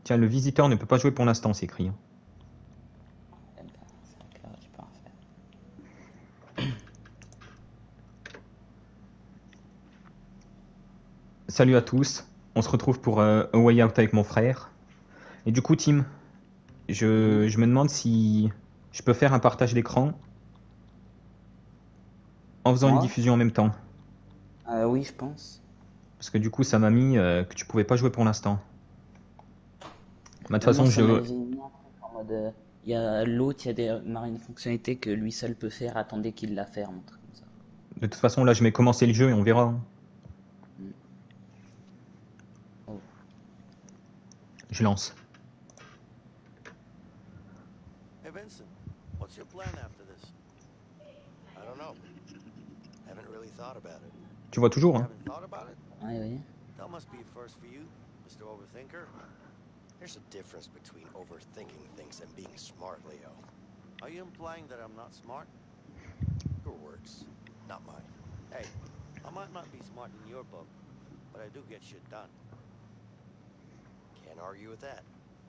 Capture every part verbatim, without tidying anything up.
Tiens, le visiteur ne peut pas jouer pour l'instant, c'est écrit. Eh ben, c'est clair, je peux en faire. Salut à tous. On se retrouve pour euh, A Way Out avec mon frère. Et du coup, Tim, je, je me demande si je peux faire un partage d'écran en faisant une Moi? diffusion en même temps. Euh, oui, je pense. Parce que du coup, ça m'a mis euh, que tu pouvais pas jouer pour l'instant. Bah, de toute Euh, moi, façon, ça je... m'avait mis un truc en mode. euh, Il y a l'autre, il y a des, marre une fonctionnalité que lui seul peut faire. Attendez qu'il la ferme, un truc comme ça. de toute façon, là, je mets commencer le jeu et on verra. Hmm. Oh. Je lance. Hey Vincent, what's your plan after this? I don't know. Haven't really thought about it. Tu vois toujours, You hein? haven't thought about it? Ouais, oui. That must be a first for you, Mister Overthinker. There's a difference between overthinking things and being smart, Leo. Are you implying that I'm not smart? Your words, not mine. Hey, I might not be smart in your book, but I do get shit done. Can't argue with that.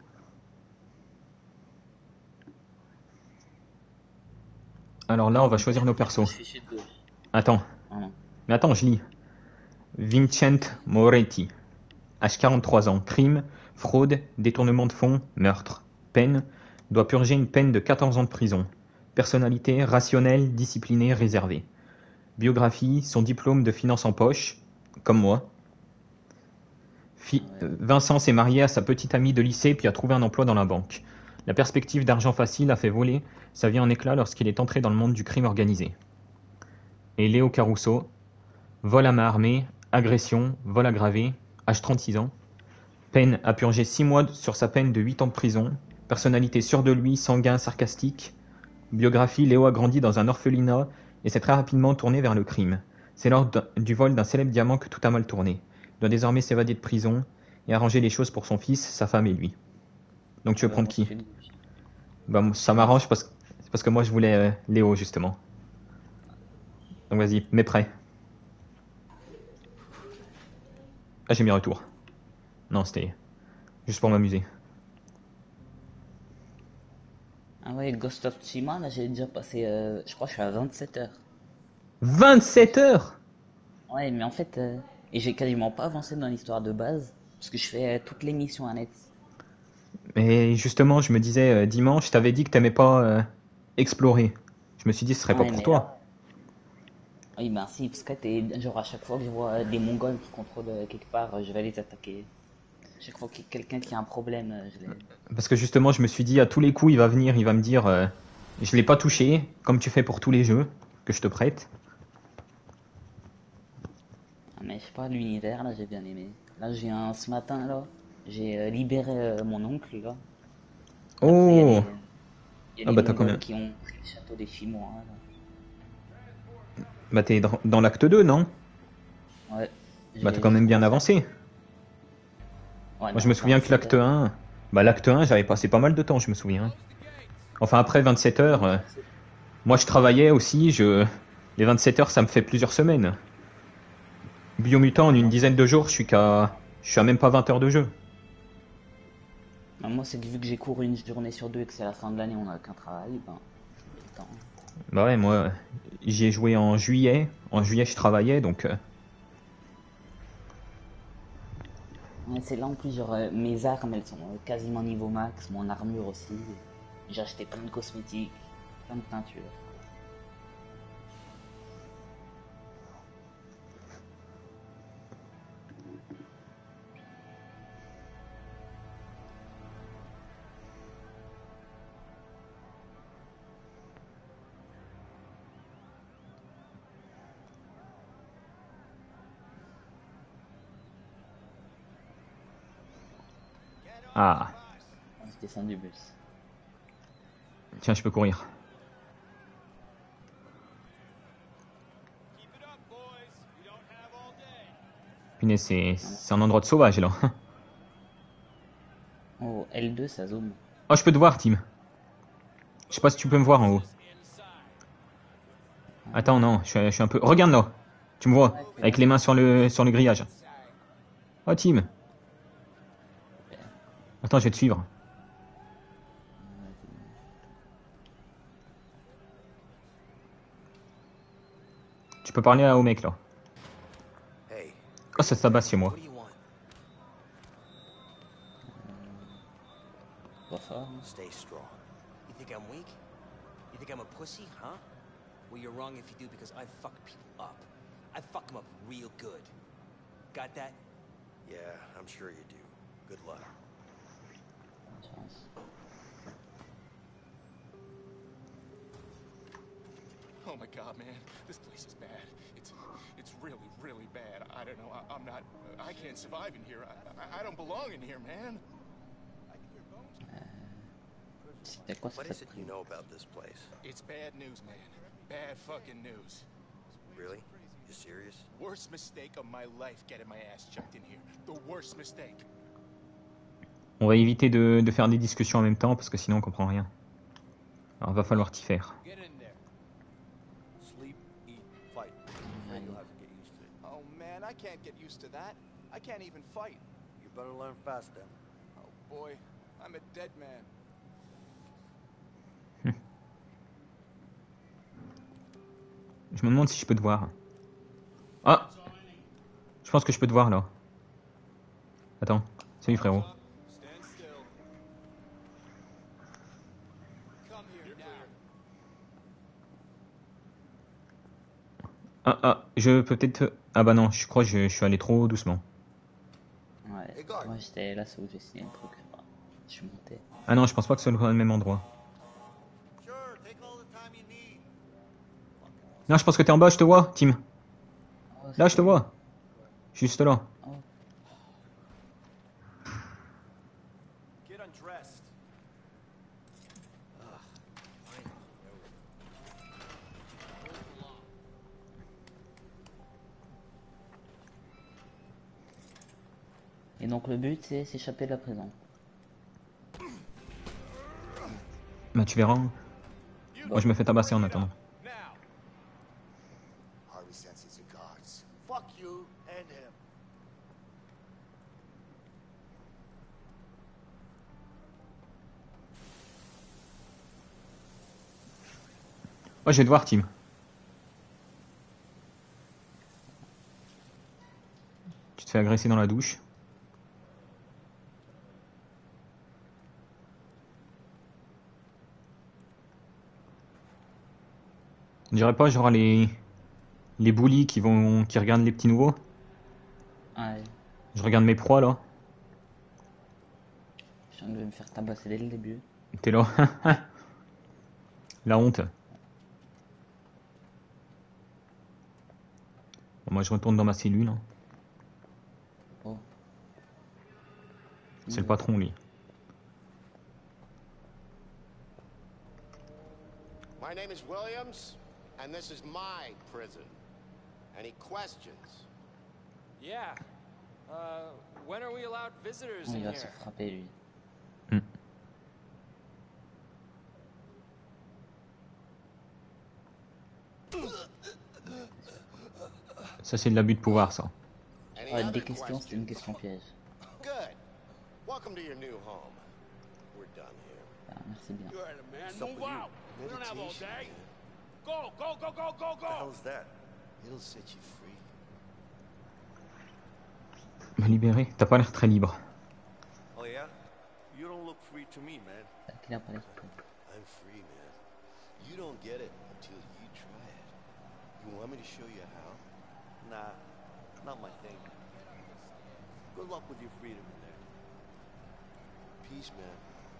Alors là, on va choisir nos persos. Je suis de gauche. Attends. Ah non. Mais attends, je lis. Vincent Moretti. Âge quarante-trois ans. Crime, fraude, détournement de fonds, meurtre. Peine, doit purger une peine de quatorze ans de prison. Personnalité, rationnelle, disciplinée, réservée. Biographie, son diplôme de finance en poche, comme moi. Fi- Ouais. Vincent s'est marié à sa petite amie de lycée puis a trouvé un emploi dans la banque. La perspective d'argent facile a fait voler sa vie en éclats lorsqu'il est entré dans le monde du crime organisé. Et Léo Caruso, vol à main armée, agression, vol aggravé, âge trente-six ans. Peine à purger six mois sur sa peine de huit ans de prison. Personnalité sûre de lui, sanguin, sarcastique. Biographie, Léo a grandi dans un orphelinat et s'est très rapidement tourné vers le crime. C'est lors du vol d'un célèbre diamant que tout a mal tourné. Il doit désormais s'évader de prison et arranger les choses pour son fils, sa femme et lui. Donc tu veux Ouais, prendre moi, je qui? suis de gauche. Bah, ça m'arrange parce, parce que moi je voulais euh, Léo justement. Donc vas-y, mets prêt. Ah, j'ai mis retour. Non, c'était juste pour m'amuser. Ah ouais, Ghost of Tsushima, là, j'ai déjà passé. euh, je crois que je suis à vingt-sept heures. vingt-sept heures! Ouais, mais en fait. euh, et j'ai quasiment pas avancé dans l'histoire de base. Parce que je fais euh, toutes les missions annexes. Mais justement, je me disais euh, dimanche, je t'avais dit que t'aimais pas euh, explorer. Je me suis dit ce serait pas Ouais, pour mais là. toi. Oui, ben si, parce que t'es, genre à chaque fois que je vois euh, des Mongols qui contrôlent euh, quelque part, euh, je vais les attaquer. Chaque fois qu'il y a quelqu'un qui a un problème, euh, je les. Parce que justement, je me suis dit à tous les coups, il va venir, il va me dire euh, je l'ai pas touché, comme tu fais pour tous les jeux que je te prête. Ah, mais je sais pas, l'univers, là, j'ai bien aimé. Là, j'ai un. Ce matin, là, j'ai euh, libéré euh, mon oncle, là. Et après, il y a Oh! les, il y a Ah les bah t'as Mongols combien? qui ont pris le château des Chinois, là. Bah t'es dans, dans l'acte deux, non? Ouais, Bah t'as j'ai quand j'ai même bien commencé à. avancé. Ouais, Moi mais je me encore souviens que dix-sept l'acte heures. un... Bah l'acte un, j'avais passé pas mal de temps, je me souviens. Enfin après vingt-sept heures, euh, moi je travaillais aussi, je... les vingt-sept heures ça me fait plusieurs semaines. Biomutant en une Moi, c'est dizaine de jours, je suis qu'à... Je suis à même pas vingt heures de jeu. bah, moi, c'est que vu que j'ai couru une journée sur deux et que c'est la fin de l'année, on n'a aucun travail, ben, j'ai le temps. Bah ouais, moi j'y ai joué en juillet. En juillet je travaillais donc... euh, Ouais, c'est là en plus, genre, euh, mes armes, elles sont euh, quasiment niveau max, mon armure aussi. J'ai acheté plein de cosmétiques, plein de teintures. Ah, On se descend du bus. tiens, je peux courir. Punaise, c'est Voilà. c'est un endroit de sauvage là. Oh, L deux, ça zoome. Oh, je peux te voir, Tim. Je sais pas si tu peux me voir en haut. Ah Attends, non, je suis, je suis un peu... Regarde là. Tu me vois, ouais, c'est avec là. les mains sur le, sur le grillage. Oh, Tim. Super. Attends, je vais te suivre. Tu peux parler au mec là. Hey, Oh, ça s'abat chez moi. what do you want? Pas fort. hein. Stay strong. You think I'm weak? You think I'm a pussy, huh? Well, you're wrong if you do, because I fuck people up. I fuck them up real good. Got that? Yeah, I'm sure you do. Good luck. Bonne chance. Oh my god, man, this place is bad. It's it's really, really bad. I don't know. I, I'm not. I can't survive in here. I, I, I don't belong in here, man. I can hear bones. C'était quoi What cette is it you prime? know about this place? It's bad news, man. Bad fucking news. Really? You serious? Worst mistake of my life getting my ass checked in here. The worst mistake. On va éviter de, de faire des discussions en même temps parce que sinon on comprend rien. Alors va falloir t'y faire. Get in there. Sleep, eat, fight. I'm afraid you'll have to get used to it. Oh man, I can't get used to that. I can't even fight. You better learn fast then. Oh boy, I'm a dead man. Je me demande si je peux te voir. Ah, je pense que je peux te voir là. Attends, salut frérot. Stand still. Come here now. Ah, ah, je peux peut-être... te- Ah bah non, je crois que je, je suis allé trop doucement. Ouais, Et Gord. moi j'étais là, c'est où j'ai signé le truc. Enfin, je suis monté. Ah non, je pense pas que ce soit le même endroit. Sure, take all the time you need. Non, je pense que t'es en bas, je te vois, Tim. Oh, Là, c'est je te cool. vois. Juste là. Oh, Get undressed. et donc le but c'est s'échapper de la prison. Bah tu verras. Moi je me fais tabasser en attendant. Now. Harvey sends his regards. Fuck you and him. Oh, je vais te voir, Tim. Tu te fais agresser dans la douche. On dirait pas genre les les bullies qui vont qui regardent les petits nouveaux. Ouais, Je regarde mes proies là. je viens de me faire tabasser dès le début. T'es là. La honte. Bon, moi je retourne dans ma cellule. hein. Oh. C'est le patron lui. My name is Williams, and this is my prison. Any questions? Yeah. Uh, when are we allowed visitors Oh, in il va here? se frapper lui. Ça c'est de l'abus de pouvoir ça. Any Ouais, other des questions, c'est une questions? question piège. Good. Welcome to your new home. We're done here. Ah, merci bien. Good man. What's up Move with you? out. We don't have all Meditation, day. man. Go, go, go, go, go, What the hell go. is that? It'll set you free. Me libérer. T'as pas l'air très libre. Oh yeah? You don't look free to me, man. T'as qu'il a pas l'esprit. I'm free, man. You don't get it until you try it. You want me to show you how? Nah, not my thing. Good luck with your freedom in there. Peace, man.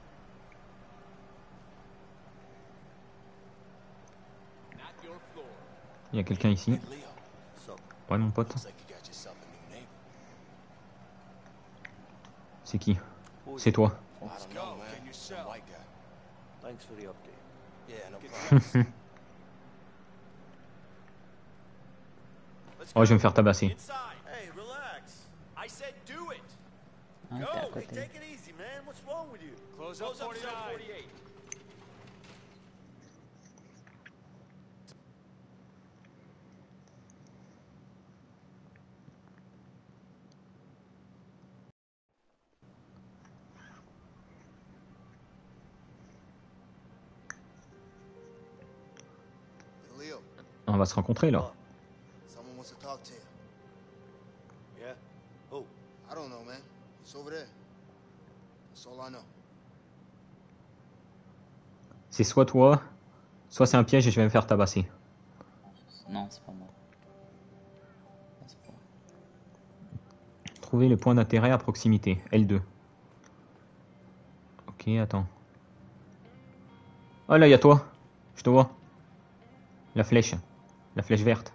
Not your floor. Il y a quelqu'un ici. Hey, Leo. So, Ouais mon pote. looks like you got yourself a new neighbor. C'est qui? Who is C'est it? toi. I don't Go, know, man. can you sell? White guy. Thanks for the update. Yeah, no Get problem. dressed. Let's Oh, je vais me go. faire tabasser. Inside. Hey, relax. I said do it. Ah, t'es à Go. Hey, côté. take it easy, man. What's wrong with you? Close up cell forty-nine. forty-eight. va se rencontrer là. Someone wants to talk to you. Yeah? Who? I don't know, man. It's over there. That's all I know. C'est soit toi, soit c'est un piège et je vais me faire tabasser. Non, c'est pas moi. C'est pas... Trouver le point d'intérêt à proximité. L deux. Ok, attends. Oh là, il y a toi. Je te vois. La flèche. La flèche verte.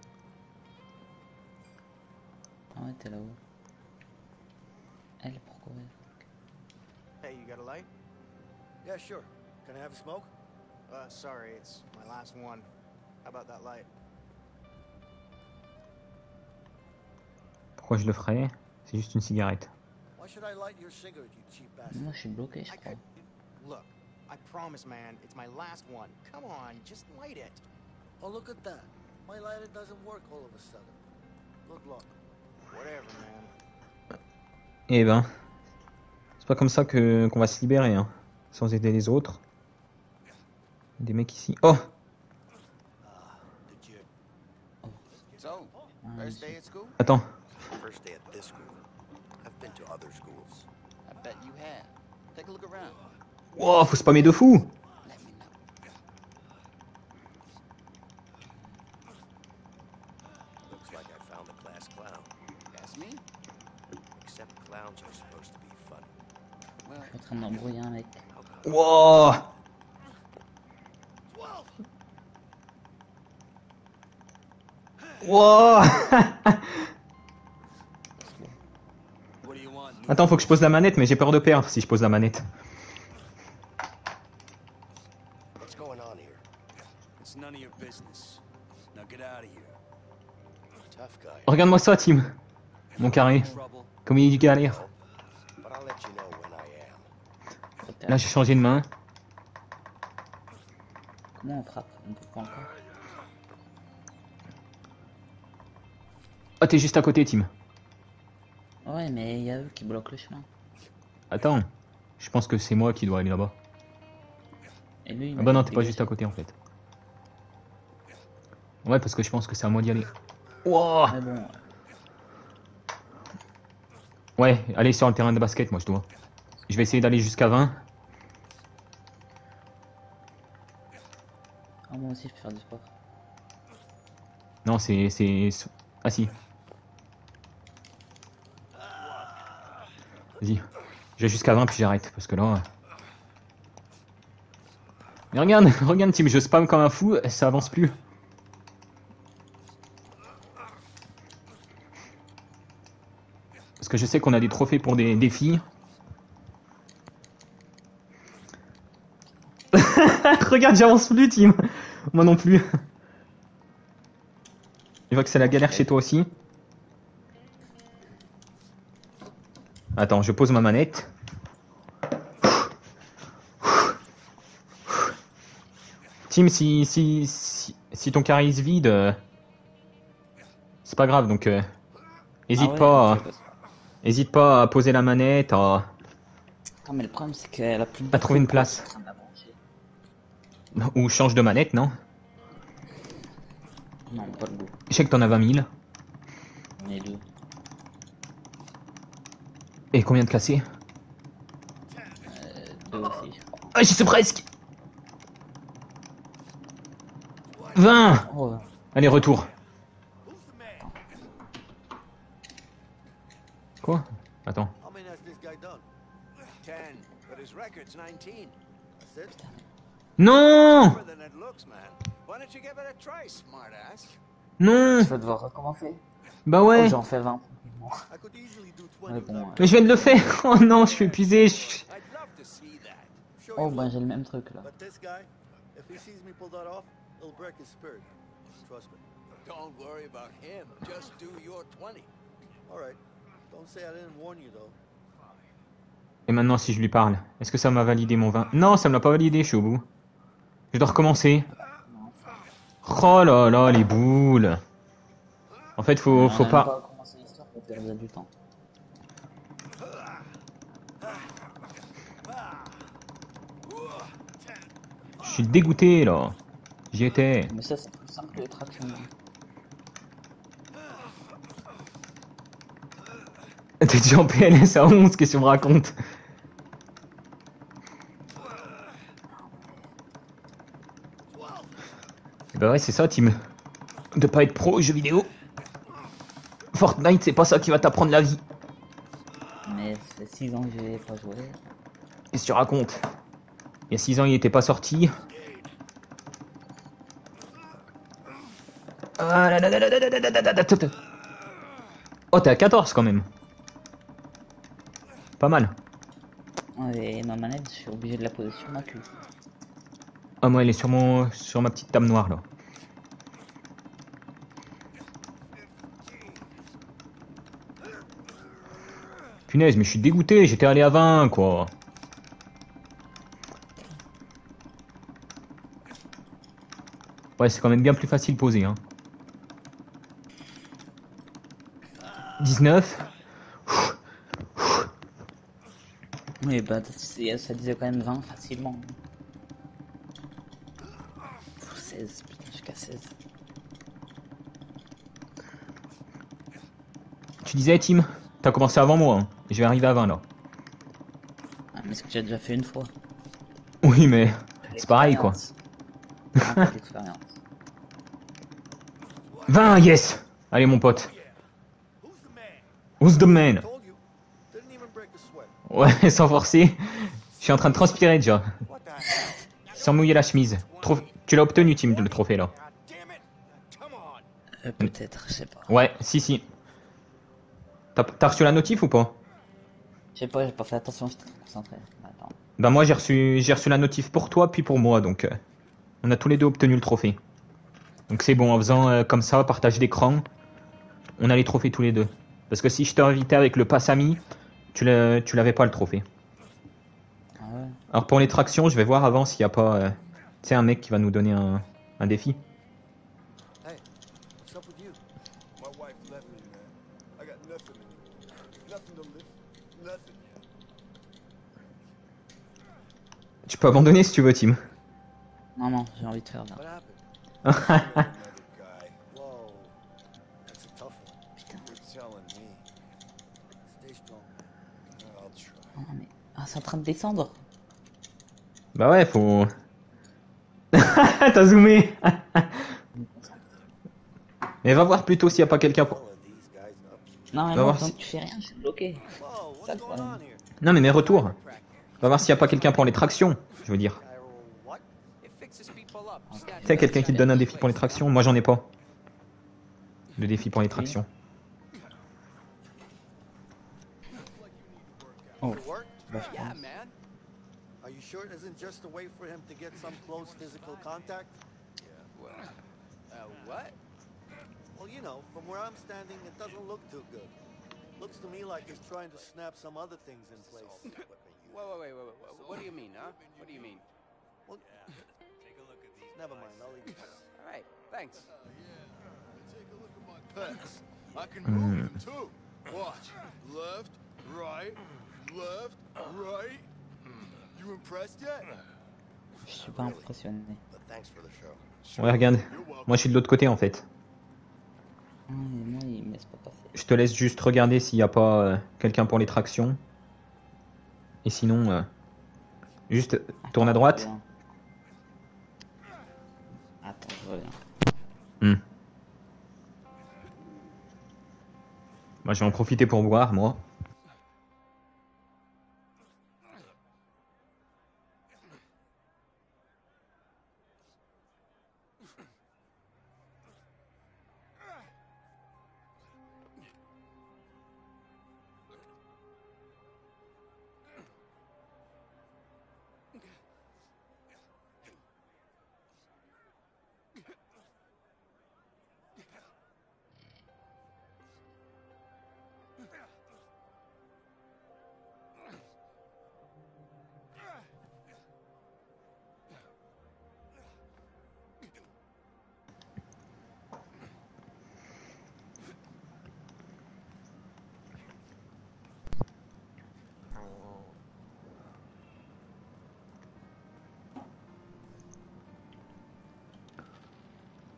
Ah ouais, t'es là-haut. Elle, pourquoi elle? Hey, you got a light? Yeah, sure. Can I have a smoke? Uh, sorry, it's my last one. How about that light? Pourquoi je le ferais? C'est juste une cigarette. Why should I light your cigarette, you cheap bastard? Moi, je suis bloqué, je I crois. could... Look, I promise, man, it's my last one. Come on, just light it. Oh, look at that. My lighter doesn't work all of a sudden. Good luck. Whatever, man. Eh ben. C'est pas comme ça que qu'on va se libérer, hein. Sans aider les autres. Des mecs ici. Oh! Did you? So, first day at school? Attends. First day at this school. I've been to other schools. I bet you have. Take a look around. Wow, faut spammer de fou! Let me know. Looks like I found the class clown. That's me? Except clowns are supposed to be funny. Well, Je suis en train d'embrouiller un mec. Wow! Wow! what do you want? Attends, faut que je pose la manette, mais j'ai peur de perdre si je pose la manette. What's going on here? It's none of your business. Now get out of here. Tough guy. Regarde-moi ça, Tim. Mon carré. Trouble? Comme il est du galère. But I'll let you know when I am. Là, j'ai changé de main. Comment on frappe? On peut pas encore. Oh, t'es juste à côté, Tim. Ouais, mais il y a eux qui bloquent le chemin. Attends. Je pense que c'est moi qui dois aller là-bas. Et lui, il Ah m'a bah non, dit t'es de pas dégager. juste à côté en fait. Ouais, parce que je pense que c'est à moi d'y aller. Wow. Mais bon, Ouais, allez sur le terrain de basket, moi je dois. Je vais essayer d'aller jusqu'à vingt. ah, moi aussi je peux faire du sport. Non, c'est... c'est... Ah si. Vas-y. Je vais jusqu'à vingt puis j'arrête, parce que là... Mais regarde, regarde Tim, je spam comme un fou, ça avance plus. Parce que je sais qu'on a des trophées pour des, des filles. Regarde, j'avance plus, Tim. Moi non plus. Je vois que c'est la galère chez toi aussi. Attends, je pose ma manette. Tim, si, si, si, si ton carré se vide, euh, c'est pas grave, donc euh, hésite Ah ouais, pas, ok, à- parce que- hésite pas à poser la manette, à, Ah, mais le problème c'est qu'elle a plus de à trouver une batterie, place. je suis en train de la brancher. Ou change de manette, non? Non, pas le goût. Je sais que t'en as vingt mille. On est deux. Et combien de classés? Euh, deux aussi, je crois. Ah, j'y suis presque! vingt! Oh, ouais. Allez, retour. Quoi? Attends. How many has this guy done? Ten, but his record's nineteen. That's it? Non! Better than it looks, man. Why don't you give it a try, smartass? Non! Je vais devoir recommencer. Bah Oh, ouais! j'en fais vingt. I could easily do Ouais, twenty bon, without- ouais. Mais je viens de le faire! Oh non, je suis épuisé! je- I'd love to see that. Sure Oh, you bah will. j'ai le même truc là. But this guy, if he sees me pull that off, it'll break his spirit. Trust me. Don't worry about him. Just do your twenty. All right. Don't say I didn't warn you, though. Et maintenant, si je lui parle, est-ce que ça m'a validé mon vingt? Non, ça me l'a pas validé, je suis au bout. Je dois recommencer. Oh là là, les boules. En fait, faut, On faut a pas... même commencé l'histoire pour perdre du temps. Je suis dégoûté, là. J'y étais. Mais ça, c'est plus Sans que les tractions. T'es déjà en P L S à onze, qu'est-ce qu'on me raconte? Bah ouais, c'est ça, Tim. De pas être pro aux jeux vidéo. Fortnite, c'est pas ça qui va t'apprendre la vie. Mais ça fait six ans que j'ai pas joué. Qu'est-ce que tu racontes? Il y a six ans, il était pas sorti. Ah là là là là là là là là là là là. Oh, t'es à quatorze quand même. Pas mal. Et ma manette, je suis obligé de la poser sur ma queue. Ah, moi, elle est sur, mon... sur ma petite table noire là. Punaise, mais je suis dégoûté, j'étais allé à vingt quoi. Ouais, c'est quand même bien plus facile posé, hein. dix-neuf. Oui, bah ça disait quand même vingt facilement. seize, putain, jusqu'à seize. Tu disais, Tim, t'as commencé avant moi, hein. Je vais arriver à vingt là. Ah, mais ce que j'ai déjà fait une fois. Oui, mais c'est pareil quoi. Un peu d'expérience. vingt, yes. Allez, mon pote. Who's the man? Ouais, sans forcer. Je suis en train de transpirer déjà. Sans mouiller la chemise. Tro- Tu l'as obtenu, Tim, le trophée là. Euh, Peut-être, je sais pas. Ouais, si, si. T'as t'as reçu la notif ou pas? Je sais pas, j'ai pas fait attention, j'étais trop concentré. Attends. Bah moi j'ai reçu j'ai reçu la notif pour toi puis pour moi, donc euh, on a tous les deux obtenu le trophée. Donc c'est bon, en faisant euh, comme ça, partage d'écran, on a les trophées tous les deux. Parce que si je t'ai invité avec le pass ami, tu l'as- tu l'avais pas le trophée. Ah ouais. Alors pour les tractions, je vais voir avant s'il y a pas euh, tu sais, un mec qui va nous donner un, un défi. Hey, what's up with you? My wife left me, man. I got nothing anymore. Nothing to live. Nothing. Tu peux abandonner si tu veux, Tim. Non, non, j'ai envie de faire là. What happened? Another guy. Whoa. That's a tough one. Putain. You're telling me. Stay strong. I'll try. Non, mais... Ah, c'est en train de descendre. Bah ouais, faut... T'as zoomé. Mais va voir plutôt s'il y a pas quelqu'un pour... Non, mais Va moi, voir tant si- que tu fais rien, je suis bloqué. Whoa, Ça, what's le going problème. on here? Non mais mes retours. Va voir s'il y a pas quelqu'un pour les tractions, je veux dire. What? Tu sais, quelqu'un qui te donne un défi pour les tractions, moi j'en ai pas. De défi pour les tractions. Oh. Work? Bah, je pense. Are you sure it isn't just a way for him to get some close physical contact? Uh, what? Well, you know, from where I'm standing, it doesn't look too good. Looks to me like he's trying to snap some other things in place. Wait, wait, wait, wait, wait. What do you mean, huh? What do you mean? Well, never mind, I'll leave it. All right, thanks. Pets. I can move them too. Watch. Left, right, left, right. You impressed yet? Je suis pas impressionné. But thanks for the show. Ouais, regarde. Moi je suis de l'autre côté en fait. Ah, mais moi, il me laisse pas passer. Je te laisse juste regarder s'il y a pas euh, quelqu'un pour les tractions. Et sinon, euh, juste tourne à droite. Attends, Attends, je reviens. Hmm. Moi je vais en profiter pour boire, moi.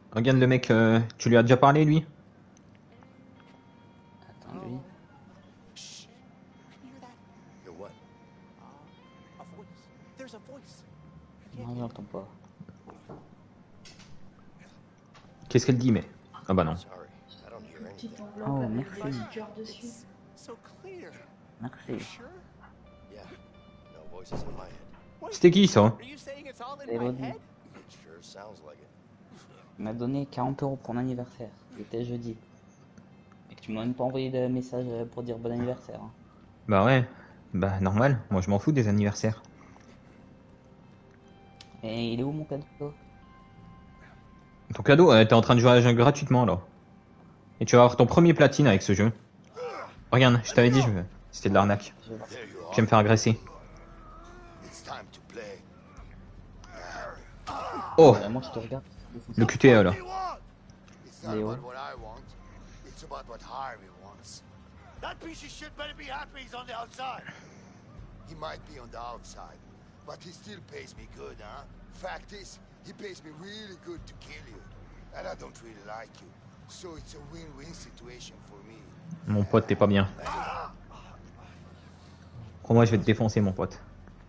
Regarde le mec, euh, tu lui as déjà parlé lui? Attends, lui. You're what? A voice. There's a voice. Non, j'entends pas. Qu'est-ce qu'elle dit mais? Ah bah non. Sorry, I don't hear Petite anything. enveloppe Oh, avec merci. le cœur dessus. So clear. Merci. Sure? Yeah, no voices in my head. C'était qui ça? Are you saying it's all in C'est my Rodney. head? It sure sounds like it. Il m'a donné quarante euros pour mon anniversaire. C'était jeudi. Et que tu m'as même pas envoyé de message pour dire bon anniversaire. hein. Bah ouais. Bah normal, moi je m'en fous des anniversaires. Et il est où mon cadeau? Ton cadeau, euh, t'es en train de jouer à la jungle gratuitement là. Et tu vas avoir ton premier platine avec ce jeu. Regarde, je t'avais dit, je... c'était de l'arnaque. Je vais voir. There you Je vais me are. faire agresser. It's time to play. Oh, Euh, moi je te regarde. le Q T E là. It's not Leo. about what I want. It's about what Harvey wants. That piece of shit better be happy he's on the outside. He might be on the outside, but he still pays me good, huh? Fact is, he pays me really good to kill you. And I don't really like you. So it's a win-win situation for me. Mon pote, t'es pas bien. Crois-moi, je vais te défoncer, mon pote.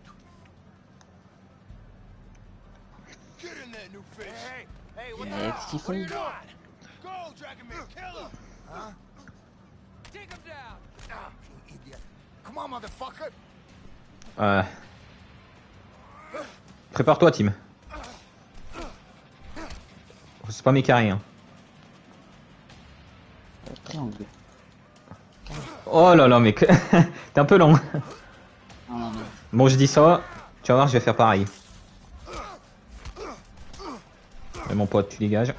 Get in there, new fish! Hey, hey, what Mais Stephen, Go, Dragon Man, kill him! Huh? Take him down. Ah, you idiot. Come on, motherfucker! Euh... Prépare-toi, Tim. C'est pas mes carrés, hein. euh, triangle. Oh là là, mec. T'es un peu long. Non, non, mais Bon, je dis ça. Tu vas voir, je vais faire pareil. Mais mon pote, tu dégages.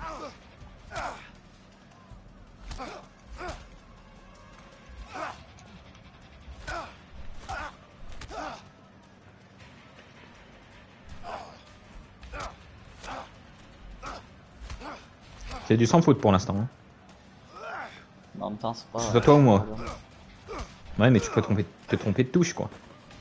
C'est du sans faute pour l'instant. Hein. en même temps, c'est pas. C'est soit toi ou moi. Ouais, mais tu peux tromper, te tromper de touche, quoi.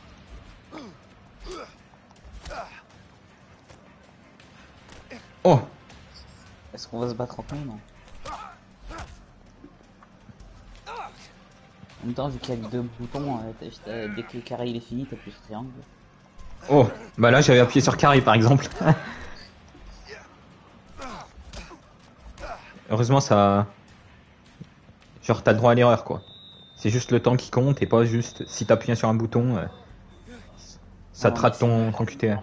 Oh! Est-ce qu'on va se battre entre nous, non? En même temps, vu qu'il y a que deux boutons, euh, t'as juste, euh, dès que le carré il est fini, t'as plus triangle. Oh! Bah là, j'avais appuyé sur carré, par exemple. Heureusement, ça... Genre, t'as le droit à l'erreur, quoi. C'est juste le temps qui compte et pas juste... Si t'appuies sur un bouton, euh, ça te rate ton, ton Q T E.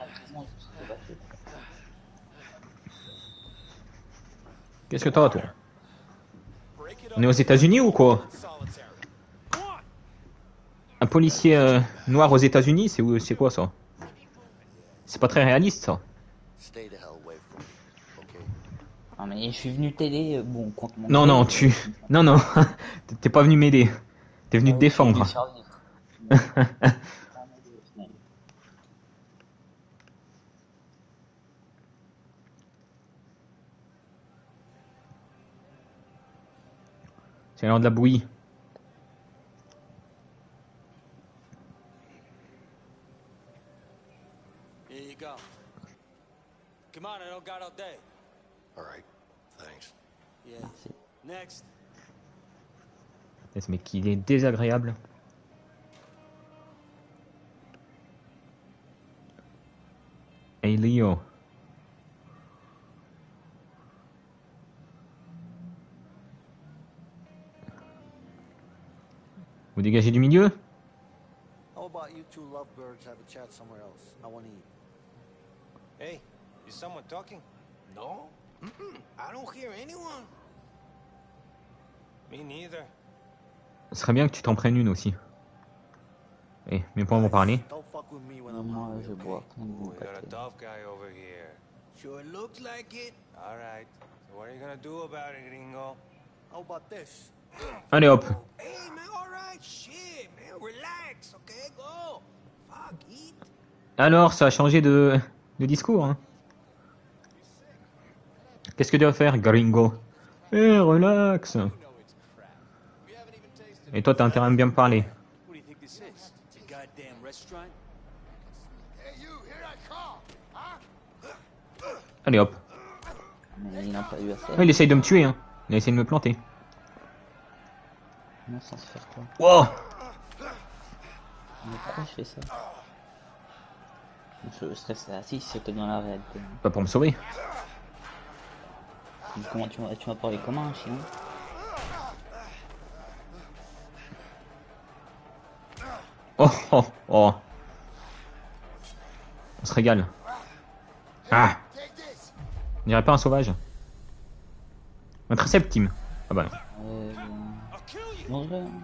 Qu'est-ce que t'as, toi? On est aux États-Unis ou quoi? Un policier euh, noir aux États-Unis, c'est où, c'est quoi ça? C'est pas très réaliste, ça. Stay the hell away from me, okay? Ah, mais je suis venu t'aider, euh, bon, contre mon. Non, non, tu... Non, non. T'es pas venu m'aider. T'es venu te Ah, défendre. je suis venu survivre. C'est l'heure de la bouillie. Here you go. Come on, I don't got all day. All right, thanks. Yeah. Merci. Next. Ce mec, il est désagréable. Hey Leo. Vous dégagez du milieu? How about you two lovebirds have a chat somewhere else? I want to eat. Hey, is someone talking? No? Mm-mm. I don't hear anyone. Me neither. Ce serait bien que tu t'en prennes une aussi. Eh, mes points vont parler. Don't fuck with me when Non, I'm moi, hungry, je okay? bois. plein de We got a paquets. tough guy over here. Sure looks like it. All right. So what are you gonna do about it, gringo? How about this? Allez hop. Hey, man, all right. Shit, man. Relax, okay? Go. Fuck, eat. Alors, ça a changé de, de discours. Hein. Qu'est-ce que tu vas faire, gringo? Eh, relax. Et toi, t'as intérêt à me bien me parler. What do you think this is? It's a goddamn restaurant? Hey, you, here I come! Huh? Allez hop. Mais il n'a pas eu assez. Oh, il essaye de me tuer, hein. Il a essayé de me planter. Non, sans se faire quoi. Wow. Mais pourquoi je fais ça? Je serais assis si c'était dans la réalité. Pas pour me sauver. Comment tu m'as tu m'as parlé comment un chien? Oh oh oh. On se régale. Ah. On dirait pas un sauvage. Un triceps team. Ah bah non. Euh... Dangereux, hein.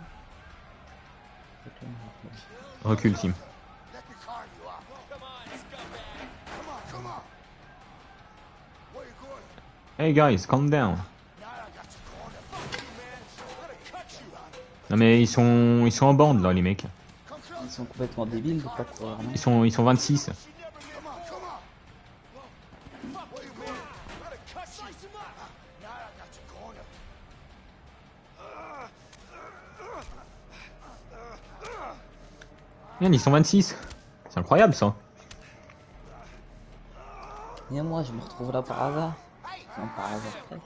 Recule team. Let me carve you up. Come on, come on. Where you going? Hey guys, calm down. Now I got you cornered. Non mais ils sont ils sont en bande là les mecs. Come Ils close. sont complètement débiles de pas courir, non? Ils sont ils sont vingt-six. Come on, come on. Where you going? Slice him up. Now I got you cornered. Merde, ils sont vingt-six. C'est incroyable ça. Et moi, je me retrouve là par hasard. Non, par hasard presque.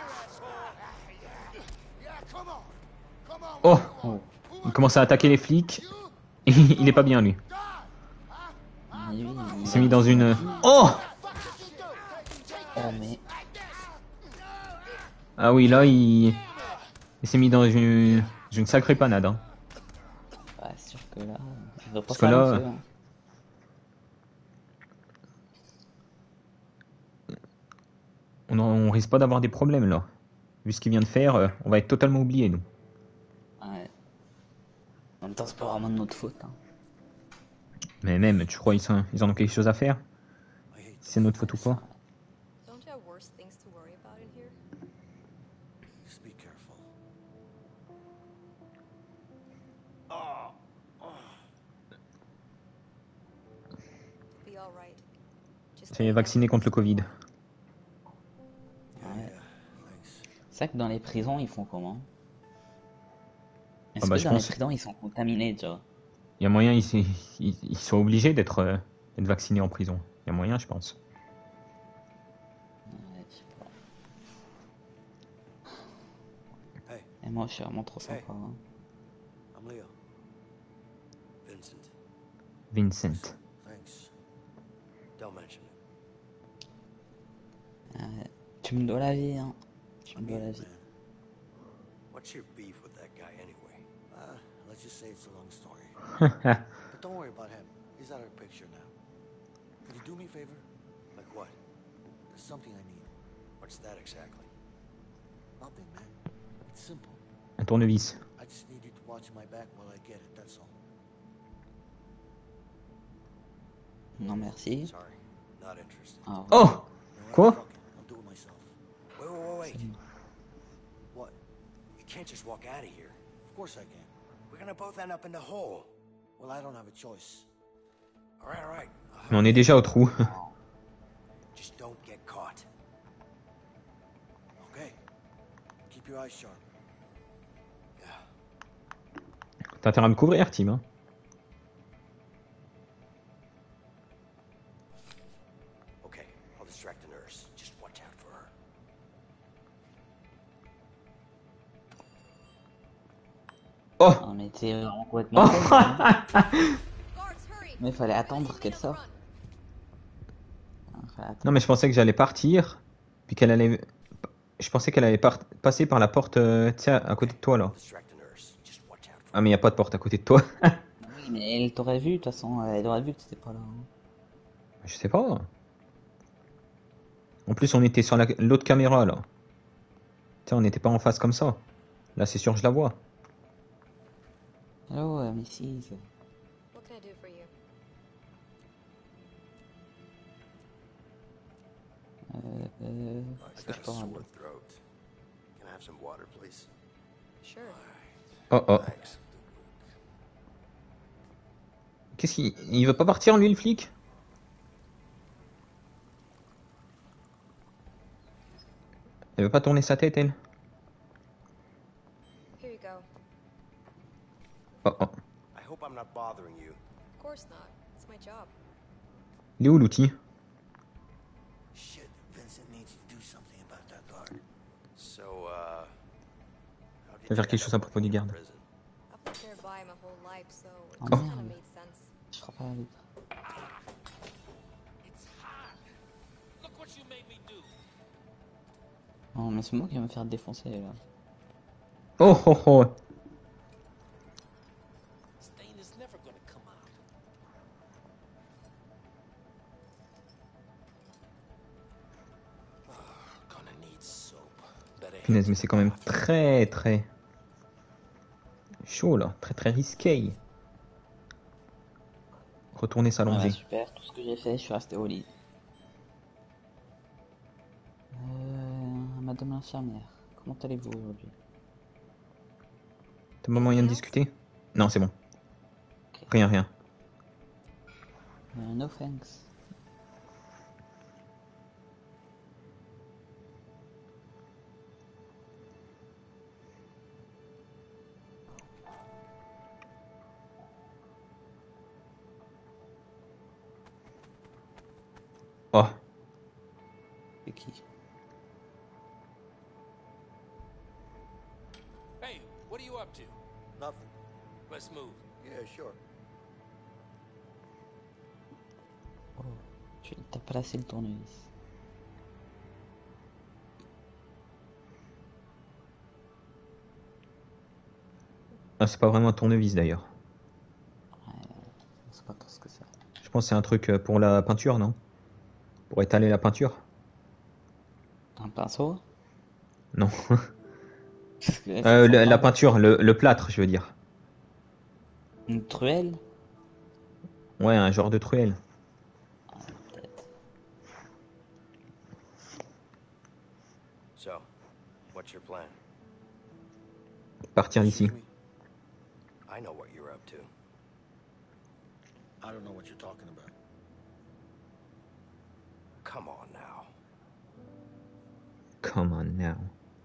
Yeah, come on. Come on. Oh. Oh, Il commence à attaquer les flics. Il est pas bien lui. mais lui, Il s'est mis dans une... Oh. Oh, mais... Ah oui là il... Il s'est mis dans une... une sacrée panade. Hein. Ouais, c'est sûr que là... Il va pas Parce que faire là, le feu, hein. On, en- on risque pas d'avoir des problèmes là. Vu ce qu'il vient de faire, euh, on va être totalement oubliés nous. Ouais. En même temps, c'est pas vraiment de notre faute, hein. Mais même, tu crois ils, sont- ils en ont quelque chose à faire? Si c'est notre faute ou pas? Don't you have worse things to worry about in here? Just be careful. Be all right. Just C'est vacciné contre le Covid. Ouais. Thanks. C'est vrai que dans les prisons, ils font comment? Est-ce Ah bah, que je dans pense- les prisons, ils sont contaminés, tu vois? Il y a moyen, ils, ils, ils sont obligés d'être euh, d'être vaccinés en prison. Il y a moyen, je pense. Ouais, je sais pas. Hey, Et moi, je suis vraiment trop Hey. sympa, hein. I'm Leo. Vincent. Vincent. Thanks. Don't mention it. Ouais. Tu me dois la vie, hein. Tu I me dois mean la it, vie. man. What's your beef with that guy anyway? Uh, let's just say it's a long story. But don't worry about him. He's out of the picture now. Could you do me a favor? Like what? There's something I need. What's that exactly? Nothing, man. It's simple. Un tournevis. I just need you to watch my back while I get it, that's all. Non, merci. Sorry, not interested. Ah, ouais. Oh. You know what? Quoi? Fuck it. I'll do it myself. Wait, wait, wait, wait. What? You can't just walk out of here. Of course I can. We're gonna both end up in the hole. Well, I don't have a choice. All right, all right. Uh, Mais on est déjà au trou. Just don't get caught. Okay. Keep your eyes sharp. Yeah. T'as intérêt à me couvrir, Tim. Hein. Okay. I'll distract the nurse. Just watch out for her. Oh. Non, mais t'es vraiment complètement Oh. con, hein. Guards, hurry! Mais il fallait attendre qu'elle sorte. Il fallait attendre. Non mais je pensais que j'allais partir. Puis qu'elle allait... Je pensais qu'elle allait par- passer par la porte, euh, tu sais, à côté de toi là. I'll distract the nurse. Just watch out for Ah mais y a pas de porte à côté de toi. Oui, mais elle t'aurait vu, de toute façon. Elle aurait vu que t'étais pas là, hein. Je sais pas. En plus on était sur la- l'autre caméra là. Tu sais, on n'était pas en face comme ça. Là c'est sûr je la vois. Ah ouais, mais si. c'est- What can I do for you? Euh, euh, I est-ce que got je a peux avoir sore throat. Can I have some water, please? Sure. Oh oh. Thanks. Qu'est-ce qu'il... Il veut pas partir lui le flic? Elle veut pas tourner sa tête elle? Here you go. Oh oh. I hope I'm not bothering you. Of course not. It's my job. Il est où l'outil? Shit, Vincent needs to do something about that So, uh, how did Faire you quelque end chose up à propos du working in garde. prison? I've lived nearby my whole life, so it Oh, just merde. kind of made sense. Je crois pas la vitre. It's hot. Look what you made me do. Non, mais c'est moi qui vais me faire défoncer là. Oh oh oh. Stain is never gonna come out. Gonna need soap. Better head Punaise, to mais the c'est quand même bathroom. très très chaud là, très très risqué. Retourner Ah bah s'allonger. super, tout ce que j'ai fait, je suis resté au lit. Euh, Madame l'infirmière, comment allez-vous aujourd'hui? T'as pas moyen de discuter? Non, c'est bon. Ok. Rien, rien. Euh, no thanks. Oh, C'est qui? Hey, what are you up to? Nothing. Let's move. Yeah, sure. Oh, tu t'as placé le tournevis. ah, c'est pas vraiment un tournevis d'ailleurs. Ouais, je sais pas trop ce que c'est. Je pense que c'est un truc euh, pour la peinture, non? Pour étaler la peinture? Un pinceau? Non. Parce que là, Euh, ça la, sent la pas. peinture, le, le plâtre, je veux dire. Une truelle? Ouais, un genre de truelle. Ah, peut-être. So, what's your plan? Partir d'ici. Excuse me. I know what you're up to. I don't know what you're talking about. Come on now. Come on now.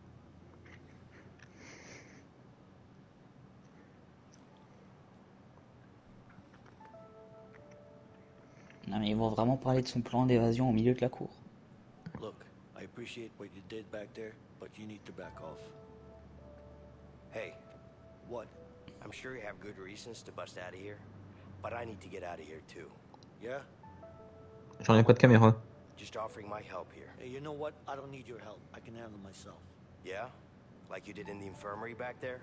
Non mais ils vont vraiment parler de son plan d'évasion au milieu de la cour. Look, I appreciate what you did back there, but you need to back off. Hey, What? I'm sure you have good reasons to bust out of here, but I need to get out of here too. Yeah? J'en ai pas de caméra. Just offering my help here. Hey, you know what? I don't need your help. I can handle myself. Yeah? Like you did in the infirmary back there?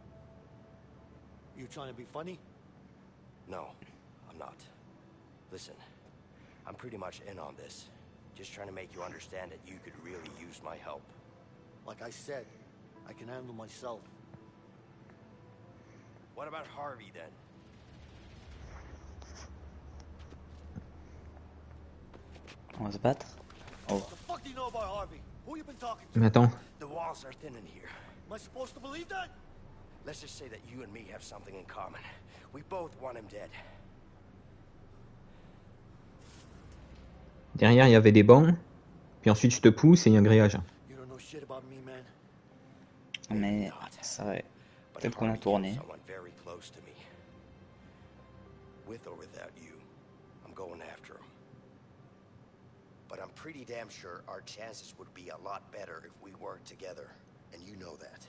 You trying to be funny? No, I'm not. Listen, I'm pretty much in on this. Just trying to make you understand that you could really use my help. Like I said, I can handle myself. What about Harvey then? On va se battre? Oh. What the fuck do you know about Harvey? Who you been talking to? Mais attends. The walls are thin in here. Am I supposed to believe that? Let's just say that you and me have something in common. We both want him dead. Derrière, il y avait des bancs. Puis ensuite, je te pousse et il y a un grillage. You don't know shit about me, man. Mais ça va. But Peut-être qu'on a Harvey tourné. killed someone very close to me. With or without you, I'm going after him. But I'm pretty damn sure our chances would be a lot better if we worked together. And you know that.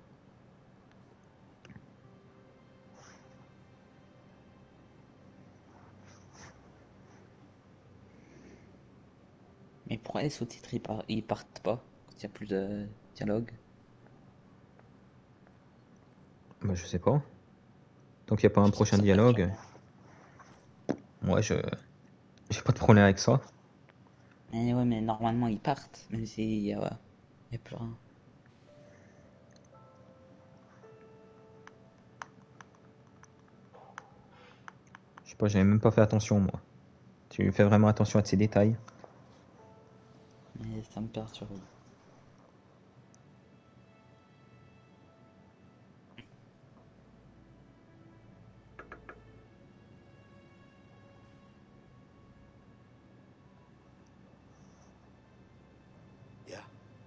Mais pourquoi les sous-titres ils, par- ils partent pas quand il n'y a plus de dialogue? Bah, je sais pas. Tant qu'il n'y a pas un prochain dialogue. Moi, je. J'ai pas de problème avec ça. Mais ouais, mais normalement ils partent, même s'il y a, ouais, il y a plus rien. Je sais pas, j'avais même pas fait attention, moi. Tu fais vraiment attention à ces détails. Mais ça me perturbe. Yeah?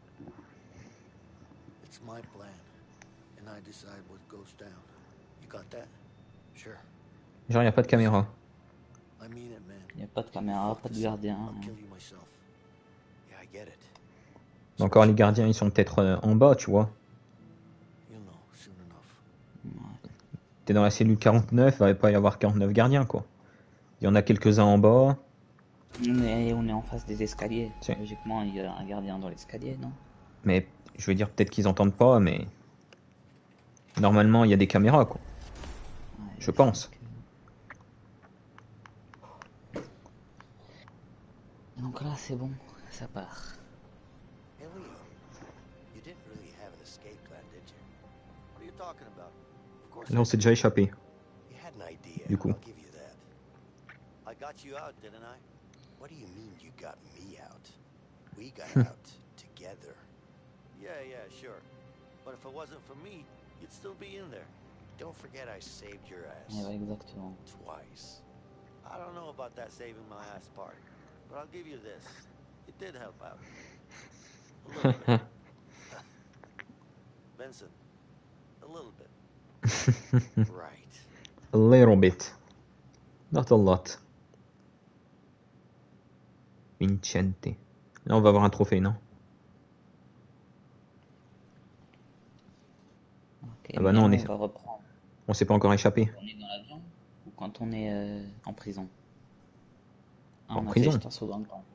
It's my plan, and I decide what goes down. You got that? Sure. Genre, il n'y a pas de caméra. I mean it, man. Il n'y a pas de caméra, pas de gardien. I'll kill you myself. Yeah, I get it. Mais encore les gardiens, ils sont peut-être euh, en bas, tu vois. You'll know soon enough. T'es dans la cellule quarante-neuf, il va pas y avoir quarante-neuf gardiens, quoi. Il y en a quelques-uns en bas. On est, on est en face des escaliers. Si. Logiquement, il y a un gardien dans l'escalier, non? Mais je veux dire, peut-être qu'ils entendent pas, mais normalement, il y a des caméras, quoi. Ouais, Je pense. que- Donc là, c'est bon, ça part. Hey, Leo, you didn't really have an escape plan, did you? What are you talking about? Of course Là, on s'est déjà échappé. you had an idea. Du coup. I'll give you that. I got you out, didn't I? What do you mean you got me out? We got out together. Yeah, yeah, sure. But if it wasn't for me, you'd still be in there. Don't forget I saved your ass. Ouais, ouais, exactement. Twice. I don't know about that saving my ass part, but I'll give you this. It did help out. A little bit. Vincent, a little bit. Right. A little bit. Not a lot. Vincente. Là, on va avoir un trophée, non? Ok, Ah bah mais non, on on est- va reprendre. On s'est pas encore échappé. On est dans l'avion ou quand on est euh, en prison? Ah, En on a prison. fait juste un saut dans le temps.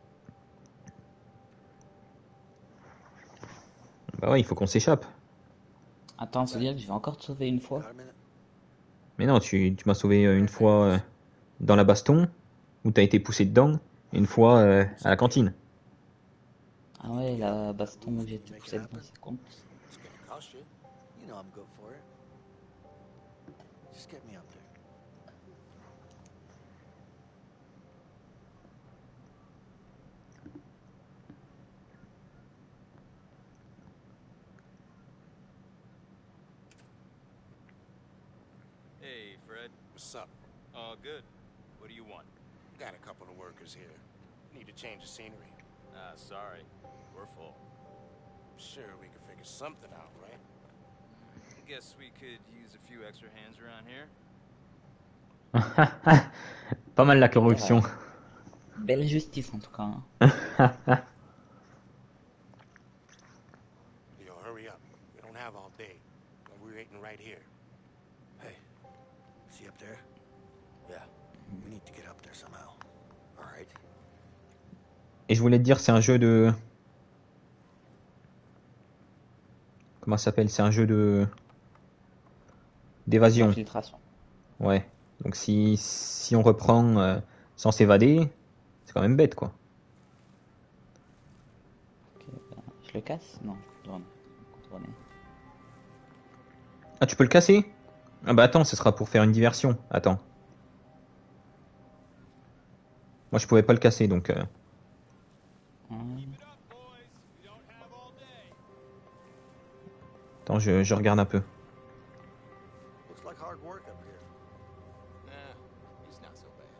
Bah ouais, il faut qu'on s'échappe. Attends, se dire que je vais encore te sauver une fois? Got a minute? Mais non, tu, tu m'as sauvé euh, une fois euh, dans la baston, où t'as été poussé dedans, et une fois euh, à la cantine. Ah ouais, la baston où j'ai été poussé dedans, ça compte. It's gonna cost you. You know I'm good for it. Just get me up there. Hey, Fred. What's up? All good. What do you want? Got a couple of workers here. Need to change the scenery. Ah, sorry. We're full. Sure, we can figure something out, right? I guess we could use a few extra hands around here. Pas mal la corruption. Belle justice en tout cas. Hein. Yo, hurry up. We don't have all day. We're waiting right here. Hey, see up there? Yeah, we need to get up there somehow. All right. Et je voulais te dire, c'est un jeu de... Comment ça s'appelle? C'est un jeu de... d'évasion. Infiltration. Ouais. Donc si, si on reprend euh, sans s'évader, c'est quand même bête, quoi. Ok, ben, je le casse? Non, je contourne. Contourner. Ah, tu peux le casser? Ah bah attends, ce sera pour faire une diversion. Attends. Moi, je pouvais pas le casser, donc... euh, Ouais. Attends, je, je regarde un peu. Looks like hard work up here. Nah, he's not so bad.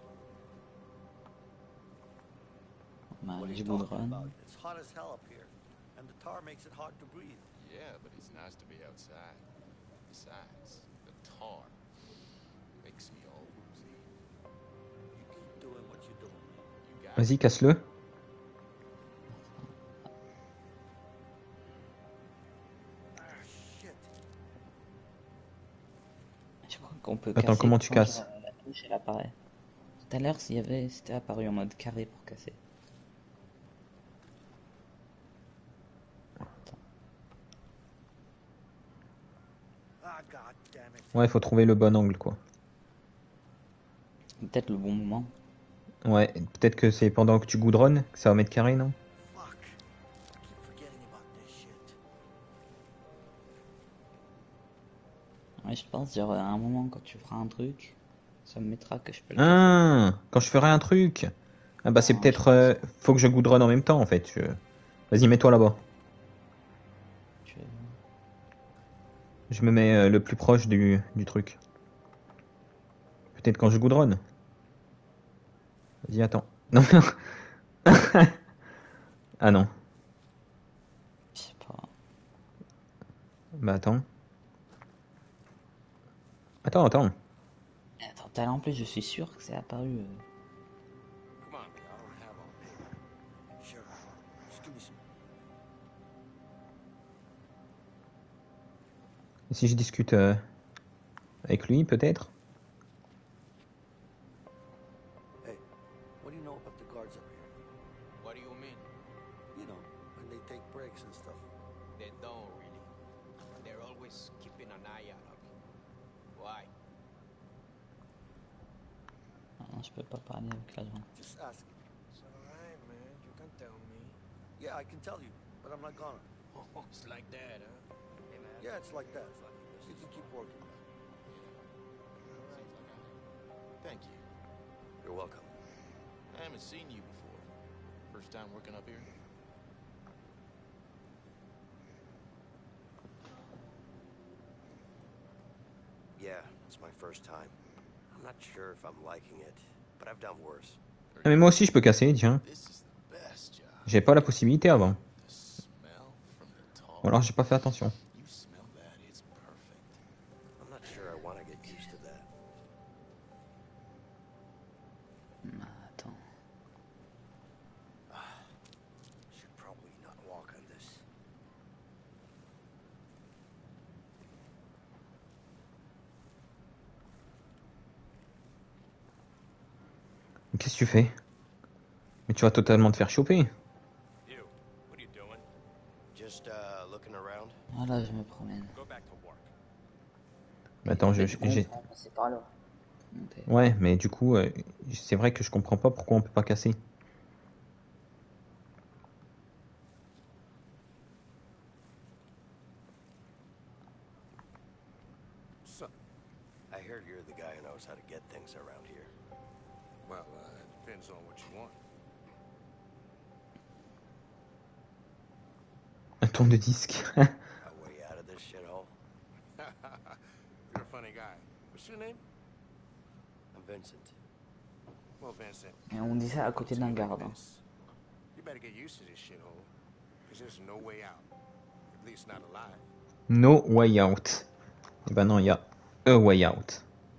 Ben, What are je you talking goudronne. about? It's hot as hell up here, and the tar makes it hard to breathe. Yeah, but it's nice to be outside. Besides, the tar makes me all woozy. You keep doing what you're doing, man. You got Vas-y, casse-le. Ah, shit. Je crois qu'on peut Attends, casser comment tu quand casses? euh, la touche elle apparaît. Tout à l'heure, s'il y avait, c'était apparu en mode carré pour casser. Ah, god damn it. Ouais, faut trouver le bon angle, quoi. Peut-être le bon moment. Ouais, peut-être que c'est pendant que tu goudronnes que ça va mettre carré, non? Fuck. I keep forgetting about this shit. Ouais, je pense, genre, à un moment, quand tu feras un truc, ça me mettra que je peux le casser. Ah, quand je ferai un truc. Ah bah c'est Non, peut-être... je euh, faut que je goudronne en même temps, en fait. Je- Vas-y, mets-toi là-bas. Tu- Je me mets euh, le plus proche du, du truc. Peut-être quand je goudronne. Vas-y, attends. Non. Ah non. Je sais pas. Bah attends. Attends, attends. Attends, t'as là, en plus, je suis sûr que c'est apparu. euh, Come on, I don't have all day. Sure. Just give me some. si je discute euh, avec lui, peut-être? Hey, what do you know about the guards up here? What do you mean? You know, when they take breaks and stuff. They don't really. They're always keeping an eye out of you. Why? Non, je peux pas parler avec l'agent. Just ask. It's alright, man. You can tell me. Yeah, I can tell you, but I'm not gonna. Oh, it's like that, huh? Hey, man. Yeah, it's like that. You can keep working. Thank you. You're welcome. I haven't seen you before. First time working up here? Yeah, it's my first time. I'm not sure if I'm liking it, but I've done worse. Ah, mais moi aussi je peux casser, tiens. J'ai pas la possibilité avant. Ou alors j'ai pas fait attention. I'm not sure I want to get used to that. Attends. Should probably not walk on this. Qu'est-ce que tu fais? Mais tu vas totalement te faire choper. Just uh, looking around. Voilà, je me promène. Mais attends, je, Mais bon, j'ai... on va passer par là. Monter. Ouais, mais du coup, euh, c'est vrai que je comprends pas pourquoi on peut pas casser. So, I heard you're the guy who knows how to get things around here. Well, uh, it depends on what you want. Un tour de disque. A way out of this shithole. You're a funny guy. What's your name? I'm Vincent. Well, Vincent. Et on dit ça à côté d'un garde. hein. You better get used to this shithole, because there's no way out. At least not alive. No way out. Eh ben non, il y a a way out.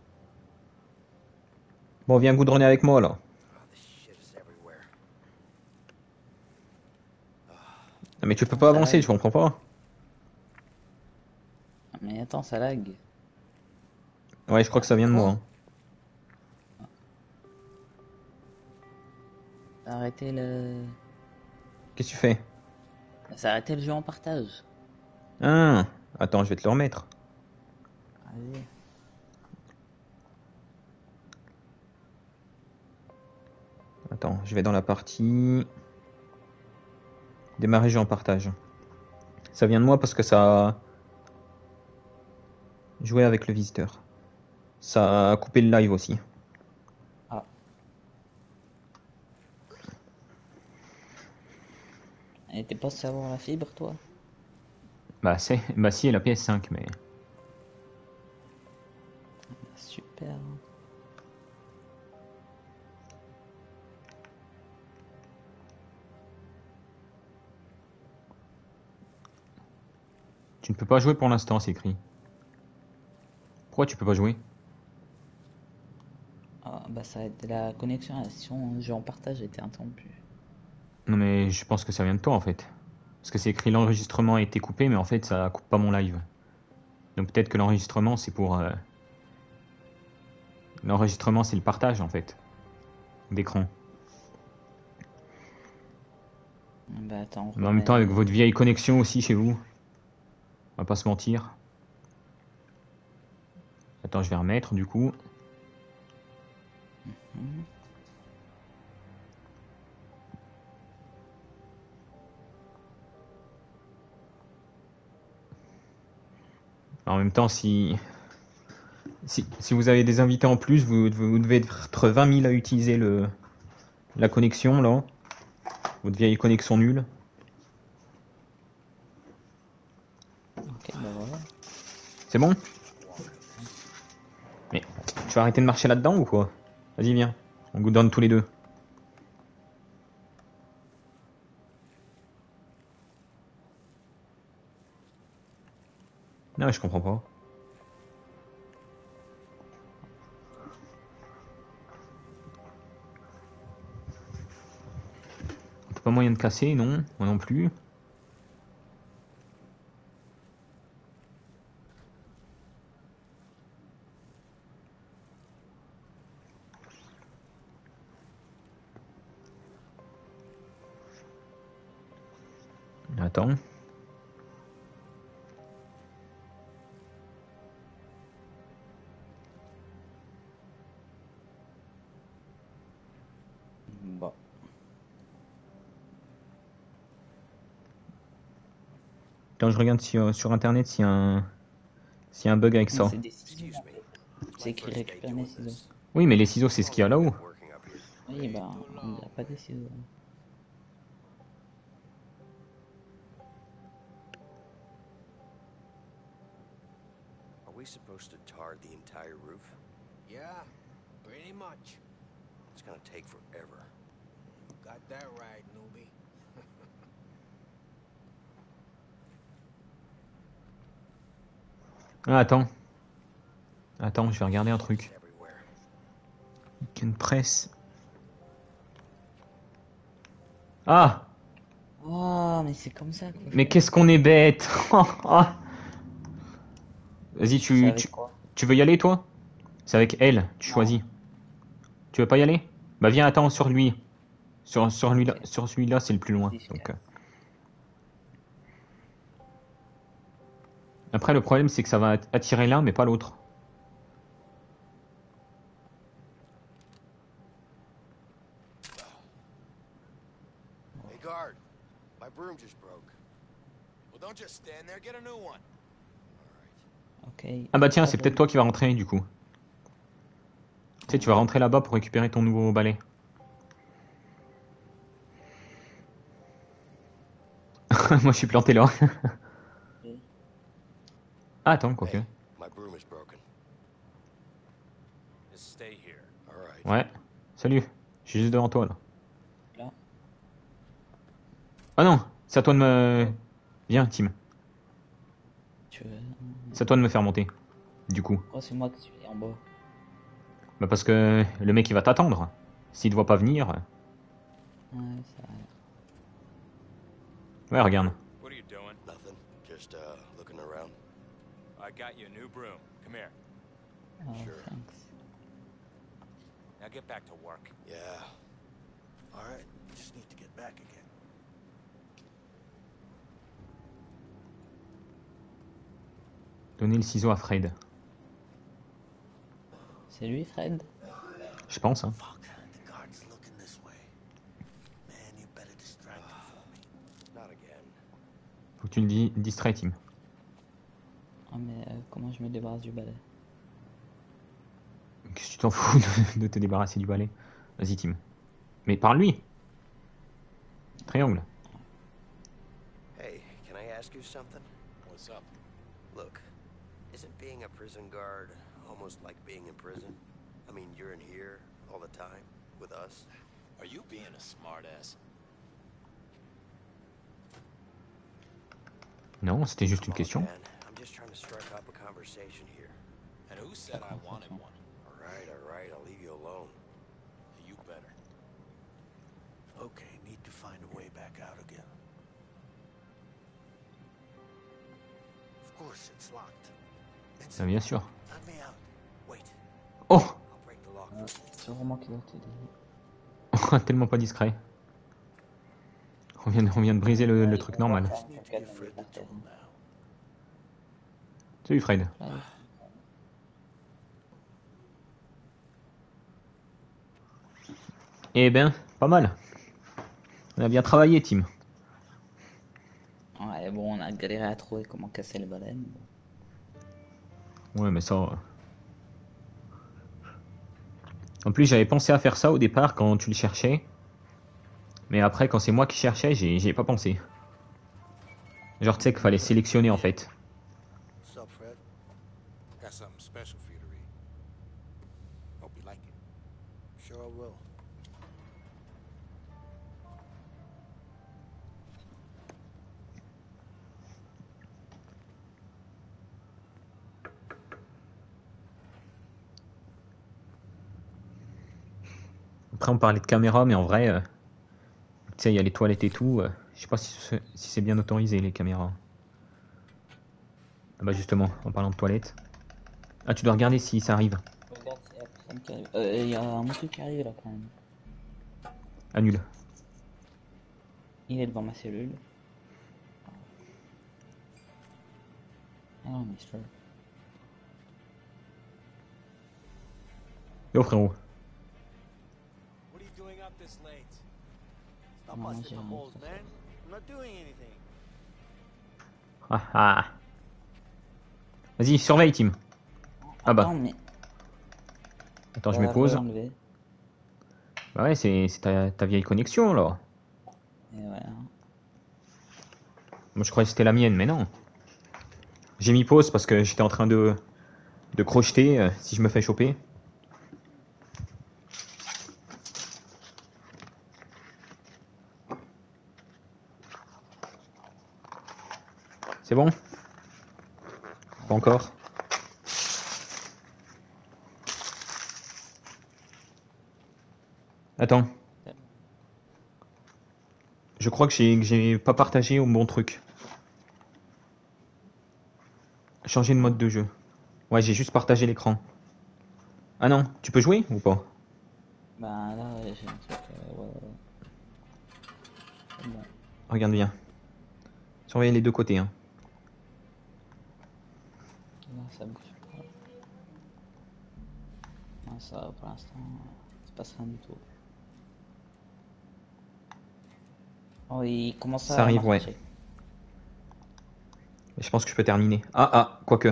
Bon, viens goudronner avec moi là. Non, mais tu peux pas avancer, je comprends pas. Mais attends, ça lag. Ouais, je crois que ça vient de moi. hein. Arrêtez le... Qu'est-ce que tu fais? Ça arrêté le jeu en partage. Ah, attends, je vais te le remettre. Vas-y. Attends, je vais dans la partie... Démarrer jeu en partage. Ça vient de moi parce que ça a joué avec le visiteur. Ça a coupé le live aussi. Ah. Et t'es pas censé avoir la fibre, toi? Bah, c'est... bah si, et la P S cinq, mais... Super. Tu ne peux pas jouer pour l'instant, c'est écrit. Pourquoi tu peux pas jouer? Ah, bah ça a été la connexion, la session jeu en partage a été interrompue. Non mais je pense que ça vient de toi en fait. Parce que c'est écrit l'enregistrement a été coupé, mais en fait ça coupe pas mon live. Donc peut-être que l'enregistrement c'est pour... Euh... L'enregistrement c'est le partage en fait. D'écran. Bah attends. Mais en même temps avec votre vieille connexion aussi chez vous. On va pas se mentir. Attends, je vais remettre du coup. Mmh. En même temps, si... si si vous avez des invités en plus, vous, vous devez être vingt mille à utiliser le la connexion là. Votre vieille connexion nulle. Ok, bah voilà. C'est bon? Mais tu vas arrêter de marcher là-dedans ou quoi? Vas-y, viens. On goudronne tous les deux. Non, mais je comprends pas. T'as pas moyen de casser, non? Moi non plus. Attends. Bon. Attends, je regarde si, euh, sur internet s'il y a un s'il y a un bug avec ça. C'est des ciseaux. C'est écrit récupérer mes ciseaux. Oui, mais les ciseaux, c'est ce qu'il y a là-haut. Oui, bah, il n'y a pas des ciseaux. Are we supposed to tar the entire roof? Yeah, pretty much. It's gonna take forever. Got that right, newbie. Ah, attends. Attends, je vais regarder un truc. Une presse. Ah! Oh, mais c'est comme ça. Mais qu'est-ce qu'on est bête! Vas-y, tu, tu, tu veux y aller, toi? C'est avec elle, tu choisis. Tu veux pas y aller? Bah viens, attends, sur lui. Sur, sur lui-là, sur celui-là, c'est le plus loin. Donc, euh. Après, le problème, c'est que ça va attirer l'un, mais pas l'autre. Hey, guard. My broom just broke. Well, don't just stand there. Get a new one. Ok. Ah bah tiens, c'est peut-être toi qui vas rentrer, du coup. Tu sais, tu vas rentrer là-bas pour récupérer ton nouveau balai. Moi, je suis planté là. Ah, attends, quoi que. My broom is broken. Just stay here. All right. Ouais. Salut. Je suis juste devant toi, là. Là. Ah non, c'est à toi de me... Viens, Tim. Tu veux... C'est à toi de me faire monter. Du coup. Oh, c'est moi qui suis en bas. Bah parce que le mec, il va t'attendre. S'il te voit pas venir... Ouais, ça... Ouais, regarde. What are you doing? Nothing. Just uh, looking around. I got you a new broom. Come here. Oh, Sure. thanks. Now get back to work. Yeah. All right, just need to get back again. Donner le ciseau à Fred. C'est lui, Fred? Je pense, hein. Fuck, the guard's looking this way. Man, you better distract him for me. Not again. Faut que tu le dis distrais, Tim. Ah, mais euh, comment je me débarrasse du balai? Qu'est-ce que tu t'en fous de, de te débarrasser du balai? Vas-y, Tim. Mais parle-lui. Triangle. Hey, can I ask you something? What's up? Look, isn't being a prison guard almost like being in prison? I mean, you're in here all the time with us. Are you being a smartass? Non, c'était juste une Come on, question. man. I'm just trying to strike up a conversation here. And who said I wanted one? All right, all right, I'll leave you alone. You better. Okay, need to find a way back out again. Of course, it's locked. It's... Ah, bien sûr. Let me out. Wait. Oh! I'll break the lock. Ouais, c'est vraiment qui doit t'aider. Tellement pas discret. On vient, de- on vient de briser le, le truc normal. Just need to give Fred the tool now. Salut, Fred. Là, Eh ben, pas mal. On a bien travaillé, Tim. ouais, bon, on a galéré à trouver comment casser le balai. mais bon. Ouais, mais ça... euh. En plus, j'avais pensé à faire ça au départ quand tu le cherchais. Mais après, quand c'est moi qui cherchais, j'ai j'y ai pas pensé. Genre, tu sais qu'il fallait sélectionner, en fait. What's up, Fred? Got something special for you to read. Hope you like it. Sure I will. Après, on parlait de caméra, mais en vrai... euh, Tu sais, il y a les toilettes et tout. euh, Je sais pas si c'est si c'est bien autorisé, les caméras. Ah bah justement, en parlant de toilettes. Ah, tu dois regarder si ça arrive. Regarde, il y a personne qui arrive. Euh, il y a un truc qui arrive là quand même. Annule. Il est devant ma cellule. Non, mais je... Yo frérot. What are you doing up this late? Stop Non, busting j'ai my rien balls, fait. man. I'm not doing anything. Ah ah. Vas-y, surveille, Tim. Ah bah. Attends, mais... Attends, je Euh, me pose. re-enlever. Bah ouais, c'est c'est ta, ta vieille connexion, là. Et voilà. Moi, je croyais que c'était la mienne, mais non. J'ai mis pause parce que j'étais en train de, de crocheter euh, si je me fais choper. C'est bon? Pas encore. Attends. Je crois que j'ai que j'ai pas partagé au bon truc. Changer de mode de jeu. Ouais, j'ai juste partagé l'écran. Ah non, tu peux jouer ou pas? Bah là, ouais, j'ai un truc... Euh, ouais, ouais. C'est bon. Regarde bien. Surveille les deux côtés, hein. Là, ça bouge pas. Non, ça, pour l'instant, il se passe rien du tout. Oh, il commence à Ça arrive, marcher. ouais. Je pense que je peux terminer. Ah, ah, quoique.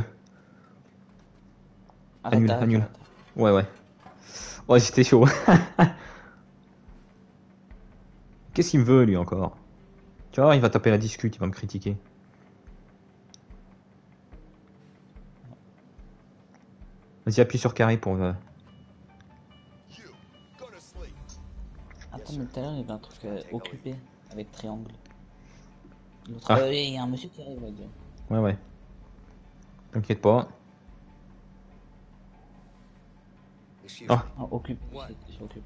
Arrête, Annule, arrête, annule. arrête. Ouais, ouais. Oh, j'étais chaud. Qu'est-ce qu'il me veut, lui, encore? Tu vois, il va taper la discute, il va me critiquer. Vas-y, appuie sur carré pour... Euh... Attends, mais tout à l'heure, il y avait un truc euh, occupé avec triangle. L'autre, Ah. euh, il y a un monsieur qui arrive là-dedans. Ouais, ouais. T'inquiète pas. Excuse Ah. Ah, occupe, je occupe.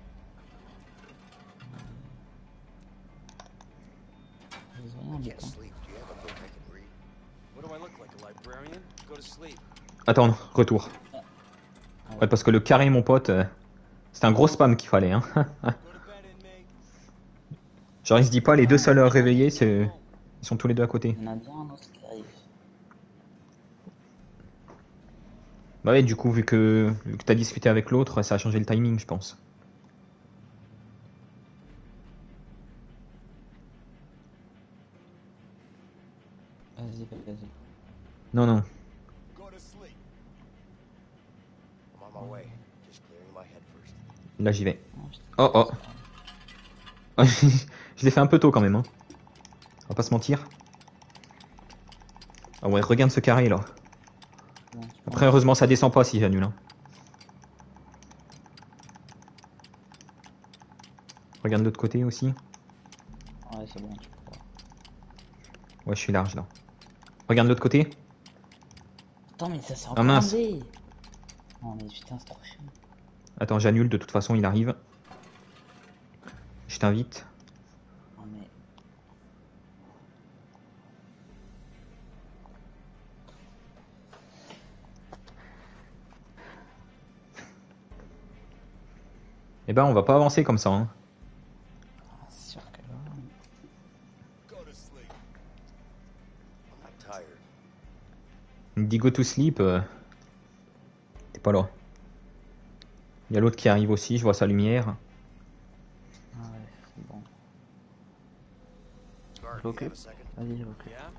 I can't sleep. Do you have a book I can read? What do I look like, a librarian? Go to sleep. Attends, retour. Ouais, parce que le carré, mon pote, euh, c'était un gros spam qu'il fallait, hein. Genre, il se dit pas, les deux seuls réveillés, c'est... Ils sont tous les deux à côté. Il y en a bien un autre qui arrive. Bah ouais, du coup, vu que, vu que t'as discuté avec l'autre, ça a changé le timing, je pense. Vas-y, vas-y. Non, non. I'm on my way. Just clearing my head first. Là, j'y vais. Oh, oh. Je l'ai fait un peu tôt, quand même, hein. On va pas se mentir. Ah ouais, regarde ce carré, là. Après, heureusement, ça descend pas si j'annule, hein. Regarde de l'autre côté aussi. Ouais, c'est bon, tu peux. Ouais, je suis large, là. Regarde de l'autre côté. Attends, mais ça s'est Ah, encore mince. enlevé. Non, mais putain, c'est trop chiant. Attends, j'annule, de toute façon, il arrive. Je t'invite. Non, mais... Eh ben, on va pas avancer comme ça, hein. C'est sûr que là... I'm not tired. Il me dit go to sleep. Euh... T'es pas là. Il y a l'autre qui arrive aussi, je vois sa lumière. Ah ouais, c'est bon. Guard, Je do you have l'occupe. a second? Vas-y, je l'occupe. Yeah?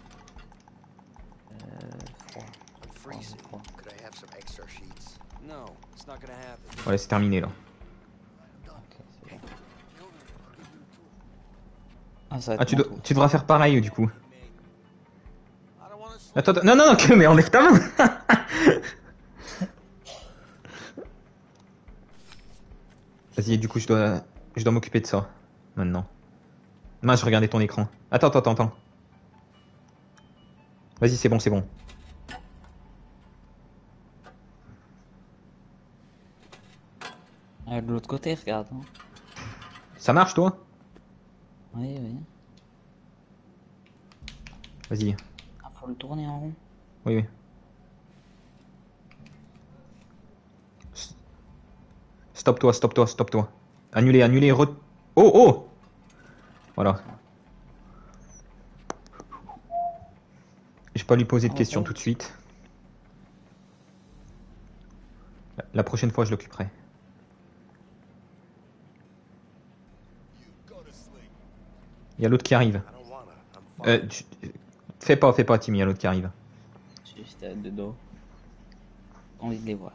Euh... froid. I'm freezing. Could I have some extra sheets? No, it's not gonna happen. Ouais, c'est terminé, là. Ok, c'est bon. Ah, ça va être Ah, tu, mon dois- tour. tu devras faire pareil, du coup. I don't wanna sleep. Attends, attends, non, non, non, que- mais enlève ta main. Vas-y, du coup, je dois, je dois m'occuper de ça, maintenant. Mince, je regardais ton écran. Attends, attends, attends, attends. Vas-y, c'est bon, c'est bon. Ah, de l'autre côté, regarde. Hein. Ça marche, toi? Oui, oui. Vas-y. Ah, faut le tourner en rond. Oui, oui. Stop-toi, stop-toi, stop-toi. Annulez, annulez, re... Oh, oh! Voilà. Je vais pas lui poser de Ah, questions ouais. tout de suite. La prochaine fois, je l'occuperai. Il y a l'autre qui arrive. Euh, tu- Fais pas, fais pas, Tim, il y a l'autre qui arrive. Juste euh, de dos. Pas envie de les voir.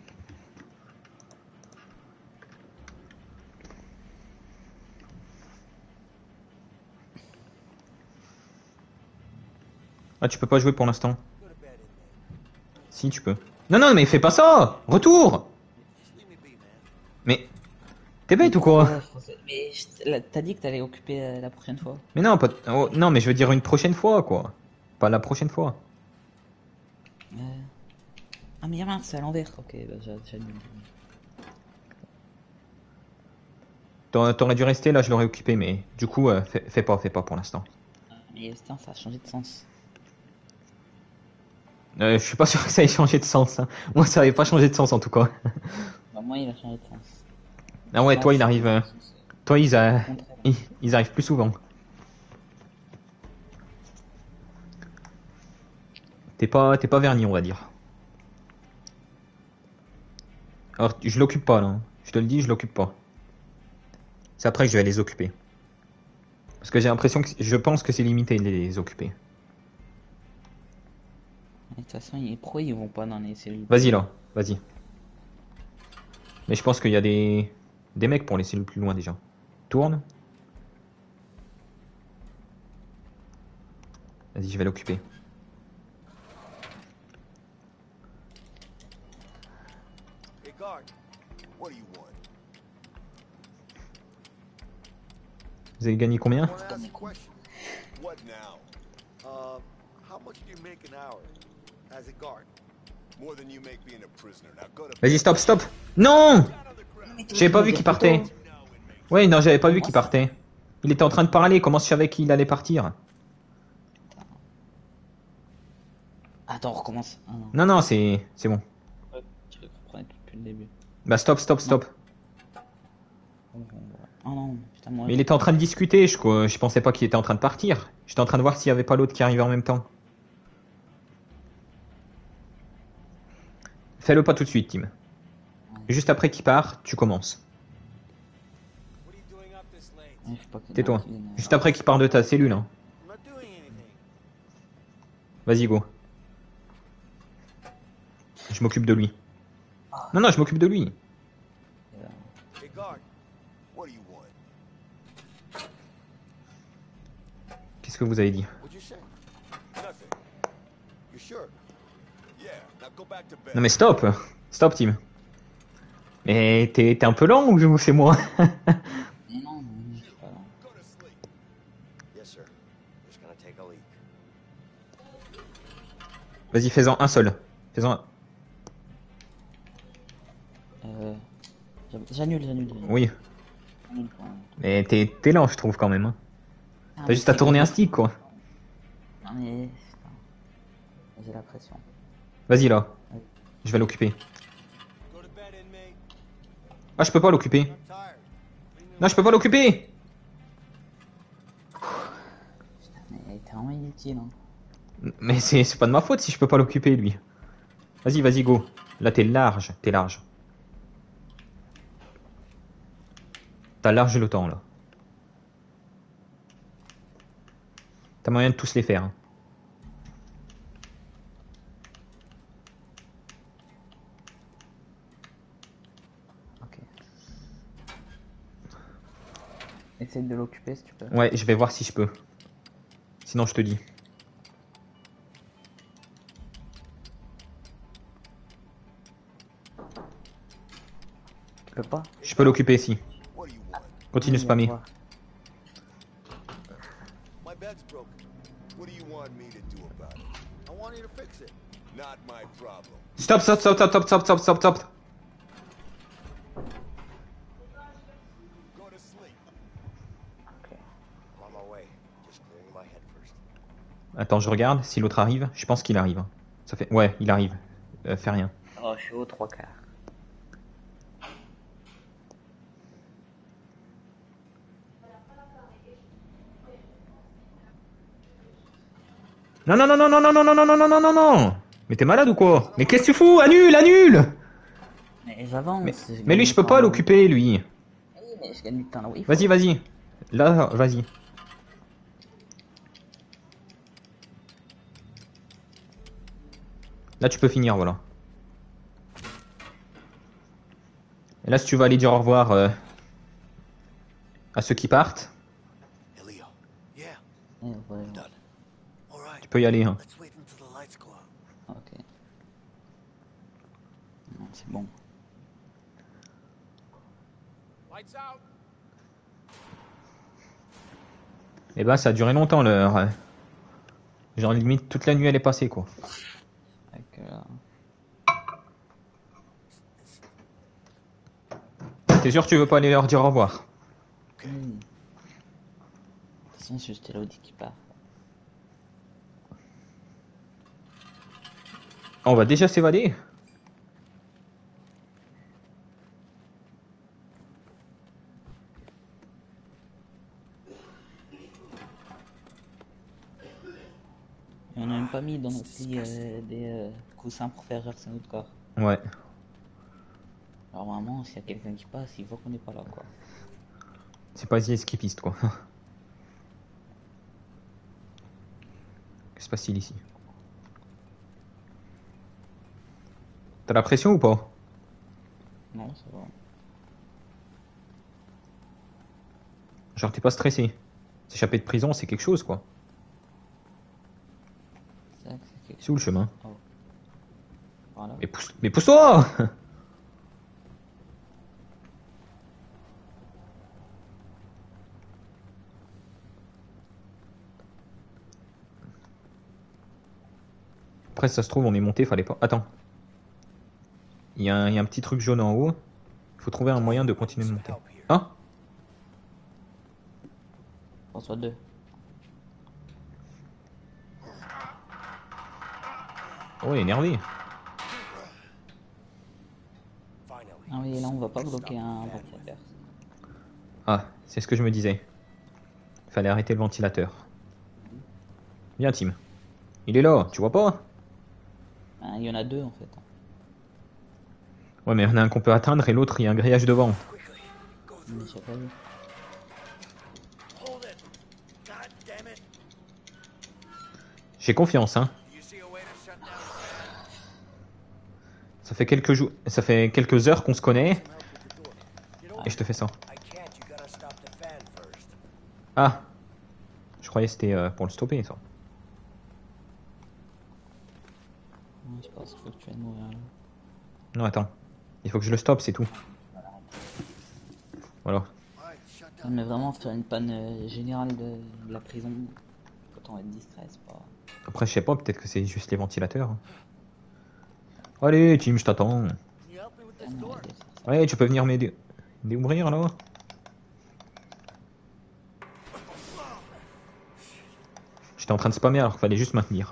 Ah, tu peux pas jouer pour l'instant. Si, tu peux. Non, non, mais fais pas ça! Retour! Mais... T'es bête ou quoi? Mais je- là, t'as dit que t'allais occuper euh, la prochaine fois. Mais non, pas... oh, non, mais je veux dire une prochaine fois, quoi. Pas la prochaine fois. Euh... Ah mais mince, c'est à l'envers. Ok, bah j'ai... j'ai- T'a- T'aurais dû rester, là, je l'aurais occupé, mais... Du coup, euh, fais, fais pas, fais pas pour l'instant. Mais putain, ça a changé de sens. Euh, je suis pas sûr que ça ait changé de sens. Hein. Moi, ça avait pas changé de sens, en tout cas. Bah, moi, il a changé de sens. Ah ouais, Là, toi, il c'est- arrive... euh, Toi, ils, a... Au contraire. ils... ils arrivent plus souvent. T'es pas... T'es pas verni, on va dire. Alors, je l'occupe pas, là. Je te le dis, je l'occupe pas. C'est après que je vais les occuper. Parce que j'ai l'impression que... Je pense que c'est limité de les occuper. De toute façon, ils... pourquoi ils vont pas dans les cellules? Vas-y, là. Vas-y. Mais je pense qu'il y a des... Des mecs pour les cellules plus loin, déjà. Tourne. Vas-y, je vais l'occuper. Hey, guard, what do you want? Vous avez gagné combien? I wanna ask a question. What now? Uh, how much do you make an hour as a guard? More than you make being a prisoner. Now go to Vas-y, stop, stop. Non! J'avais pas vu qu'il partait. Ouais, non, j'avais pas vu qu'il partait. Il était en train de parler, comment je savais qu'il allait partir? Attends, on recommence. Ah, non. Non, non, c'est... C'est bon. Ouais, je le comprenais depuis le début. Bah stop, stop, stop. Oh non, putain, moi... Mais il était en train de discuter, je, quoi. Je pensais pas qu'il était en train de partir. J'étais en train de voir s'il y avait pas l'autre qui arrivait en même temps. Fais-le pas tout de suite, Tim. Juste après qu'il part, tu commences. Ouais, faut pas que- Tais-toi. non, excusez-moi. Juste après qu'il part de ta cellule. Hein. I'm not doing anything. Vas-y, go. Je m'occupe de lui. Non, non, je m'occupe de lui. Hey, guard, what do you want? Qu'est-ce que vous avez dit? What'd you say? Nothing. You sure? Yeah, now go back to bed. Non mais stop. Stop, Tim. Mais t'es t'es un peu lent ou c'est moi? Mais non, non, je sais pas. Yes, sir. Just gonna take a leak. Vas-y, fais-en un seul. Fais-en un. Euh... J'annule, j'annule, j'annule. Oui. J'annule pour un- Mais t'es t'es lent, je trouve, quand même. Hein. Ah, T'as mais juste à c'est tourner bon. un stick, quoi. Non mais... putain. J'ai la pression. Vas-y, là. Je vais l'occuper. Ah, je peux pas l'occuper. Non, je peux pas l'occuper. Putain, mais t'es vraiment inutile, hein. Mais c'est c'est pas de ma faute si je peux pas l'occuper, lui. Vas-y, vas-y, go. Là, t'es large. T'es large. T'as large le temps, là. T'as moyen de tous les faire. Hein. Ok. Essaye de l'occuper si tu peux. Ouais, je vais voir si je peux. Sinon, je te dis. Tu peux pas? Je peux l'occuper, si. What do you want? Continue de Oui, spammer. à voir. My bed's broken. What do you want me to do about it? I want you to fix it. Not my problem. Stop, stop, stop, stop, stop, stop, stop, stop, stop. Go to sleep. I'm on my way. Just clearing my head first. Attends, je regarde si l'autre arrive. Je pense qu'il arrive. Ça fait... Ouais, il arrive. Euh, fais rien. Oh, je suis au trois quarts. Non, non, non, non, non, non, non, non, non, non, non, non, non, non. Mais t'es malade ou quoi? Mais qu'est-ce que tu fous? Annule, annule. Mais j'avance. Mais, je mais lui, gagne je peux du pas temps. l'occuper, lui. Oui, mais je gagne du temps là. Oui, Vas-y, vas-y. Là, vas-y. Là, tu peux finir, voilà. Et là, si tu vas aller dire au revoir euh, à ceux qui partent, Hey, Leo. Yeah, Eh, ouais. done. All right. tu peux y aller. Hein. Let's wait until the lights go out. Ok. Non, c'est bon. Lights out. Et bah, ça a duré longtemps, l'heure. Genre, limite, toute la nuit, elle est passée, quoi. Fait que, euh, T'es sûr que tu veux pas aller leur dire au revoir? hmm. De toute façon, c'est juste Elodie qui part. On va déjà s'évader. Et on a même pas mis dans notre lit euh, des euh, coussins pour faire verser notre corps. Ouais. Alors vraiment, s'il y a quelqu'un qui passe, il voit qu'on n'est pas là, quoi. C'est pas The Escapist, quoi. Qu'est-ce qui se passe-t-il ici? T'as la pression ou pas? Non, ça va. Genre, t'es pas stressé? S'échapper de prison, c'est quelque chose, quoi. C'est vrai que c'est quelque C'est où le chemin? Oh. Voilà. Mais pousse, mais pousse-toi! Après, si ça se trouve, on est monté, fallait pas. Attends. Il y, a un- il y a un petit truc jaune en haut. Il faut trouver un moyen de continuer de monter. Hein? François deux. Oh, il est énervé. Ah oui, là on va pas bloquer un ventilateur. Ah, c'est ce que je me disais. Fallait arrêter le ventilateur. Viens, Tim. Il est là, tu vois pas? Ah, il y en a deux en fait. Ouais, mais il y en a un qu'on peut atteindre et l'autre, il y a un grillage devant. Mais j'ai pas vu. Hold it. God damn it. J'ai confiance, hein. You see a way to shut down Ça fait quelques jours, ça fait quelques heures qu'on se connaît. Et je te fais ça. I can't. You gotta stop the fan first. Ah. Je croyais que c'était euh, pour le stopper, ça. Ouais, je pense qu'il faut que tu viennes mourir là. Non, attends. Il faut que je le stoppe, c'est tout. Voilà. Mais vraiment faire une panne euh, générale de, de la prison quand on va être distrait, c'est pas... Après, je sais pas, peut-être que c'est juste les ventilateurs. Allez, Tim, je t'attends. Ouais, tu peux venir m'aider. M'ouvrir, là. J'étais en train de spammer alors qu'il fallait juste maintenir.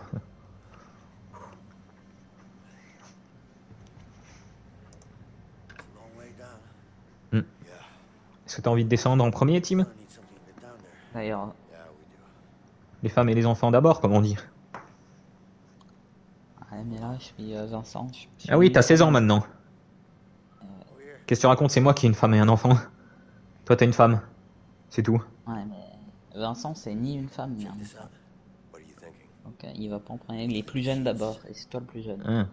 Hmm. Est-ce que t'as envie de descendre en premier, Tim? D'ailleurs, Les femmes et les enfants d'abord, comme on dit. ouais, mais là je suis euh, Vincent. Je, je Ah oui, suis- t'as seize ans maintenant. Qu'est-ce que tu racontes? C'est moi qui ai une femme et un enfant. Toi, t'as une femme. C'est tout. Ouais, mais Vincent c'est ni une femme ni un enfant. Ok, il va pas en prendre les plus jeunes d'abord, et c'est toi le plus jeune. Hein.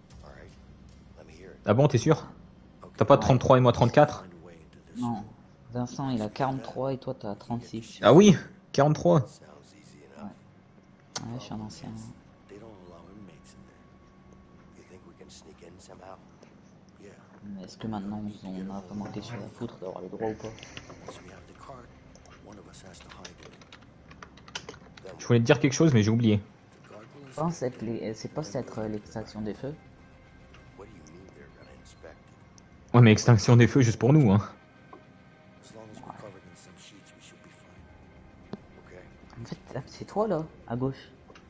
Ah bon, t'es sûr? T'as pas trente-trois et moi trente-quatre? Non, Vincent il a quarante-trois et toi t'as trente-six. Ah oui, quarante-trois. Ouais, je suis un ancien. They don't allow inmates in there. You think we can sneak in somehow? Yeah. Mais est-ce que maintenant on a vraiment quelque chose à foutre d'avoir les droits ou pas? Once we have the card, one of us has to hide it. Je voulais te dire quelque chose, mais j'ai oublié. Je pense que c'est les- c'est pas être l'extraction des feux. What do you mean they're gonna inspect it? Ouais, mais extinction des feux juste pour nous, hein. As long as we're covered in some sheets, we should be fine. Okay. En fait, là, c'est toi là, à gauche.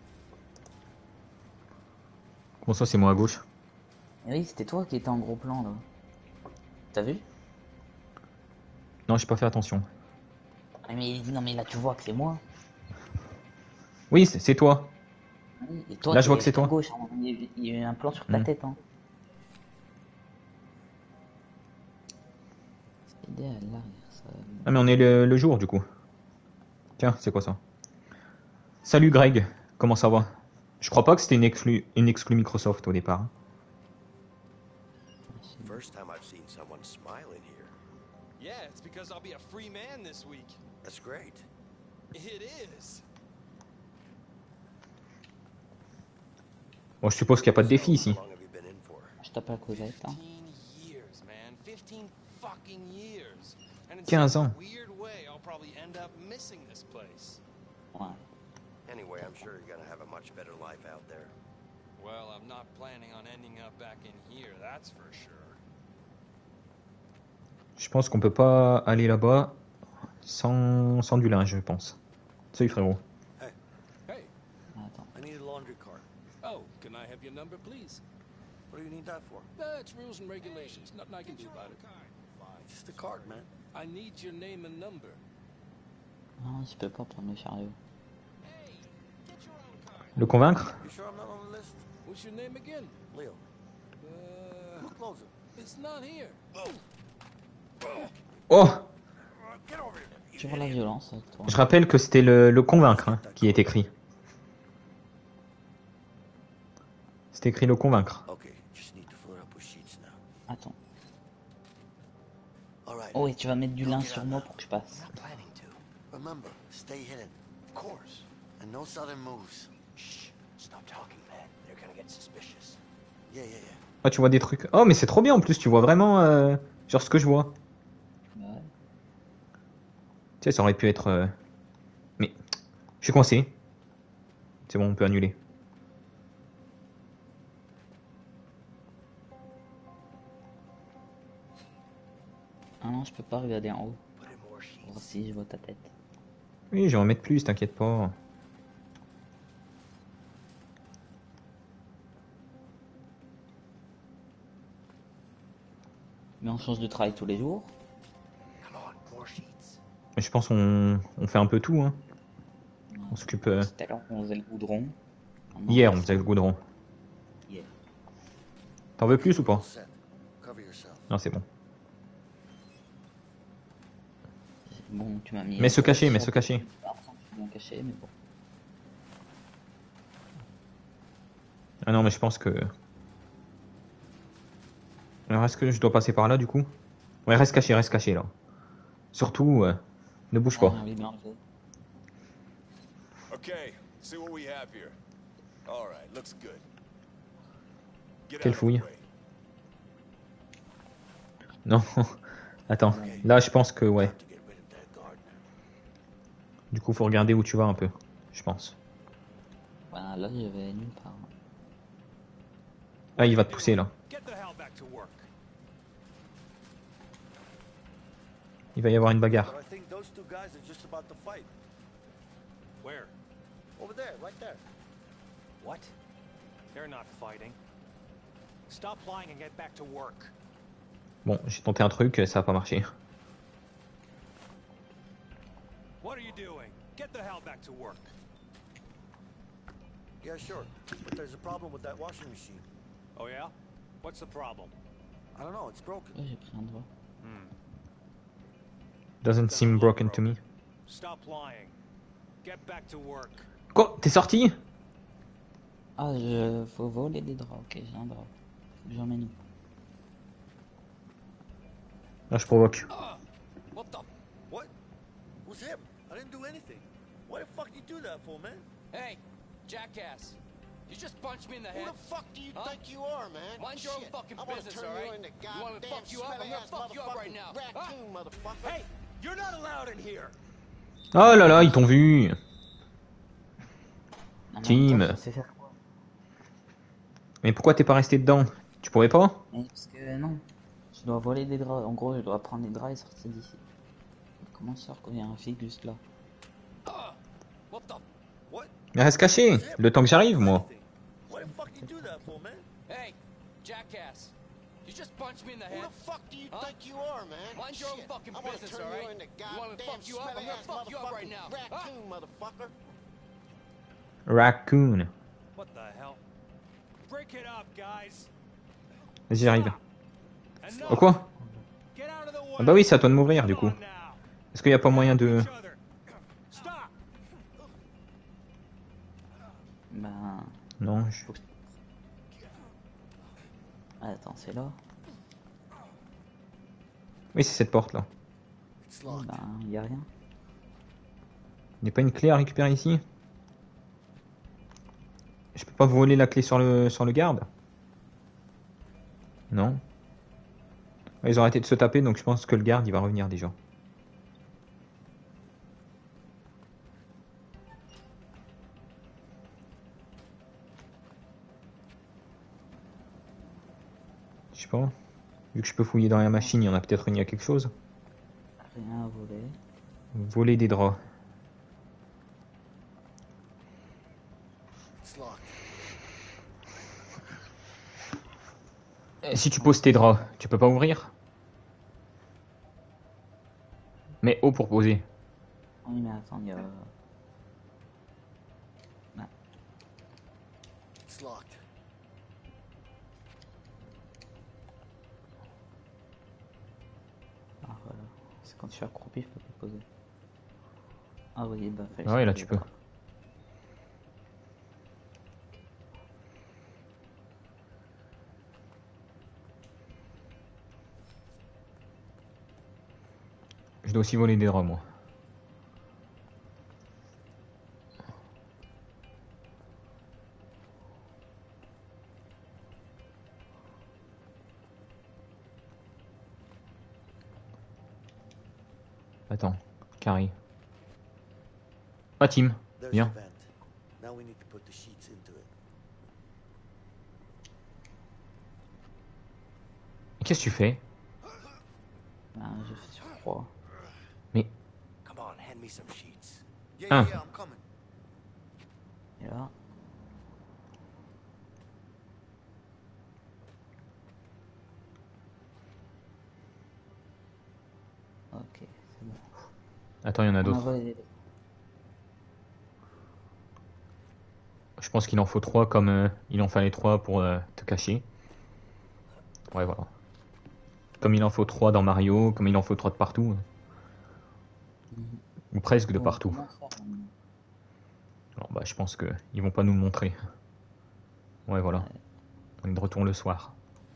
Comment ça, c'est moi à gauche? Eh oui, c'était toi qui étais en gros plan là. T'as vu? Non, j'ai pas fait attention. Ah, mais il dit non mais là tu vois que c'est moi. Oui, c'est c'est toi. Et toi, Là, je vois t'es que c'est toi. à gauche, hein. Il y a eu- il y a eu un plan sur ta Hmm. tête. Hein. C'est idéal, là. Ça... Ah mais on est le, le jour du coup. Tiens, c'est quoi ça? Salut Greg, comment ça va? Je crois pas que c'était une exclu, une exclu Microsoft au départ. First time I've seen someone smile in here. Yeah, it's because I'll be a free man this week. That's great. It is. Bon, je suppose qu'il n'y a pas de défi ici. How long have you been in for? Je tape la causette. Hein. fifteen years, man. fifteen fucking years. And in quinze some ans. weird way, I'll probably end up missing this place. Ouais. Anyway, I'm sure you're gonna have a much better life out there. Well, I'm not planning on ending up back in here, that's for sure. Je pense qu'on peut pas aller là-bas sans, sans du linge, je pense. Salut frérot. Hey, Hey, Attends. I need a laundry cart. oh, can I have your number, please? What do you need that for? That's rules and regulations. Nothing I can do about it. Just a cart, man. I need your name and number. Non, je peux pas prendre le chariot. Le convaincre? You sure I'm not on the list? What's your name again? Leo. Uh, Look closer. it's not here. Oh! Toujours la violence avec toi. Je rappelle que c'était le, le convaincre hein, qui est écrit. C'est écrit le convaincre. Okay, just need to fill it up with sheets now. Attends. All right. Oh, et tu vas mettre du linge sur moi pour que je passe. Not planning to. Remember, stay hidden. Of course. And no sudden moves. Shh. Stop talking, man. They're gonna get suspicious. Yeah, yeah, yeah. Ah, tu vois des trucs. Oh, mais c'est trop bien en plus, tu vois vraiment euh, genre ce que je vois. Ouais. Tu sais, ça aurait pu être. euh, Mais. Je suis coincé. C'est bon, on peut annuler. Ah non, je peux pas regarder en haut. Pour voir si je vois ta tête. Oui, je vais en mettre plus, t'inquiète pas. Mais on change de travail tous les jours. Mais je pense qu'on on fait un peu tout. Hein. On s'occupe. euh, Tout à l'heure, on faisait le goudron. Maintenant, Hier, on faisait le goudron. Hier. T'en veux plus ou pas? Set. Cover yourself. Non, c'est bon. Bon, tu m'as mis. Mais se cacher, mais se cacher. Bien caché, mais bon. Ah non, mais je pense que. Alors, est-ce que je dois passer par là du coup? Ouais, reste caché, reste caché là. Surtout, euh, ne bouge pas. Ah, oui, bien enlevé. Okay, see what we have here. All right, looks good. Get Quelle out of the fouille. way. Non, attends. Là, je pense que ouais. Du coup, faut regarder où tu vas un peu. Je pense. Voilà, là, je vais nulle part. Ah, il va te pousser là. Get the hell back to work. Il va y avoir une bagarre. But I think those two guys are just about to fight. Where? Over there, right there. What? They're not fighting. Stop lying and get back to work. Bon, j'ai tenté un truc, ça a pas marché. What are you doing? Get the hell back to work. Yeah, sure. But there's a problem with that washing machine. Oh yeah? What's the problem? I don't know, it's broken. Oh, j'ai pris un doigt. Hmm. Doesn't seem broken to me. Stop lying. Get back to work. Quoi? T'es sorti? Ah, je. Faut voler des draps. Ok, j'ai un drap. Faut que j'emmène. Là, je provoque. What the? What? Who's him? I didn't do anything. Why the fuck you do that for, man? Hey, jackass. You just punched me in the head. Who the fuck do you Huh? think you are, man? Mind your own Shit, fucking I wanna business, turn all you right? into You want me to goddamn fuck you up? I'm gonna smelly-ass fuck you up right motherfucking now. raccoon, motherfucker. Hey, you're not allowed in here. Oh là là, ils t'ont vu. Non, mais en Team. même temps, je sais faire quoi? Mais pourquoi t'es pas resté dedans? Tu pourrais pas? Mais parce que non. Je dois voler des draps. En gros, je dois prendre des draps et sortir d'ici. Comment ça quand il y a un flic juste là? What the? What? Mais reste caché, le temps que j'arrive, moi. Why the fuck you do that for, man? Hey, jackass. You just punched me in the Who head. the fuck do you Huh? think you are, man? Mind your own Shit, fucking I wanna business, turn all you right? into You want me to goddamn fuck you up? I'm gonna smelly-ass fuck you up right motherfucking now. Huh? raccoon, motherfucker. Raccoon. What the hell? Break it up, guys. Vas-y, j'arrive. Enough. Oh quoi? Get out of the way. Ah bah oui, c'est à toi de m'ouvrir du coup. Come on now. Est-ce qu'il n'y a pas moyen de... Stop. Ben. Non, je... Ah, attends, c'est là. Oui, c'est cette porte là. Ben, y a rien. Il n'y a pas une clé à récupérer ici? Je peux pas voler la clé sur le, sur le garde? Non. Ils ont arrêté de se taper, donc je pense que le garde il va revenir déjà. Je sais pas. Vu que je peux fouiller dans la machine, il y en a peut-être une, il y a quelque chose. Rien à voler. Voler des draps. Et si tu poses tes draps, tu peux pas ouvrir? Mais haut pour poser. Oui, mais attends, il y a. Ah. It's locked. Ah, voilà. C'est quand je suis accroupi, je peux pas poser. Ah oui, bah fait. Ah ouais, là tu peux. Je dois aussi voler des draps, moi. Attends, Carrie. Ah, Tim, There's viens. the vent. Now we need to put the sheets into it. Qu'est-ce que tu fais? Ben, je fais sur trois. Mais... Come on, hand me some sheets. Yeah, Ah. yeah, yeah, I'm coming. Et là. Ok, c'est bon. Attends, il y en a On d'autres. envoie les- Je pense qu'il en faut trois comme euh, il en fallait trois pour euh, te cacher. Ouais, voilà. Comme il en faut trois dans Mario, comme il en faut trois de partout. Ou presque de Bon, partout. comment faire, hein? Alors bah je pense que ils vont pas nous le montrer. Ouais, voilà. On est de retour le soir.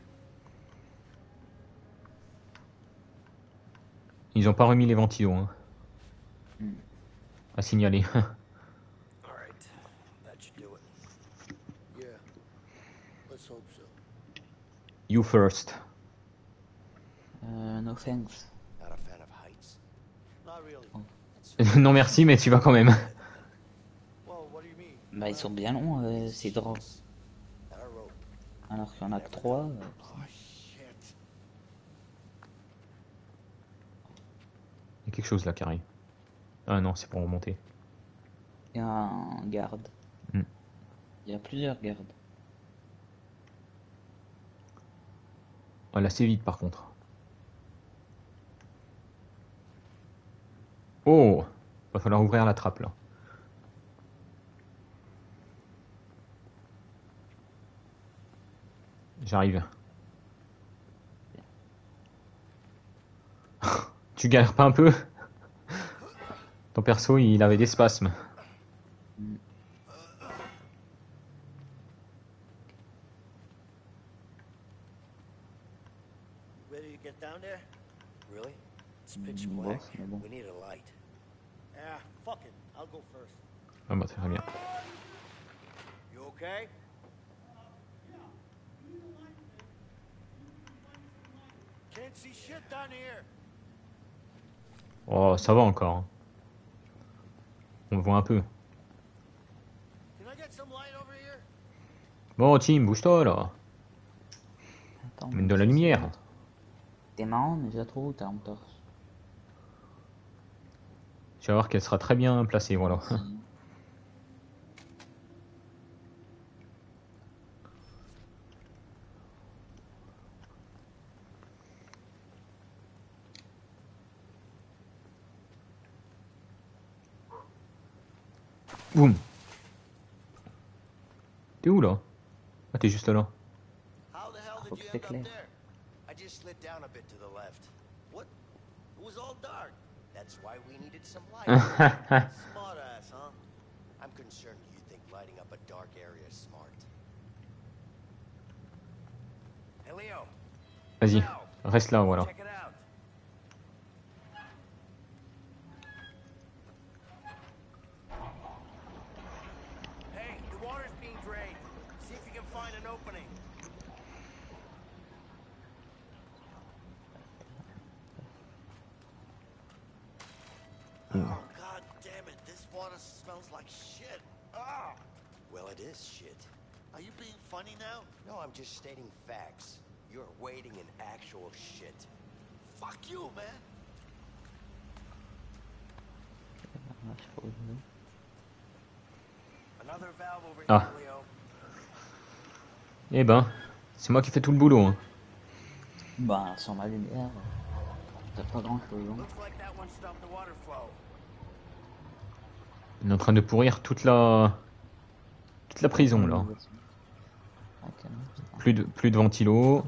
Ils ont pas remis les ventilos, hein. Hmm. À signaler. All right, that should do it. Yeah. Let's hope so. You first. Euh, no thanks. Not a fan of heights? Not really. Non merci, mais tu vas quand même. Well, what do you mean? Bah, ils sont bien longs, euh, ces draps. Not a rope. Alors qu'il y en a que trois. euh, Oh, shit. Il y a quelque chose là qui arrive. Ah non, c'est pour remonter. Il y a un garde. Hmm. Il y a plusieurs gardes. Ah là c'est vite par contre. Oh, va falloir ouvrir la trappe là. J'arrive. Tu galères pas un peu? Ton perso il avait des spasmes. Ready to get down there? Really? It's pitch Mm, black. boss, mais bon. We need a light. Yeah, fuck it. I'll go first. Ah bah très bien. You okay? Can't see shit down here. Oh ça va encore. hein. On le voit un peu. Can I get some light over here? Bon Tim, bouge-toi là. Attends, Mène de la lumière. t'es marrant, mais je la trouve où ta lampe torche. Tu vas voir qu'elle sera très bien placée, voilà. Boum. où là? Ah, t'es juste là. How the hell Faut did que you c'est end clair. up there? I just slid down a bit to the left. What? It was all dark. That's why we needed some light. Smart ass, huh? I'm concerned you think lighting up a dark area is smart. Hey Leo, Vas-y, reste là, voilà. check it out. Hey, the water's being drained. See if you can find an opening. Oh, god damn it. This water smells like shit. Ah! Well, it is shit. Are you being funny now? No, I'm just stating facts. You're wading in actual shit. Fuck you, man. Another valve over Ah. here, Leo. Eh ben, c'est moi qui fais tout le boulot. Hein. Bah, sur ma lumière, t'as pas grand chose. Hein. Looks like that one stopped the water flow. On est en train de pourrir toute la toute la prison là. Ok, Plus de plus de ventilo,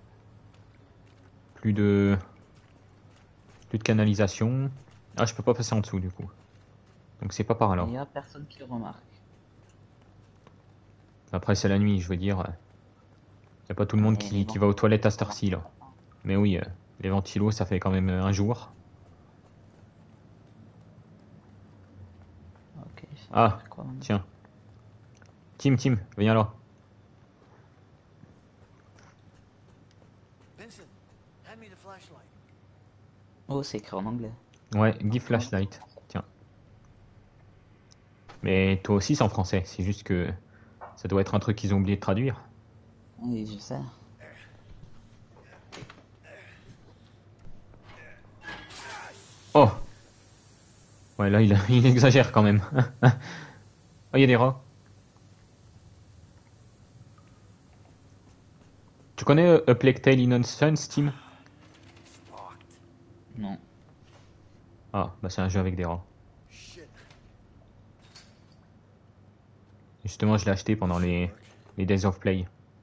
plus de plus de canalisation. Ah, je peux pas passer en dessous du coup. Donc c'est pas par là. Il y a personne qui le remarque. Après c'est la nuit, je veux dire. Y a pas tout le monde qui, qui va aux toilettes à cette heure-ci là. Mais oui, euh, les ventilos ça fait quand même un jour. Ok. Ah, quoi, tiens. Tim, Tim, viens là. Vincent, hand me the flashlight. Oh, c'est écrit en anglais. Ouais, give flashlight. Tiens. Mais toi aussi c'est en français, c'est juste que ça doit être un truc qu'ils ont oublié de traduire. Oui, je sais. Oh! Ouais, là il, il exagère quand même. Oh, il y a des rats. Tu connais euh, A Plague Tale Innocence, Tim? Non. Ah, bah c'est un jeu avec des rats. Justement, je l'ai acheté pendant les, les Days of Play.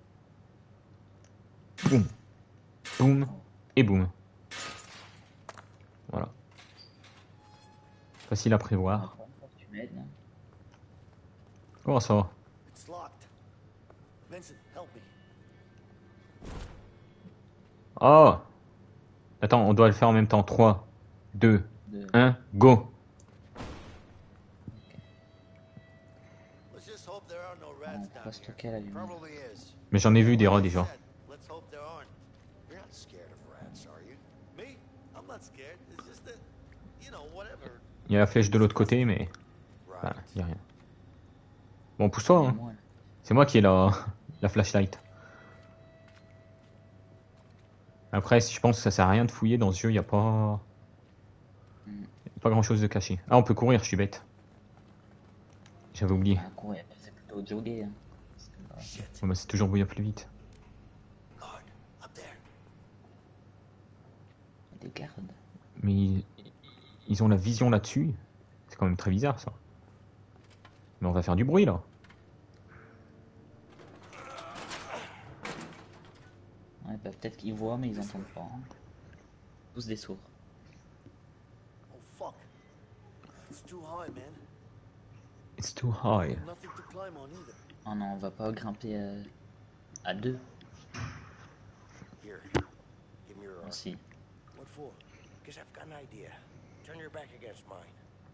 Boum. Boum. Et boum. Voilà. Facile à prévoir. Tu m'aides, hein. Comment ça va? It's locked. Vincent, help me. Oh! Attends, on doit le faire en même temps. trois, deux, un, go! Let's just hope there are no rats On down va stocker la lumière. Probably is. Mais j'en ai vu des rats déjà. Let's hope there aren't. You're not scared of rats, are you? Me? I'm not scared. It's just that, you know, whatever. Il y a la flèche de l'autre côté, mais... Voilà, il n'y a rien. Bon, pousse-toi, hein. C'est moi qui ai la, la flashlight. Après, je pense que ça sert à rien de fouiller dans ce jeu, il n'y a pas... Y a pas grand chose de caché. Ah, on peut courir, je suis bête. J'avais oublié. Ah, courir, c'est plutôt jogger. Hein. Ouais, bah, c'est toujours bouillir plus vite. Des gardes. Mais ils, ils ont la vision là-dessus. C'est quand même très bizarre, ça. Mais on va faire du bruit, là. Ouais, bah peut-être qu'ils voient, mais ils entendent pas. Hein. Tous des sourds. Oh fuck. It's too high, man. It's too high. Nothing to climb on either. Oh non, on va pas grimper euh, à deux. Here, give me your arm. Aussi. What for? Because I've got an idea. Turn your back against mine.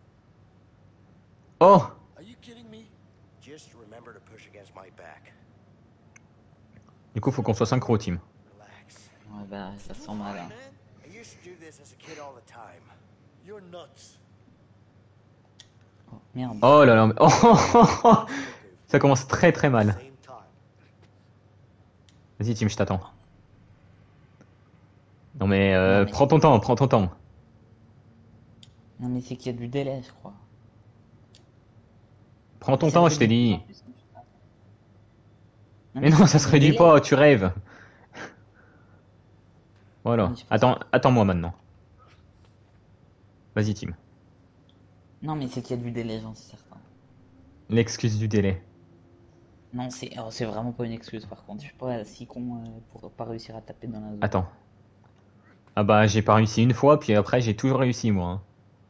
Oh! Are you kidding me? Just remember to push against my back. Du coup, faut qu'on soit synchro, team. Ouais, bah ça sent mal. Hein. I used to do this as a kid all the time. You're nuts. Oh, merde. Oh là là, mais... oh, oh, oh, oh. Ça commence très très mal. Vas-y, team, je t'attends. Non mais, euh, Non, mais prends ton temps, prends ton temps. Non mais c'est qu'il y a du délai, je crois. Prends ton Ça temps, se je t'ai réduit dit. pas plus que ça. Non, Mais non, ça se réduit délai. pas, tu rêves. Voilà. Oui, je pense Attends, attends-moi maintenant. Vas-y, team. Non mais c'est qu'il y a du délai, j'en suis certain. L'excuse du délai. Non, c'est alors, c'est vraiment pas une excuse par contre. Je suis pas si con euh, pour pas réussir à taper dans la zone. Attends. Ah bah j'ai pas réussi une fois, puis après j'ai toujours réussi moi. Hein.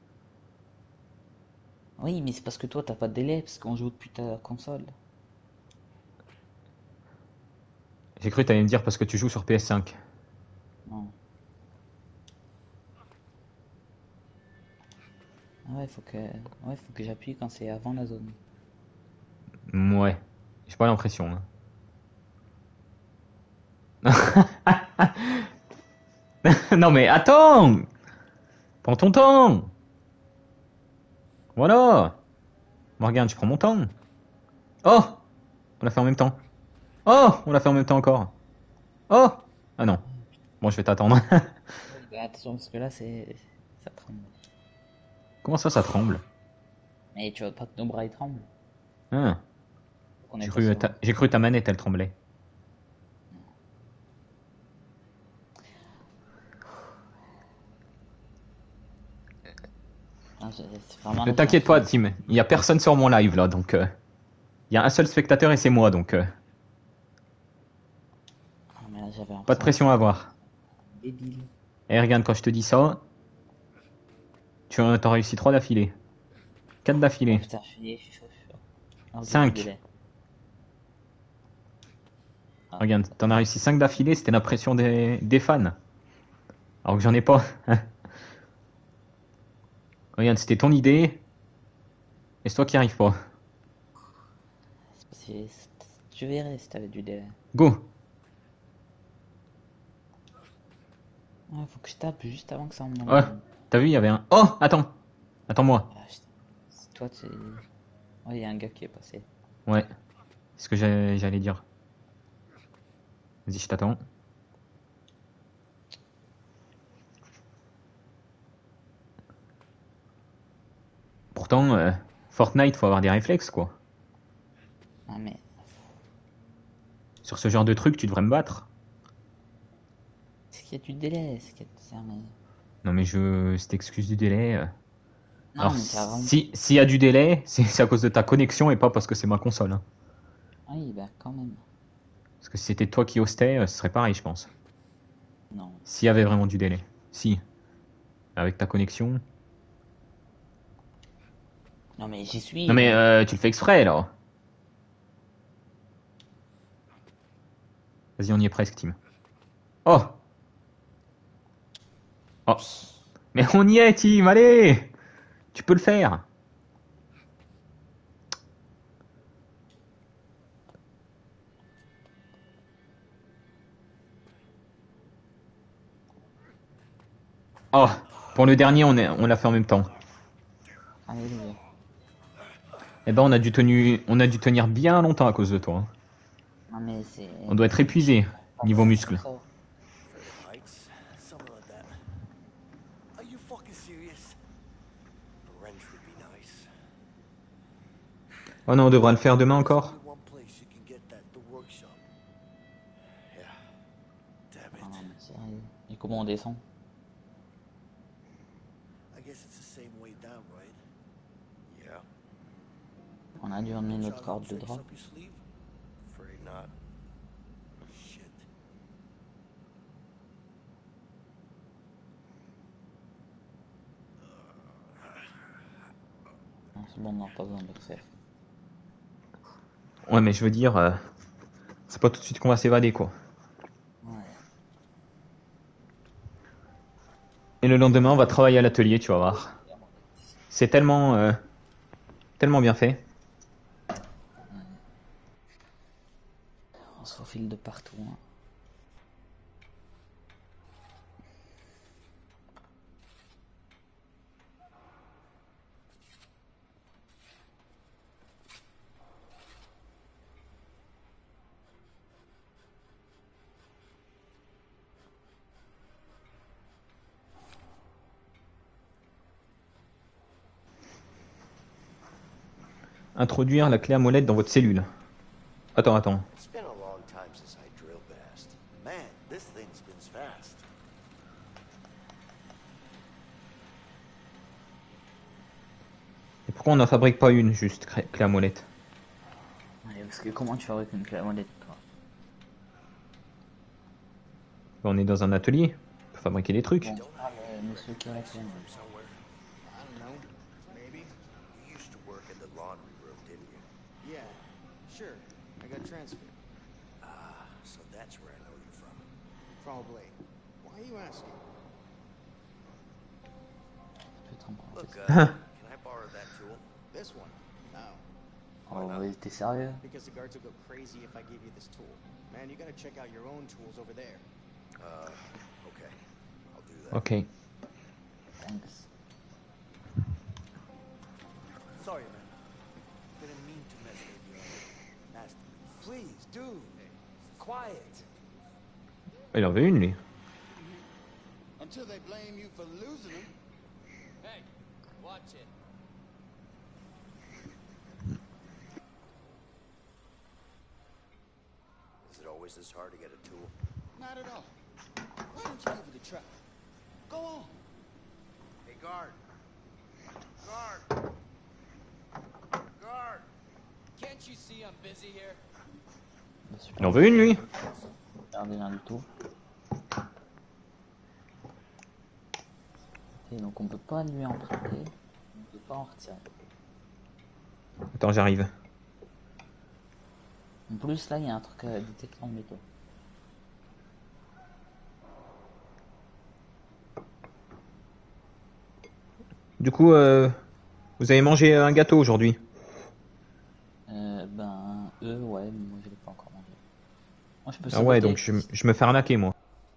Oui, mais c'est parce que toi t'as pas de délai, parce qu'on joue depuis ta console. J'ai cru que t'allais me dire parce que tu joues sur P S cinq. Non. Ah ouais, faut que, ouais, faut que j'appuie quand c'est avant la zone. Ouais. J'ai pas l'impression. Hein. Non mais attends! Prends ton temps! Voilà! Morgane, tu prends mon temps. Oh! On l'a fait en même temps. Oh! On l'a fait en même temps encore. Oh! Ah non. Bon, je vais t'attendre. Bah, attention, parce que là, c'est... ça tremble. Comment ça, ça tremble? Mais tu vois pas que nos bras ils tremblent. Ah. On est J'ai pas cru, sûr. ta... j'ai cru ta manette, elle tremblait. Ah, c'est vraiment Ne la t'inquiète chance. pas, Tim. Il y a personne sur mon live là, donc. euh, Il y a un seul spectateur et c'est moi, donc. euh, Ah, mais là, j'avais Pas de pression à avoir. Débile. Et regarde, quand je te dis ça, tu en as réussi trois d'affilée. quatre Oh d'affilée. putain, je suis, je suis chaud, je suis chaud. Alors, j'ai cinq. du délai. Ah. Regarde, t'en as réussi cinq d'affilée, c'était la pression des... des fans. Alors que j'en ai pas. Regarde, c'était ton idée. Et c'est toi qui arrives pas. C'est- c'est- Tu verrais si t'avais du délai. Go! Ouais, faut que je tape juste avant que ça me Ouais, t'as vu, il y avait un. Oh! Attends! Attends-moi. Ah, je- c'est toi, tu. Ouais, il y a un gars qui est passé. Ouais. C'est ce que j'ai- j'allais dire. Vas-y, je t'attends. Pourtant, euh, Fortnite, faut avoir des réflexes, quoi. Ah, mais. Sur ce genre de truc, tu devrais me battre. C'est qu'il y a du délai, c'est qu'il y a. c'est un- Non, mais je. Cette excuse du délai. euh, Non, Alors, mais t'as vraiment- si s'il y a du délai, c'est c'est à cause de ta connexion et pas parce que c'est ma console. Hein. Oui, bah quand même. Parce que si c'était toi qui hostais, euh, ce serait pareil, je pense. Non. S'il y avait vraiment du délai. Si. Avec ta connexion. Non, mais j'y suis. Non, mais euh, tu le fais exprès, là. Vas-y, on y est presque, Tim. Oh! Oh! Mais on y est, Tim, allez! Tu peux le faire! Oh! Pour le dernier, on est- on l'a fait en même temps. Alléluia. Eh ben, on a dû tenir, on a dû tenir bien longtemps à cause de toi. hein. Non, mais c'est. On doit être épuisé, niveau muscle. Heights, something like that. Are you fucking serious? A wrench would be nice. Oh non, on devra le faire demain encore? Only one place you can get that, the workshop. Yeah. Damn Ah, non, it. mais sérieux. Et comment on descend? I guess it's the same way down, right? Yeah. On a dû emmener notre Charlie corde de tricks drap. up your sleeve? Afraid not. Shit. Non, c'est bon, on n'a pas besoin de le faire. Ouais, mais je veux dire, euh, c'est pas tout de suite qu'on va s'évader, quoi. Ouais. Et le lendemain, on va travailler à l'atelier, tu vas voir. C'est tellement, euh, tellement bien fait. On se faufile de partout. Hein. Introduire la clé à molette dans votre cellule. Attends, attends. It's been a long time since I drill bast. Man, this thing spins fast. Et pourquoi on n'en fabrique pas une, juste, clé clé à molette? Ouais, parce que comment tu fabriques une clé à molette, toi? On est dans un atelier. On peut fabriquer des trucs. Bon, ah, le monsieur qui a la clé. I don't know. Maybe. You used to work in the laundry room, didn't you? Yeah, sure. I got transferred. Ah, so that's where I know you from. Probably. Why are you asking? Look, uh, can I borrow that tool? This one? No. Oh, t'es sérieux? Because the guards will go crazy if I give you this tool. Man, you gotta check out your own tools over there. Uh, okay. I'll do that. Ok. Thanks. Sorry, man. Didn't mean to mess with your masterpiece. Please, dude. Quiet. Il en veut une, lui. Until they blame you for losing them. Hey, watch it. Is it always this hard to get a tool? Not at all. Why don't you give it a try? Go on. Hey, guard. Guard. Guard. Can't you see I'm busy here? Il en veut une, lui. Regardez rien du tout. Et donc on peut pas lui emprunter, on peut pas en retirer. Attends, j'arrive. En plus là il y a un truc à détecter en métaux. Du coup, euh, vous avez mangé un gâteau aujourd'hui? Euh, ben, eux, ouais, mais moi je l'ai pas encore mangé. Moi je peux Ah ouais, saboter. donc je, je me fais arnaquer, moi.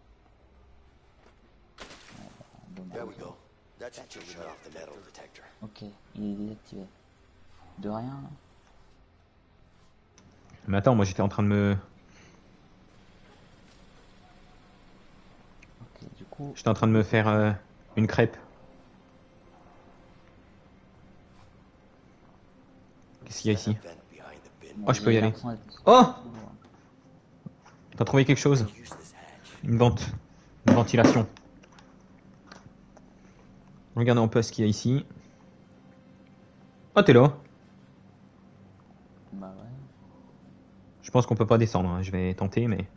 There we go. That should shut off the metal detector. Ok, il est désactivé. De rien. Là. Mais attends, moi j'étais en train de me... Ok, du coup... J'étais en train de me faire euh, une crêpe. Qu'est-ce qu'il y a ici? Oh, je peux y aller. Oh! T'as trouvé quelque chose? Une vente. Une ventilation. Regardez un peu ce qu'il y a ici. Oh, t'es là? Bah ouais. Je pense qu'on peut pas descendre, hein. Je vais tenter, mais...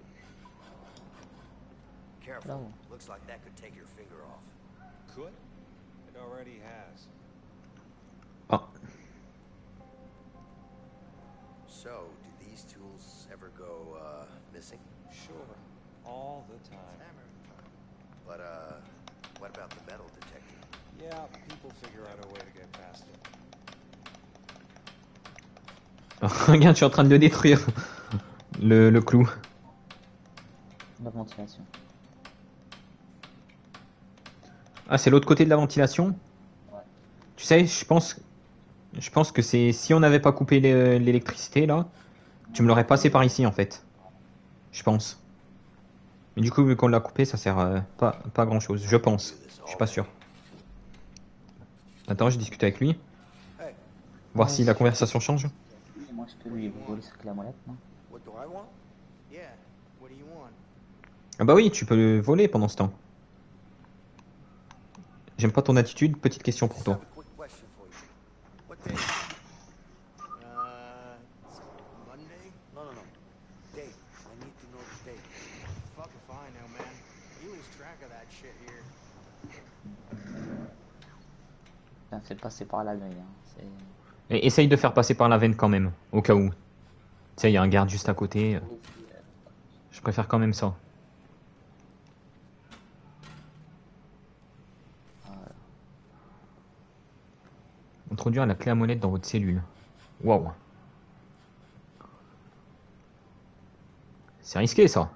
Careful. Là-haut. Looks like that could take your finger off. Could? It already has. Ah. So, do these tools ever go, uh, missing? Sure. All the time. But, uh, what about the metal detector? Yeah, people figure out a way to get past it. Regarde, je suis en train de le détruire. Le, le clou. La ventilation. Ah, c'est l'autre côté de la ventilation? Ouais. Tu sais, je pense... Je pense que c'est... Si on n'avait pas coupé l'é- l'électricité, là, tu me l'aurais passé par ici, en fait. Je pense. Mais du coup, vu qu'on l'a coupé, ça sert euh, pas, pas à grand-chose. Je pense. Je suis pas sûr. Attends, je discute avec lui. Voir si la conversation change. Et moi je peux lui voler sa clé à molette, non? What do I want? Yeah, what do you want? Ah bah oui, tu peux le voler pendant ce temps. J'aime pas ton attitude, petite question pour toi. Quick question for you. What day? Uh, it's Monday? No, no, no. Date. I need to know the date. Fuck if I know, man. You lose track of that shit here. Putain, fais passer par la grille, hein. C'est... Et essaye de faire passer par la veine quand même, au cas où. Tu sais, il y a un garde juste à côté. Je préfère quand même ça. Introduire la clé à molette dans votre cellule. Waouh. C'est risqué ça.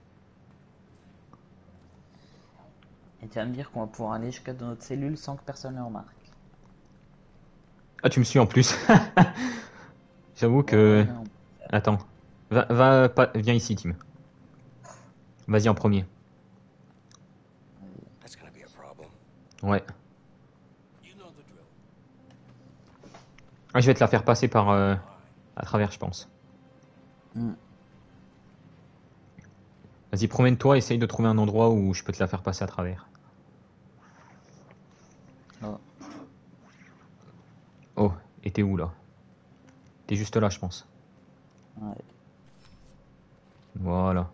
Et tu vas me dire qu'on va pouvoir aller jusqu'à dans notre cellule sans que personne ne remarque. Ah, tu me suis en plus. J'avoue que... Attends. Va, va, pas... Viens ici, Tim. Vas-y en premier. That's gonna be a problem. Ouais. You know the drill. Ah, je vais te la faire passer par... euh, à travers, je pense. Mm. Vas-y, promène-toi, essaye de trouver un endroit où je peux te la faire passer à travers. Oh. Oh, et t'es où là? T'es juste là, je pense. Ouais. Voilà.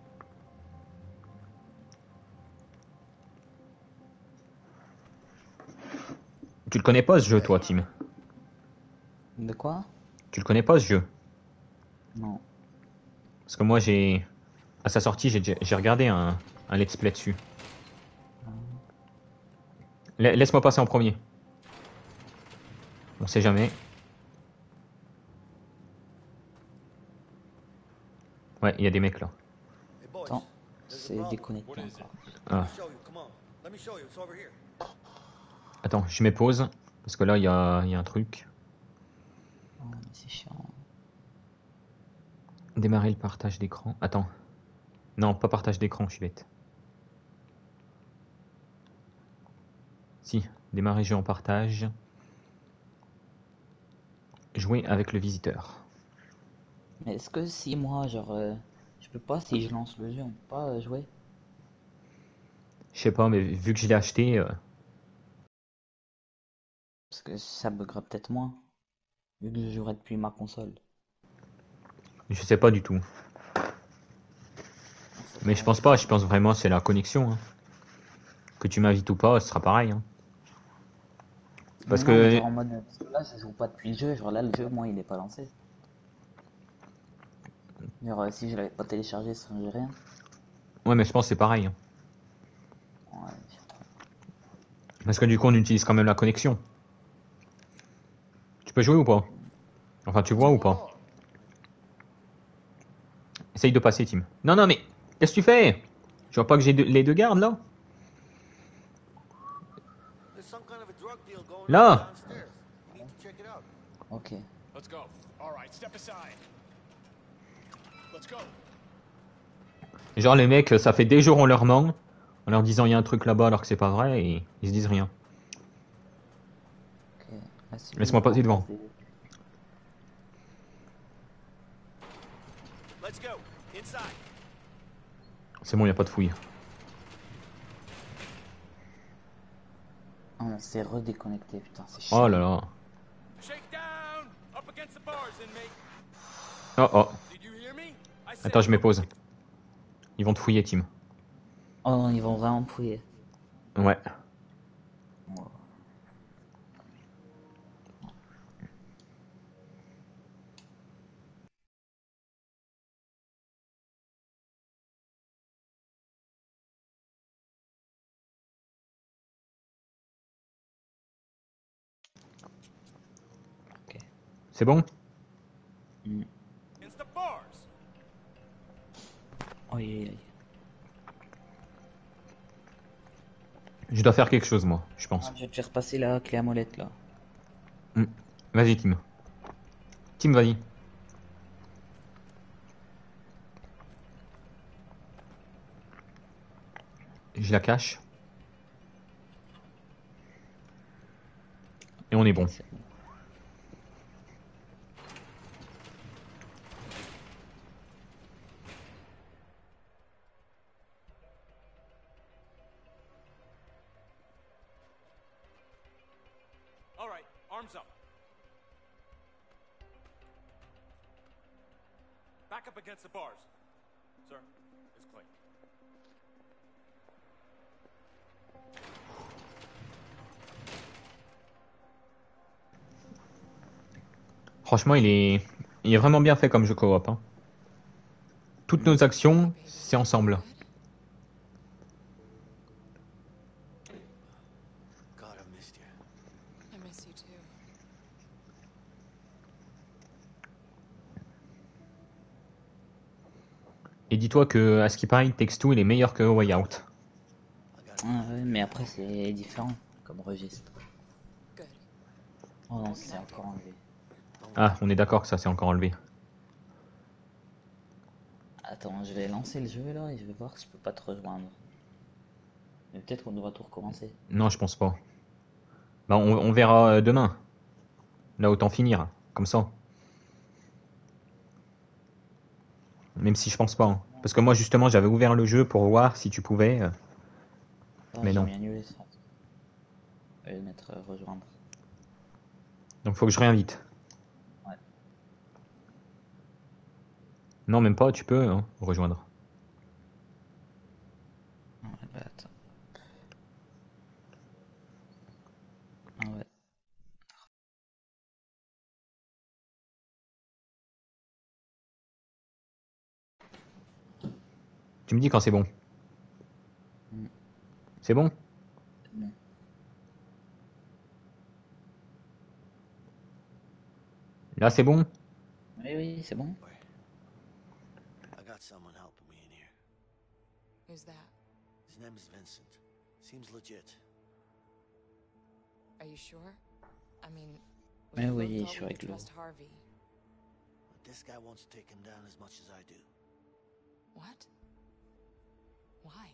Tu le connais pas ce jeu, toi, Tim? De quoi? Tu le connais pas ce jeu? Non. Parce que moi, j'ai... À sa sortie, j'ai j'ai regardé un, un let's play dessus. La- Laisse-moi passer en premier. On sait jamais. Ouais, il y a des mecs là. Attends, c'est déconnecté encore. Ah. Attends, je mets pause. Parce que là, il y a, il y a un truc. Oh, mais c'est chiant. Démarrer le partage d'écran. Attends. Non, pas partage d'écran, je suis bête. Si, démarrer jeu en partage. Jouer avec le visiteur. Mais est-ce que si moi, genre, euh, je peux pas, si je lance le jeu, on peut pas euh, jouer? Je sais pas, mais vu que je l'ai acheté... euh, Parce que ça buggera peut-être moins, vu que je jouerai depuis ma console. Je sais pas du tout. Mais je pense pas, je pense vraiment c'est la connexion. Hein. Que tu m'invites ou pas, ce sera pareil. Hein. Parce non, que... non, mais genre en mode, parce que là, je joue pas depuis le jeu, genre là, le jeu, moi, il est pas lancé. Genre, euh, si je l'avais pas téléchargé, ça changeait rien. Ouais, mais je pense que c'est pareil. Hein. Ouais. Parce que du coup, on utilise quand même la connexion. Tu peux jouer ou pas? Enfin, tu vois ou pas? Essaye de passer, Tim. Non, non, mais... Qu'est-ce que tu fais? Je vois pas que j'ai deux- les deux gardes, là? Là! Ok. Let's go. All right, step aside. Let's go. Genre, les mecs, ça fait des jours on leur ment, en leur disant il y a un truc là-bas alors que c'est pas vrai, et ils se disent rien. Ok. Là, c'est Laisse-moi lui, passer en devant. face des- Let's go. Inside. C'est bon, il a pas de fouille. Ah, on s'est redéconnecté, putain, c'est chiant. Oh là là. Shake down. Up against the bars, inmate. Oh oh. Did you hear me? I said Attends, je mets pause. Ils vont te fouiller, Tim. Oh non, ils vont vraiment me fouiller. Ouais. C'est bon? Mm. against the bars. Aïe aïe aïe. Je dois faire quelque chose, moi, je pense. Ah, je vais te faire passer la clé à molette là. Mm. Vas-y, Tim. Tim, vas-y. Je la cache. Et on est bon. All right, arms up. Back up against the bars. Sir, it's clean. Franchement, il est... il est vraiment bien fait comme jeu coop. Hein. Toutes nos actions, c'est ensemble. God, I missed you. I miss you too. Et dis-toi que, à ce qui paraît, Takes Two, il est meilleur que Way Out. Ah ouais, mais après c'est différent comme registre. Oh non, c'est encore enlevé. Ah, on est d'accord que ça, c'est encore enlevé. Attends, je vais lancer le jeu là et je vais voir si je peux pas te rejoindre. Mais peut-être qu'on devra tout recommencer. Non, je pense pas. Bah, on, on verra euh, demain. Là, autant finir, comme ça. Même si je pense pas. Hein. Parce que moi, justement, j'avais ouvert le jeu pour voir si tu pouvais. euh, Ah, Mais j'ai non. mis annulé ça. Je vais le mettre euh, rejoindre. Donc, faut que je réinvite. Ouais. Non, même pas, tu peux hein, rejoindre. Ouais, bah attends. Ah ouais. Tu me dis quand c'est bon. Mm. C'est bon? Non. Là, c'est bon? Oui, oui, c'est bon. I got someone helping me in here. Who's that? His name is Vincent. Seems legit. Are you sure? I mean, Oui, we oui, both je suis thought we avec could Lou. trust Harvey. But this guy wants to take him down as much as I do. What? Why?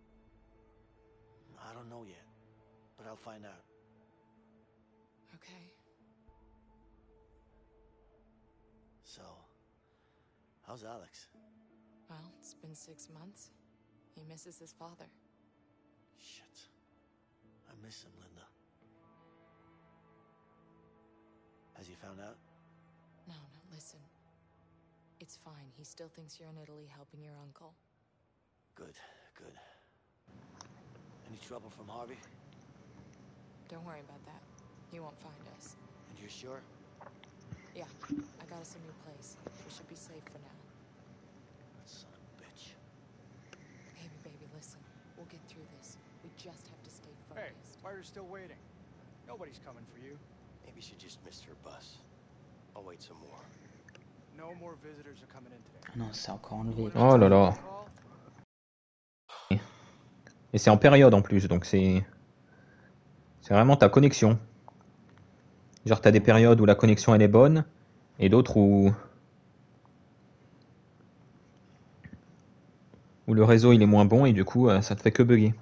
I don't know yet, but I'll find out. Okay. So, how's Alex? Well, it's been six months. He misses his father. Shit. I miss him, Linda. Has he found out? No, no, listen. It's fine. He still thinks you're in Italy helping your uncle. Good, good. Any trouble from Harvey? Don't worry about that. He won't find us. And you're sure? Yeah, I got us a new place. We should be safe for now. That son of a bitch. Baby, baby, listen. We'll get through this. We just have to stay Hey, focused. why are you still waiting? Nobody's coming for you. Maybe she just missed her bus. I'll wait some more. No more visitors are coming in today. Ah non, c'est encore enlevé. Oh là là. Et c'est en période en plus, donc c'est... C'est vraiment ta connexion. Genre t'as des périodes où la connexion elle est bonne, et d'autres où... où le réseau il est moins bon, et du coup euh, ça te fait que bugger.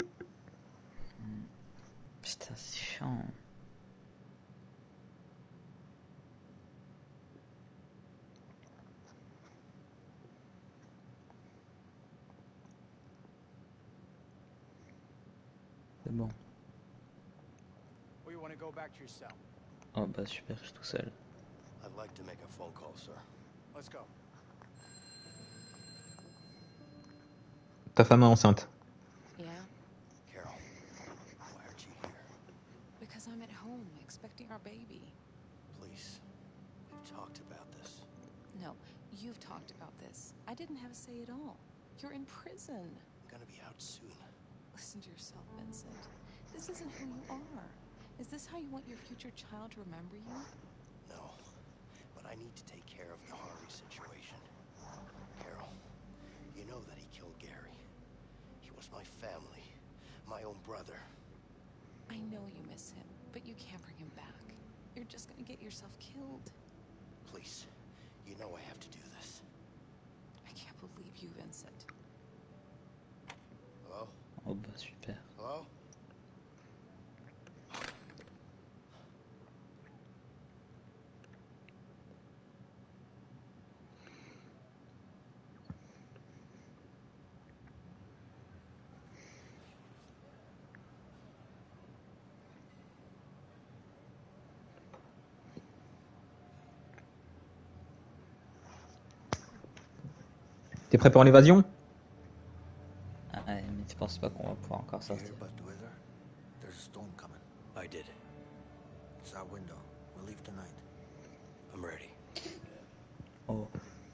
Putain, c'est chiant. C'est bon. Or you want to go back to your cell? Oh bah super, je suis tout seul. I'd like to make a phone call, sir. Let's go. Ta femme est enceinte. Yeah? Carol, why aren't you here? Because I'm at home, expecting our baby. Please, we've talked about this. No, you've talked about this. I didn't have a say at all. You're in prison. I'm gonna be out soon. Listen to yourself, Vincent. This isn't who you are. Is this how you want your future child to remember you? No, but I need to take care of the Harvey situation. Carol, you know that he killed Gary. He was my family, my own brother. I know you miss him, but you can't bring him back. You're just gonna get yourself killed. Please, you know I have to do this. I can't believe you, Vincent. Hello? Oh bah super. Hello? T'es prêt pour l'évasion? Ah ouais, mais tu penses pas qu'on va pouvoir encore You sortir? hear about the weather? There's a storm coming. I did. It's our window. We'll leave tonight. I'm ready. Oh.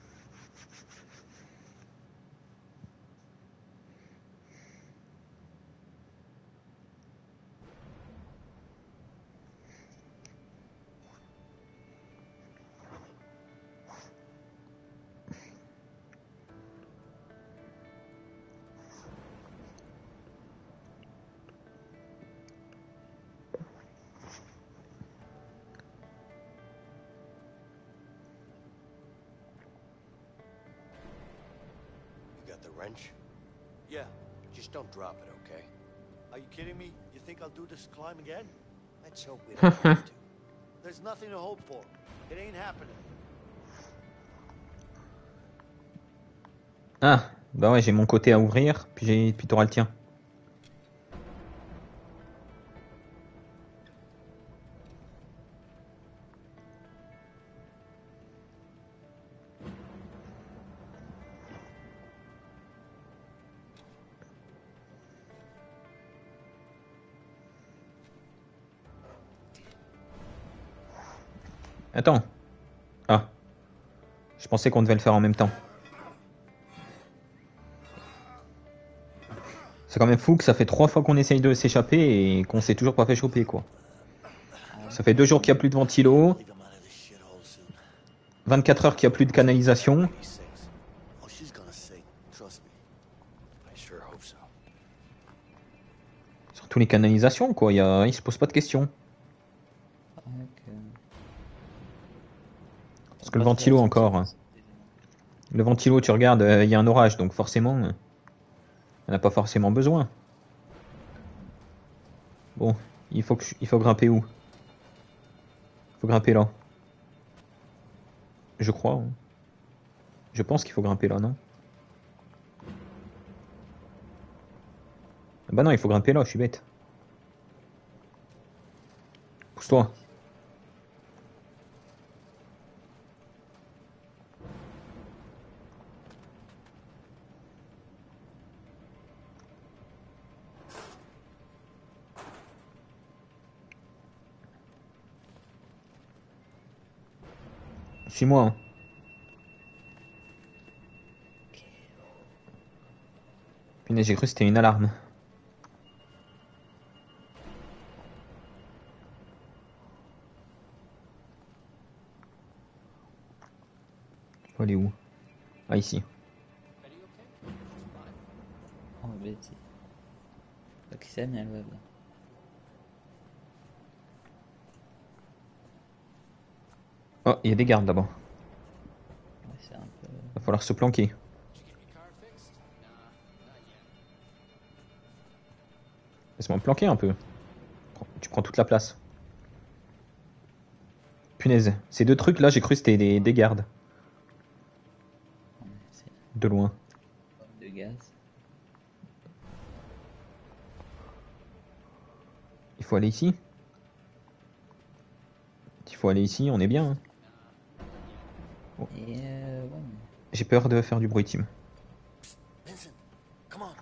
You got the wrench? Yeah, just don't drop it, okay? Are you kidding me? You think I'll do this climb again? Let's hope we don't have to. There's nothing to hope for. It ain't happening. Ah, bah ouais, j'ai mon côté à ouvrir, puis, j'ai... puis t'auras le tien. Attends. Ah. Je pensais qu'on devait le faire en même temps. C'est quand même fou que ça fait trois fois qu'on essaye de s'échapper et qu'on s'est toujours pas fait choper, quoi. Ça fait deux jours qu'il n'y a plus de ventilo. vingt-quatre heures qu'il n'y a plus de canalisation. Surtout les canalisations, quoi. Il y a... Ils se posent pas de questions. Parce que le ventilo encore. hein. Le ventilo, tu regardes, il euh, y a un orage, donc forcément, euh, on n'a pas forcément besoin. Bon, il faut, que je- il faut grimper où? Il faut grimper là. Je crois. hein. Je pense qu'il faut grimper là, non? Bah non, il faut grimper là, je suis bête. Pousse-toi. Suis-moi. hein. Punaise, j'ai cru que c'était une alarme. Faut aller où? Ah, ici. Oh, Betty. Pas qui c'est, mais elle va bien. Oh, il y a des gardes là-bas. Ouais, c'est un peu... Va falloir se planquer. Laisse-moi me planquer un peu. Tu prends toute la place. Punaise, ces deux trucs là, j'ai cru que c'était des, des gardes. De loin. de gaz. Il faut aller ici. Il faut aller ici, on est bien. hein. Oh. Et euh, ouais. J'ai peur de faire du bruit, Tim. Vincent, come on.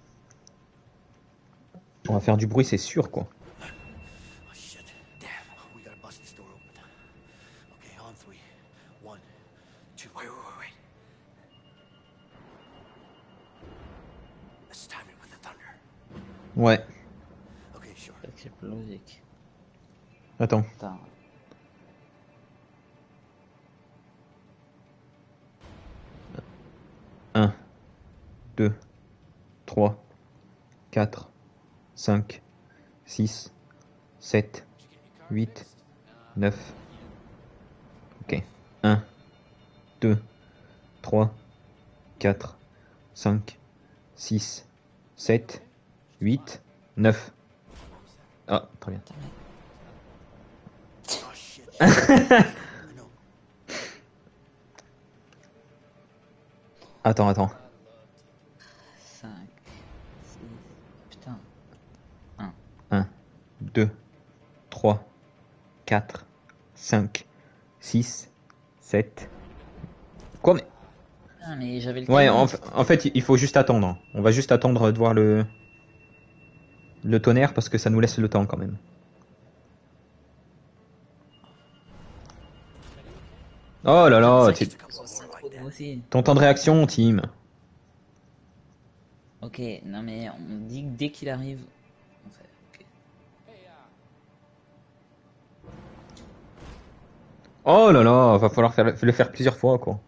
On va faire du bruit, c'est sûr, quoi. Oh shit. Damn. We gotta bust this door open. Okay, on three. One, two. Wait, wait, wait, wait. Let's time it with the thunder. Ouais. Okay, sure. C'est plus logique. Attends. Attends. un, deux, trois, quatre, cinq, six, sept, huit, neuf. Ok. un, deux, trois, quatre, cinq, six, sept, huit, neuf. Ah, très bien. Oh shit. I know. Attends, attends. cinq, six, putain. un, deux, trois, quatre, cinq, six, sept. Quoi mais... Ah, mais j'avais le Ouais, timing. en, f- en fait, il faut juste attendre. On va juste attendre de voir le... le tonnerre parce que ça nous laisse le temps quand même. Oh là là, C'est tu- ça qui me pose trop de mots aussi. ton temps de réaction, Tim. Ok, non mais on dit que dès qu'il arrive, on fait. Ok. Oh là là, va falloir faire, le faire plusieurs fois, quoi.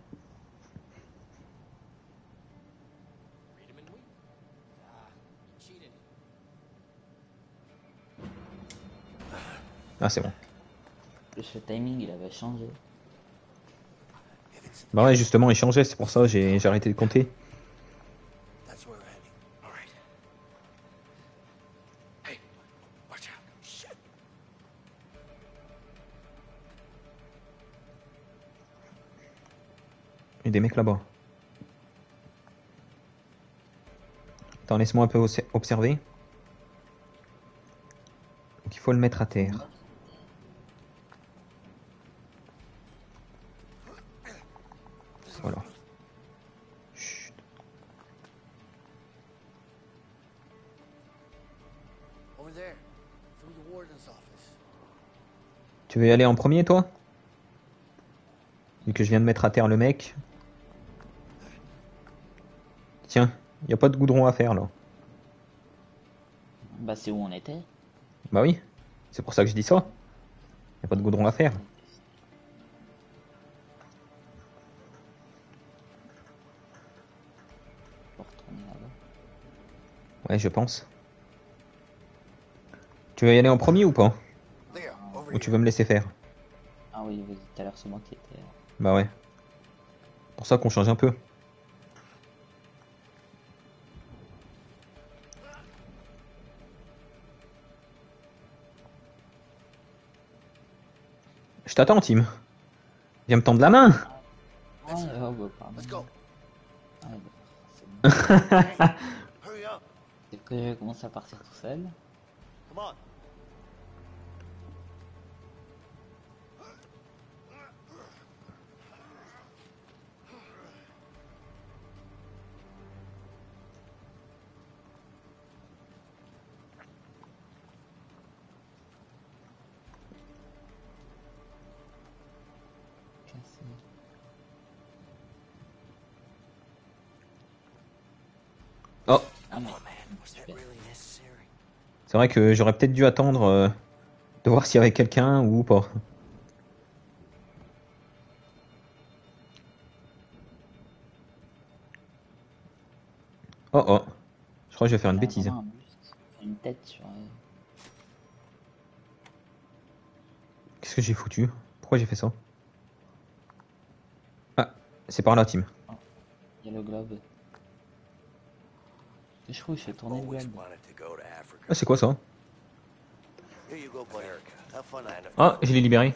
Ah, c'est bon. Plus le timing, il avait changé. Bah ouais, justement, il changeait, c'est pour ça que j'ai j'ai arrêté de compter. That's where we're heading. All right. Hey, watch out. Shit. Il y a des mecs là-bas. Attends, laisse-moi un peu obs- observer. Donc il faut le mettre à terre. Voilà. Chut. Over there, through the warden's office. Tu veux y aller en premier, toi? Vu que je viens de mettre à terre le mec. Tiens, y a pas de goudron à faire là. Bah c'est où on était. Bah oui, c'est pour ça que je dis ça. Y a pas de goudron à faire. Ouais, je pense. Tu veux y aller en premier ou pas? Ou tu veux me laisser faire? Ah oui, oui, tout à l'heure c'est moi qui étais. Bah ouais. Pour ça qu'on change un peu. Je t'attends, Tim. Viens me tendre la main. Ah, oh, bah, pardon. Ah, bah, c'est que je vais commencer à partir tout seul. Oh. C'est vrai que j'aurais peut-être dû attendre euh, de voir s'il y avait quelqu'un ou pas. Oh oh. Je crois que je vais faire une bêtise. Une tête sur... Qu'est-ce que j'ai foutu? Pourquoi j'ai fait ça? Ah, c'est par là, Tim. Il y a le globe. Je trouve que je fais tourner le globe. Ah, c'est quoi ça? Ah, je l'ai libéré.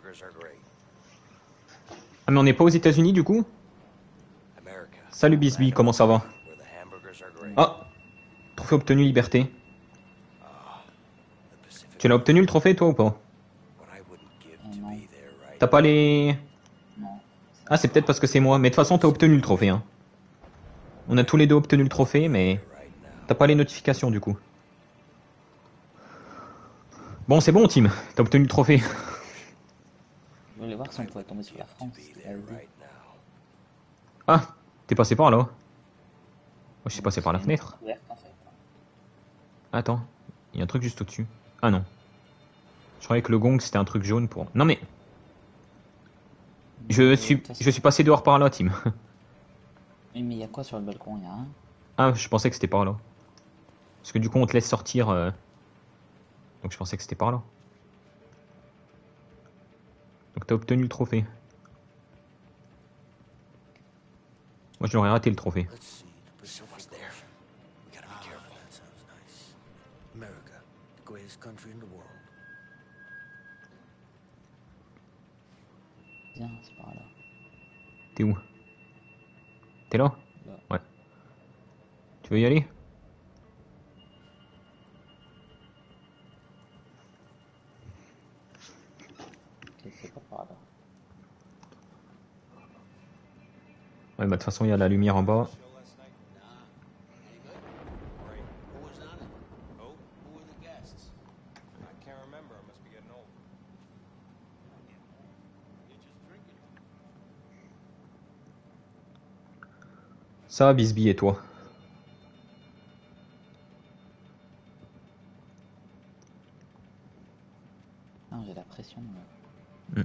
Ah, mais on n'est pas aux États-Unis du coup? Salut Bisbee, comment ça va? Ah, trophée obtenu, liberté. Tu l'as obtenu le trophée toi ou pas? T'as pas les... Ah, c'est peut-être parce que c'est moi, mais de toute façon t'as obtenu le trophée. Hein. On a tous les deux obtenu le trophée, mais t'as pas les notifications du coup. Bon, c'est bon, Tim, t'as obtenu le trophée. Je voulais voir si on pouvait tomber sur la France. Ah, t'es passé par là. Moi, je suis passé par la fenêtre. Attends, il y a un truc juste au-dessus. Ah non. Je croyais que le gong c'était un truc jaune pour... Non mais... Je suis, je suis passé dehors par là, Tim. Oui, mais il y a quoi sur le balcon? Il y a un. Ah, je pensais que c'était par là. Parce que du coup, on te laisse sortir. Euh... Donc, je pensais que c'était par là. Donc, t'as obtenu le trophée. Moi, je l'aurais raté le trophée. Viens, c'est par là. T'es où? T'es là? Là. Ouais. Tu veux y aller? C'est pas par là. Ouais, bah de toute façon, il y a la lumière en bas. Ça, Bisbee et toi? Non, j'ai la pression. Mm.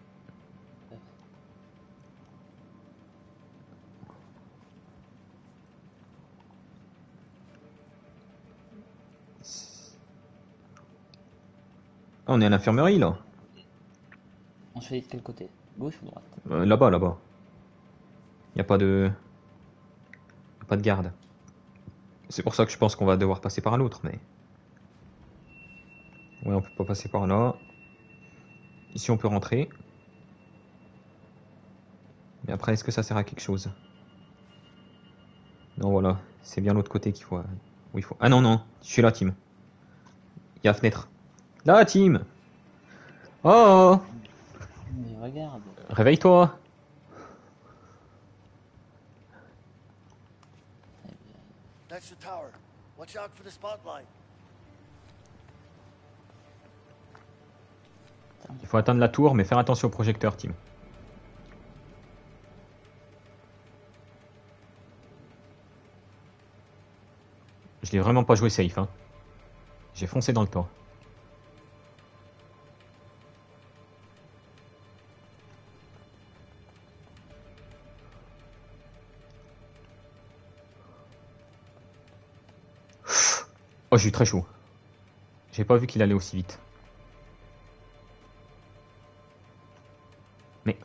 Ah, on est à l'infirmerie là. On choisit de quel côté? Gauche ou droite? euh, Là-bas, là-bas. Y a pas de... Y a pas de garde. C'est pour ça que je pense qu'on va devoir passer par l'autre, mais... Ouais, on peut pas passer par là. Ici, on peut rentrer. Mais après, est-ce que ça sert à quelque chose? Non, voilà. C'est bien l'autre côté qu'il faut... Où il faut... Ah non, non. Je suis là, Tim. Il y a la fenêtre. Là, Tim. Oh! Mais regarde. Réveille-toi. That's the tower. Watch out for the spotlight. Il faut atteindre la tour, mais faire attention au projecteur, Tim. J'ai vraiment pas joué safe, hein. J'ai foncé dans le toit. Oh, j'ai eu très chaud. J'ai pas vu qu'il allait aussi vite. Mais...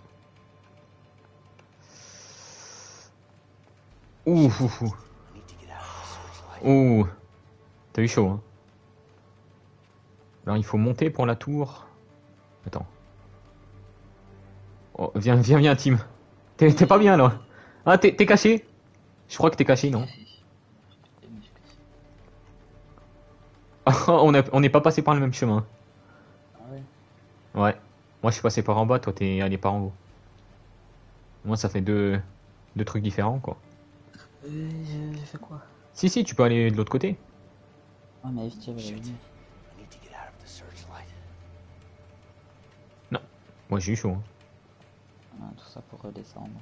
Ouh, ouh, ouh. Ouh. T'as eu chaud, hein. Alors, il faut monter pour la tour. Attends. Oh, viens, viens, viens, Tim. T'es pas bien, là. Ah, t'es caché? Je crois que t'es caché, non? on n'est on pas passé par le même chemin. Ah ouais. Ouais. Moi, je suis passé par en bas, toi, t'es allé par en haut. Moi, ça fait deux, deux trucs différents, quoi. Euh, j'ai fait quoi? Si, si, tu peux aller de l'autre côté. Ah, mais vite, j'avais vu. Non. Moi, j'ai eu chaud. Hein. Ah, tout ça pour redescendre.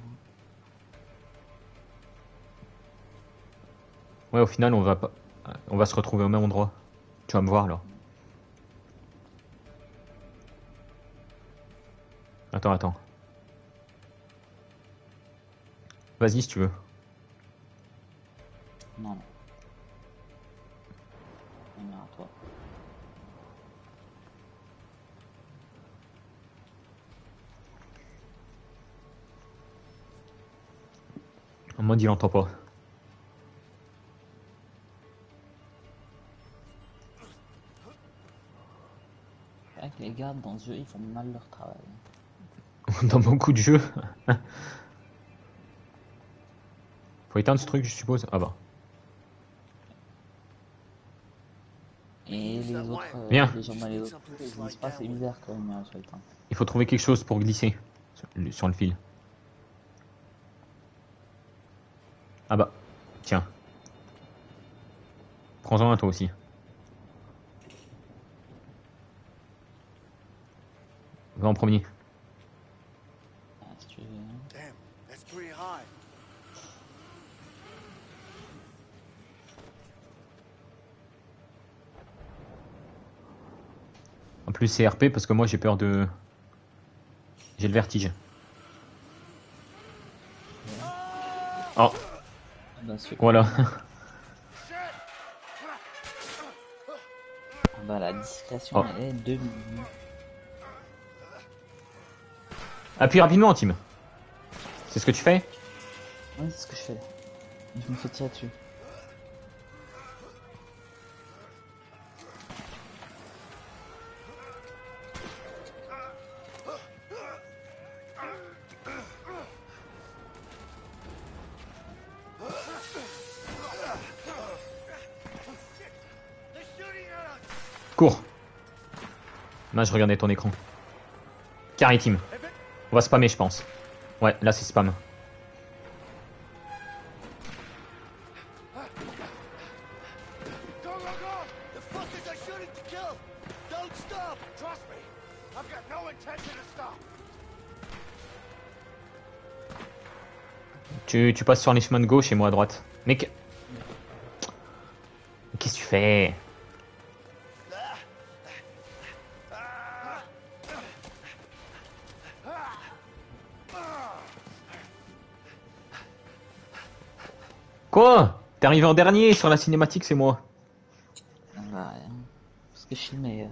Ouais, au final, on va pas... On va se retrouver au même endroit. Tu vas me voir, là. Attends, attends. Vas-y, si tu veux. Non, non. Non, à toi. En mode, il entend pas. C'est vrai que les gardes dans ce jeu, ils font mal leur travail. Dans beaucoup de jeux. Faut éteindre ce truc, je suppose. Ah bah. Et les autres, euh, Viens. les gens mal les autres, ils disent pas, c'est bizarre quand même, euh, sur le temps. Il faut trouver quelque chose pour glisser sur le, sur le fil. Ah bah. Tiens. Prends-en un toi aussi. Va en premier. Ah, si tu veux. Damn, that's pretty high. En plus c'est R P parce que moi j'ai peur de... J'ai le vertige. Oh. Ah bah, voilà. Ah bah la discrétion, Oh. elle est deux minutes. Appuie rapidement, Tim. C'est ce que tu fais? Oui, c'est ce que je fais. Je me fais tirer dessus. Cours. Là je regardais ton écran. Carré, Tim. On va spammer, je pense. Ouais, là c'est spam. Tu, tu passes sur les chemins de gauche et moi à droite. Mec. Qu'est-ce que tu fais? Quoi? T'es arrivé en dernier sur la cinématique, c'est moi. Ah bah, hein, parce que je suis le meilleur.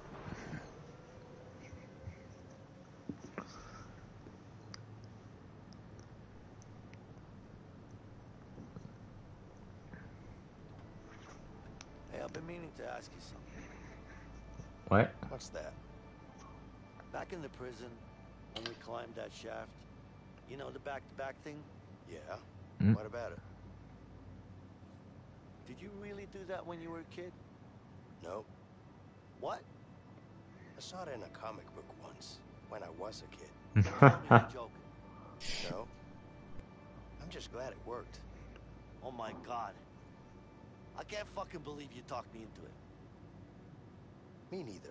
Hey, I've been meaning to ask you something. Ouais. What's that? Back in the prison, when we climbed that shaft, you know the back-to-back thing? Yeah. Mm. What about it? Did you really do that when you were a kid? No. What? I saw it in a comic book once, when I was a kid. You're joking. No. I'm just glad it worked. Oh my god. I can't fucking believe you talked me into it. Me neither.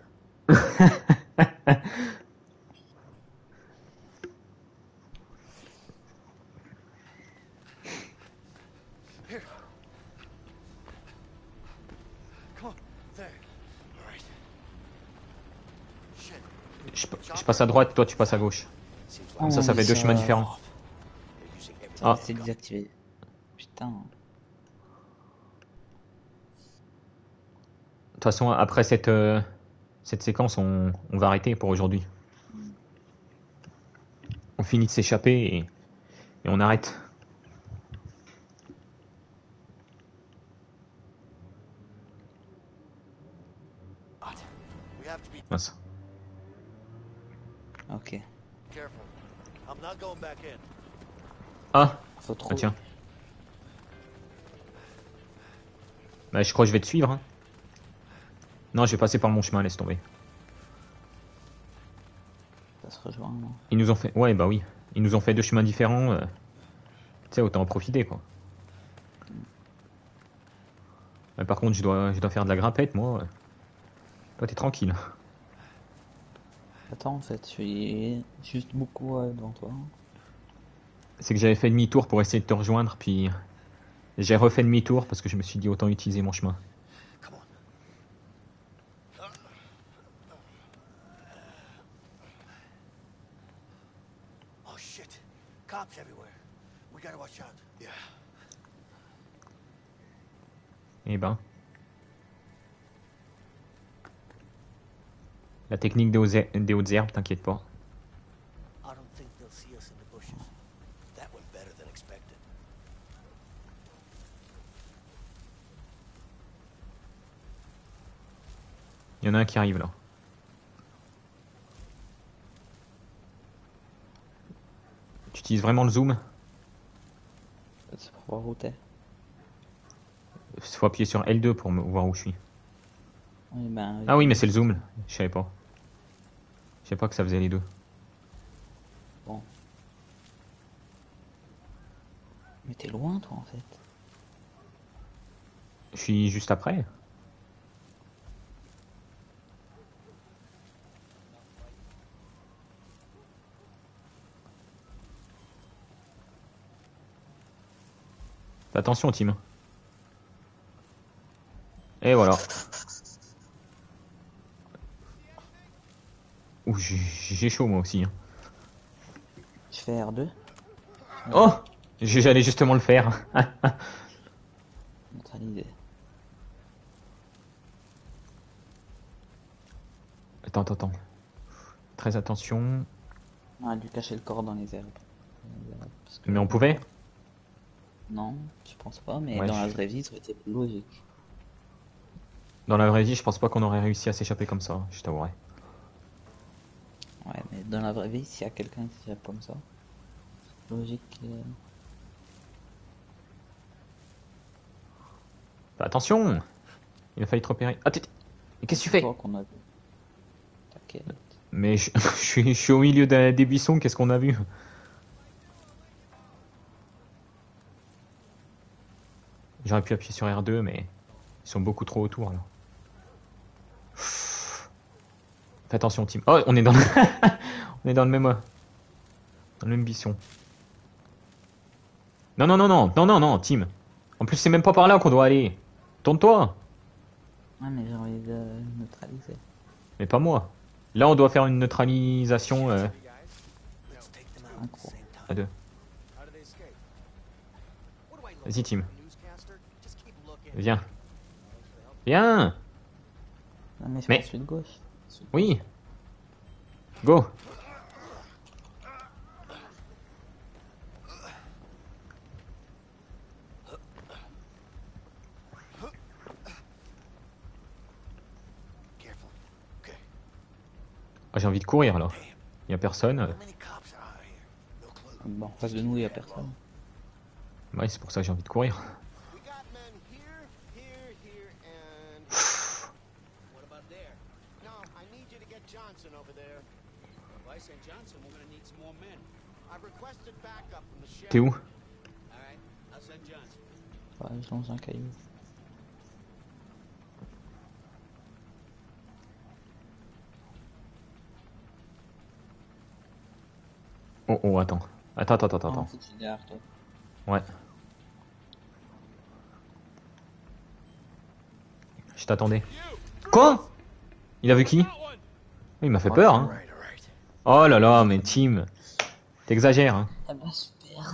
Here. passe à droite, toi tu passes à gauche. Comme ça, ça fait deux chemins différents. Ah, c'est désactivé. Putain. De toute façon, après cette, euh, cette séquence, on, on va arrêter pour aujourd'hui. On finit de s'échapper et, et on arrête. Mince. Ok. Ah, Faut trop... ah tiens. Bah, je crois que je vais te suivre. Hein. Non, je vais passer par mon chemin, laisse tomber. Ça se rejoint, non? Ils nous ont fait... Ouais, bah oui. Ils nous ont fait deux chemins différents. Euh... Tu sais, autant en profiter, quoi. Mais par contre, je dois, je dois faire de la grimpette, moi. Toi, t'es tranquille. Attends, en fait, je suis juste beaucoup euh, devant toi. C'est que j'avais fait demi-tour pour essayer de te rejoindre, puis j'ai refait demi-tour parce que je me suis dit autant utiliser mon chemin. Oh shit. Cops everywhere. We gotta watch out. Yeah. Eh ben. La technique des hautes, des hautes herbes, t'inquiète pas. I don't think they'll see us in the bushes. That went better than expected. Il y en a un qui arrive là. Tu utilises vraiment le zoom? C'est pour voir où t'es. Il faut appuyer sur L deux pour me voir où je suis. Oui, ben, ah oui, mais c'est le zoom. Je savais pas. Je savais pas que ça faisait les deux. Bon. Mais t'es loin, toi, en fait. Je suis juste après. Fais attention, Tim. Et voilà. Ouh, j'ai chaud moi aussi. Hein. Je fais R deux. Oh, j'allais justement le faire. Neutralisé. Attends, attends, attends. Très attention. On a dû cacher le corps dans les herbes. Parce que... Mais on pouvait? Non, je pense pas, mais ouais, dans je... la vraie vie, ça aurait été plus logique. Dans la vraie vie, je pense pas qu'on aurait réussi à s'échapper comme ça, je t'avouerai. Ouais, mais dans la vraie vie, s'il y a quelqu'un qui s'échappe comme ça, c'est logique qu'il... Bah, attention! Il a failli te repérer. Ah, qu'est-ce que tu fais? Qu'on a vu. T'inquiète. Mais je, je, suis, je suis au milieu des, des buissons, qu'est-ce qu'on a vu? J'aurais pu appuyer sur R deux, mais ils sont beaucoup trop autour là. Fais attention, Tim. Oh, on est dans le, on est dans le même, dans le même buisson. Non, non, non, non, non, non, non, Tim. En plus, c'est même pas par là qu'on doit aller. Tourne-toi. Ouais, mais j'ai envie de neutraliser. Mais pas moi. Là, on doit faire une neutralisation euh... à deux. Vas-y, Tim. Viens. Viens. Non, mais, mais... Suite gauche. Suite oui. Go. Ah, j'ai envie de courir là. Il y a personne. Bon, en face de nous, il y a personne. Ouais, c'est pour ça que j'ai envie de courir. T'es où? Ouais, je lance un caillou. Oh oh, attends. Attends, attends, attends, attends. Oh, derrière toi. Ouais. Je t'attendais. Quoi? Il a vu qui? Il m'a fait peur, hein. Oh là là, mais Tim, t'exagères, hein. Ah bah super.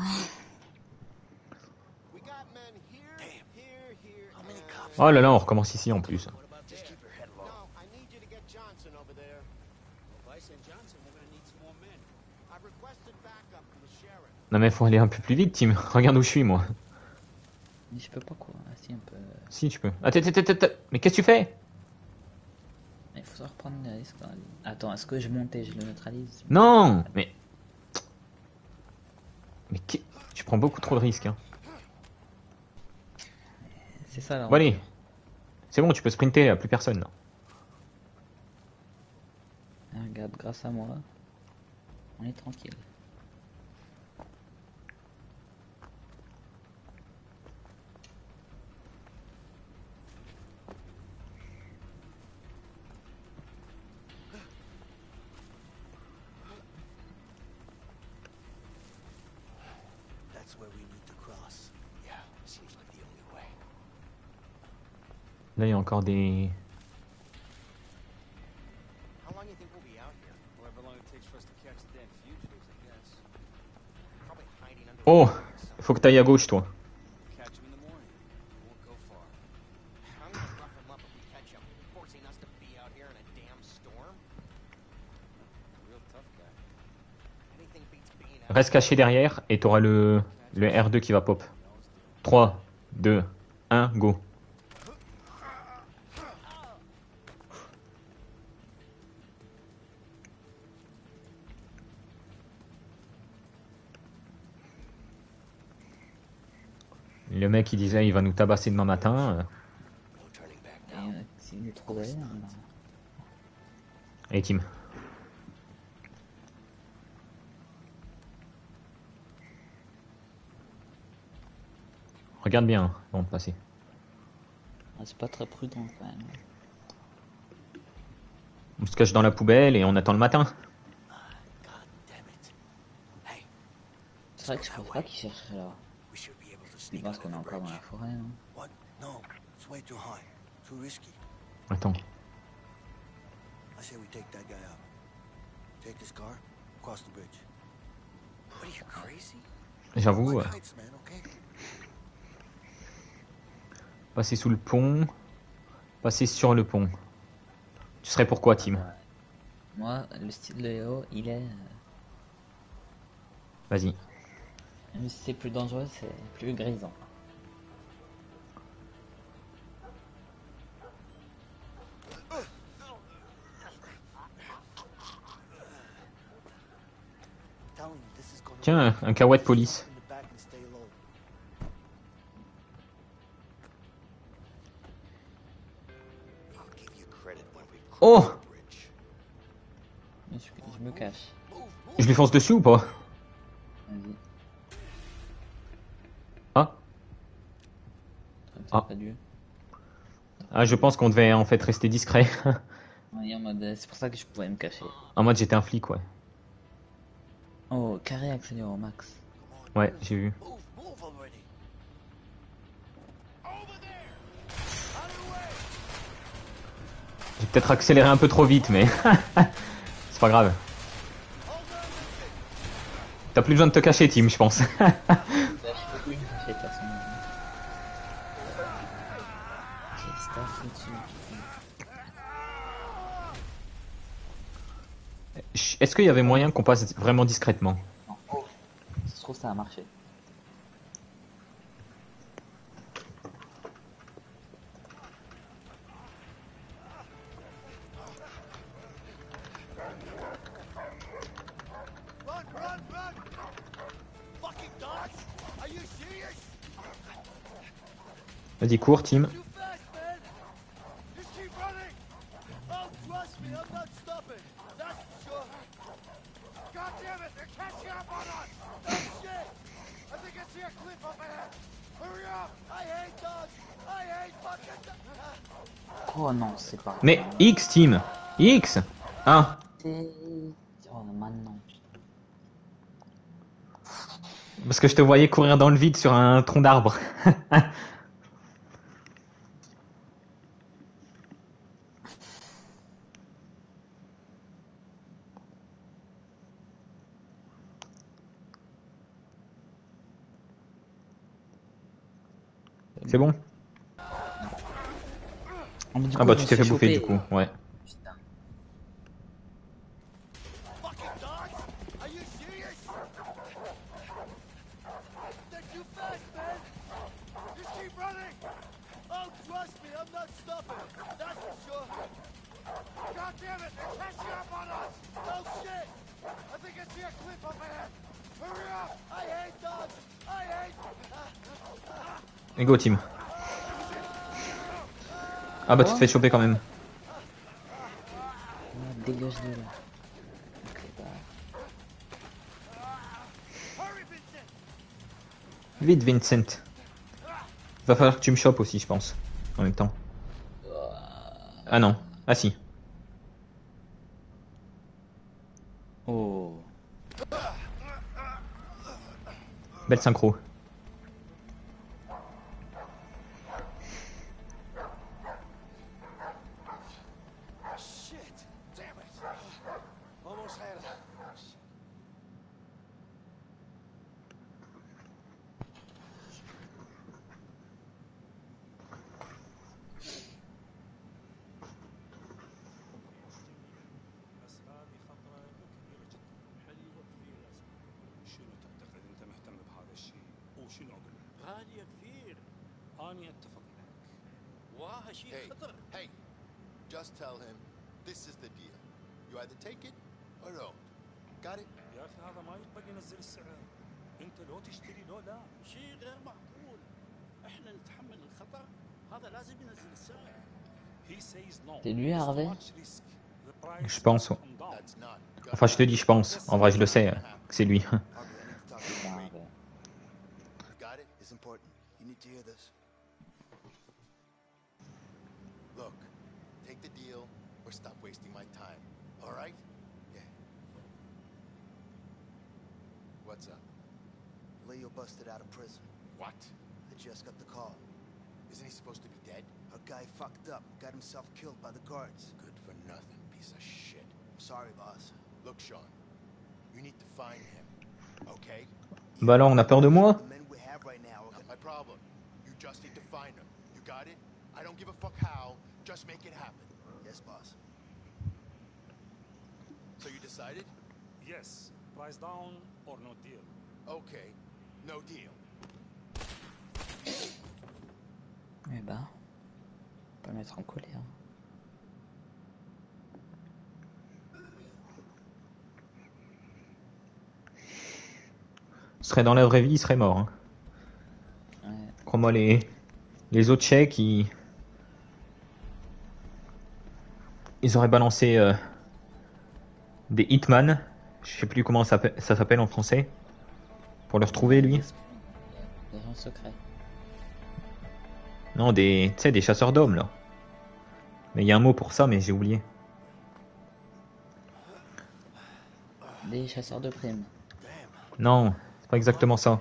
Oh là là, on recommence ici en plus. Non mais faut aller un peu plus vite, Tim. Regarde où je suis, moi. Mais je peux pas quoi. Ah, si, un peu. Si, tu peux. Attends, attends, attends, attends. Mais qu'est-ce que tu fais? Il faut reprendre le risque. Attends, est-ce que je monte et je le neutralise? Non, mais... Mais qui... tu prends beaucoup trop de risques, hein. C'est ça, là. Bon allez. C'est bon, tu peux sprinter, là, plus personne, là. Ah, regarde, grâce à moi, on est tranquille. Là, il y a encore des... Oh, faut que t'ailles à gauche, toi. Reste caché derrière et t'auras le... le R deux qui va pop. trois, deux, un, go. Le mec il disait il va nous tabasser demain matin. Et euh, s'il est trop derrière, là. Allez Tim. Regarde bien hein, avant de passer. Ah, c'est pas très prudent quand même. On se cache dans la poubelle et on attend le matin. C'est vrai que je pense pas qu'il chercherait là. Il pense qu'on est encore dans la forêt, non? Attends. J'avoue. Euh... Passer sous le pont. Passer sur le pont. Tu serais pour quoi, Tim? Moi, le style de Léo, il est... Vas-y. Même si c'est plus dangereux, c'est plus grisant. Tiens, un kawa de police. Oh! Je, je me cache. Je lui fonce dessus ou pas? Vas-y. Ah. Ah. Ah, je pense qu'on devait en fait rester discret. Oui, en mode, c'est pour ça que je pouvais me cacher. En mode j'étais un flic, ouais. Oh, carré accéléré au max. Ouais, j'ai vu. J'ai peut-être accéléré un peu trop vite, mais c'est pas grave. T'as plus besoin de te cacher, Tim, je pense. Est-ce qu'il y avait moyen qu'on passe vraiment discrètement? Non. Ça se trouve, ça a marché. Vas-y, cours, Tim. Oh non, c'est pas. Mais X, Tim. X. un. Oh, maintenant. Parce que je te voyais courir dans le vide sur un tronc d'arbre. C'est bon? Ah, mais du Ah coup, bah je tu me t'es fait suis bouffer chopé. du coup, ouais. Putain. Fucking dogs! Are you serious? They're too fast, man! Just keep running! Oh, trust me, I'm not stopping! That's for sure! God damn it! They're catching up on us! Oh shit! I think I see a cliff up ahead! Hurry up! I hate dogs! I hate... Et go team. Ah bah tu te fais choper quand même. Ah, dégage de là. Ok, bah. Vite Vincent. Va falloir que tu me chopes aussi je pense. En même temps. Ah non. Ah si. Oh. Belle synchro. Shit! Damn it! Almost had it. بس هذه خطرة كبيرة جدا. حليوة كثير لازم. شنو تعتقد انت مهتم بهذا الشيء؟ وشنو اقول لك؟ غالية كثير. اني اتفق معك. واه شيء Hey, خطر. hey, just tell him this is the deal. You either take it or don't. Got it? يا اخي هذا ما يقبل ينزل السعر. انت لو تشتري لو لا. شيء غير معقول. احنا نتحمل الخطر. هذا لازم ينزل السعر. He says no. C'est lui, Harvey? Je pense. Ouais. Enfin je te dis je pense. En vrai je le sais que c'est lui. You got it? It's important. You need to hear this. Look, take the deal or stop wasting my time. All right? Yeah. What's up? Leo busted out of prison. What? I just got the call. Isn't he supposed to be dead? A guy fucked up, got himself killed by the guards. Good for nothing, piece of shit. I'm sorry, boss. Look, Sean, you need to find him, okay? Bah alors on a peur de moi? The men we have right now are Not my problem. You just need to find him. You got it? I don't give a fuck how. Just make it happen. Yes, boss. So you decided? Yes. Price down or no deal. Okay. No deal. Eh ben. On peut mettre en colère. Ce serait dans la vraie vie, il serait mort. Hein. Ouais. Crois-moi les les autres chèques ils ils auraient balancé euh, des hitman, je sais plus comment ça s'appelle en français, pour le retrouver lui. Des gens secrets. Non, des, tu sais, des chasseurs d'hommes là. Mais il y a un mot pour ça, mais j'ai oublié. Des chasseurs de primes. Non, c'est pas exactement ça.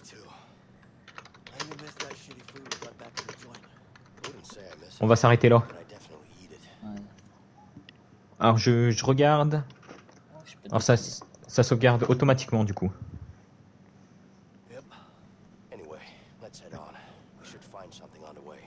On va s'arrêter là. Ouais. Alors je, je regarde. Alors ça, ça sauvegarde automatiquement du coup. Yep. Anyway, let's head on. We should find something on the way.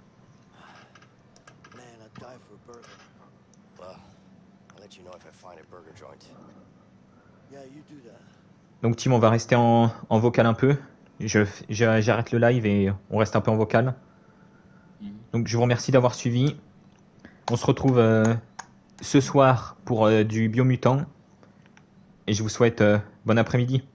Man, I'd die for a burger. Well, I'll let you know if I find a burger joint. Yeah, you do that. Donc Tim, on va rester en, en vocal un peu. Je, je- j'arrête le live et on reste un peu en vocal. Donc je vous remercie d'avoir suivi. On se retrouve euh, ce soir pour euh, du Biomutant. Et je vous souhaite euh, bon après-midi.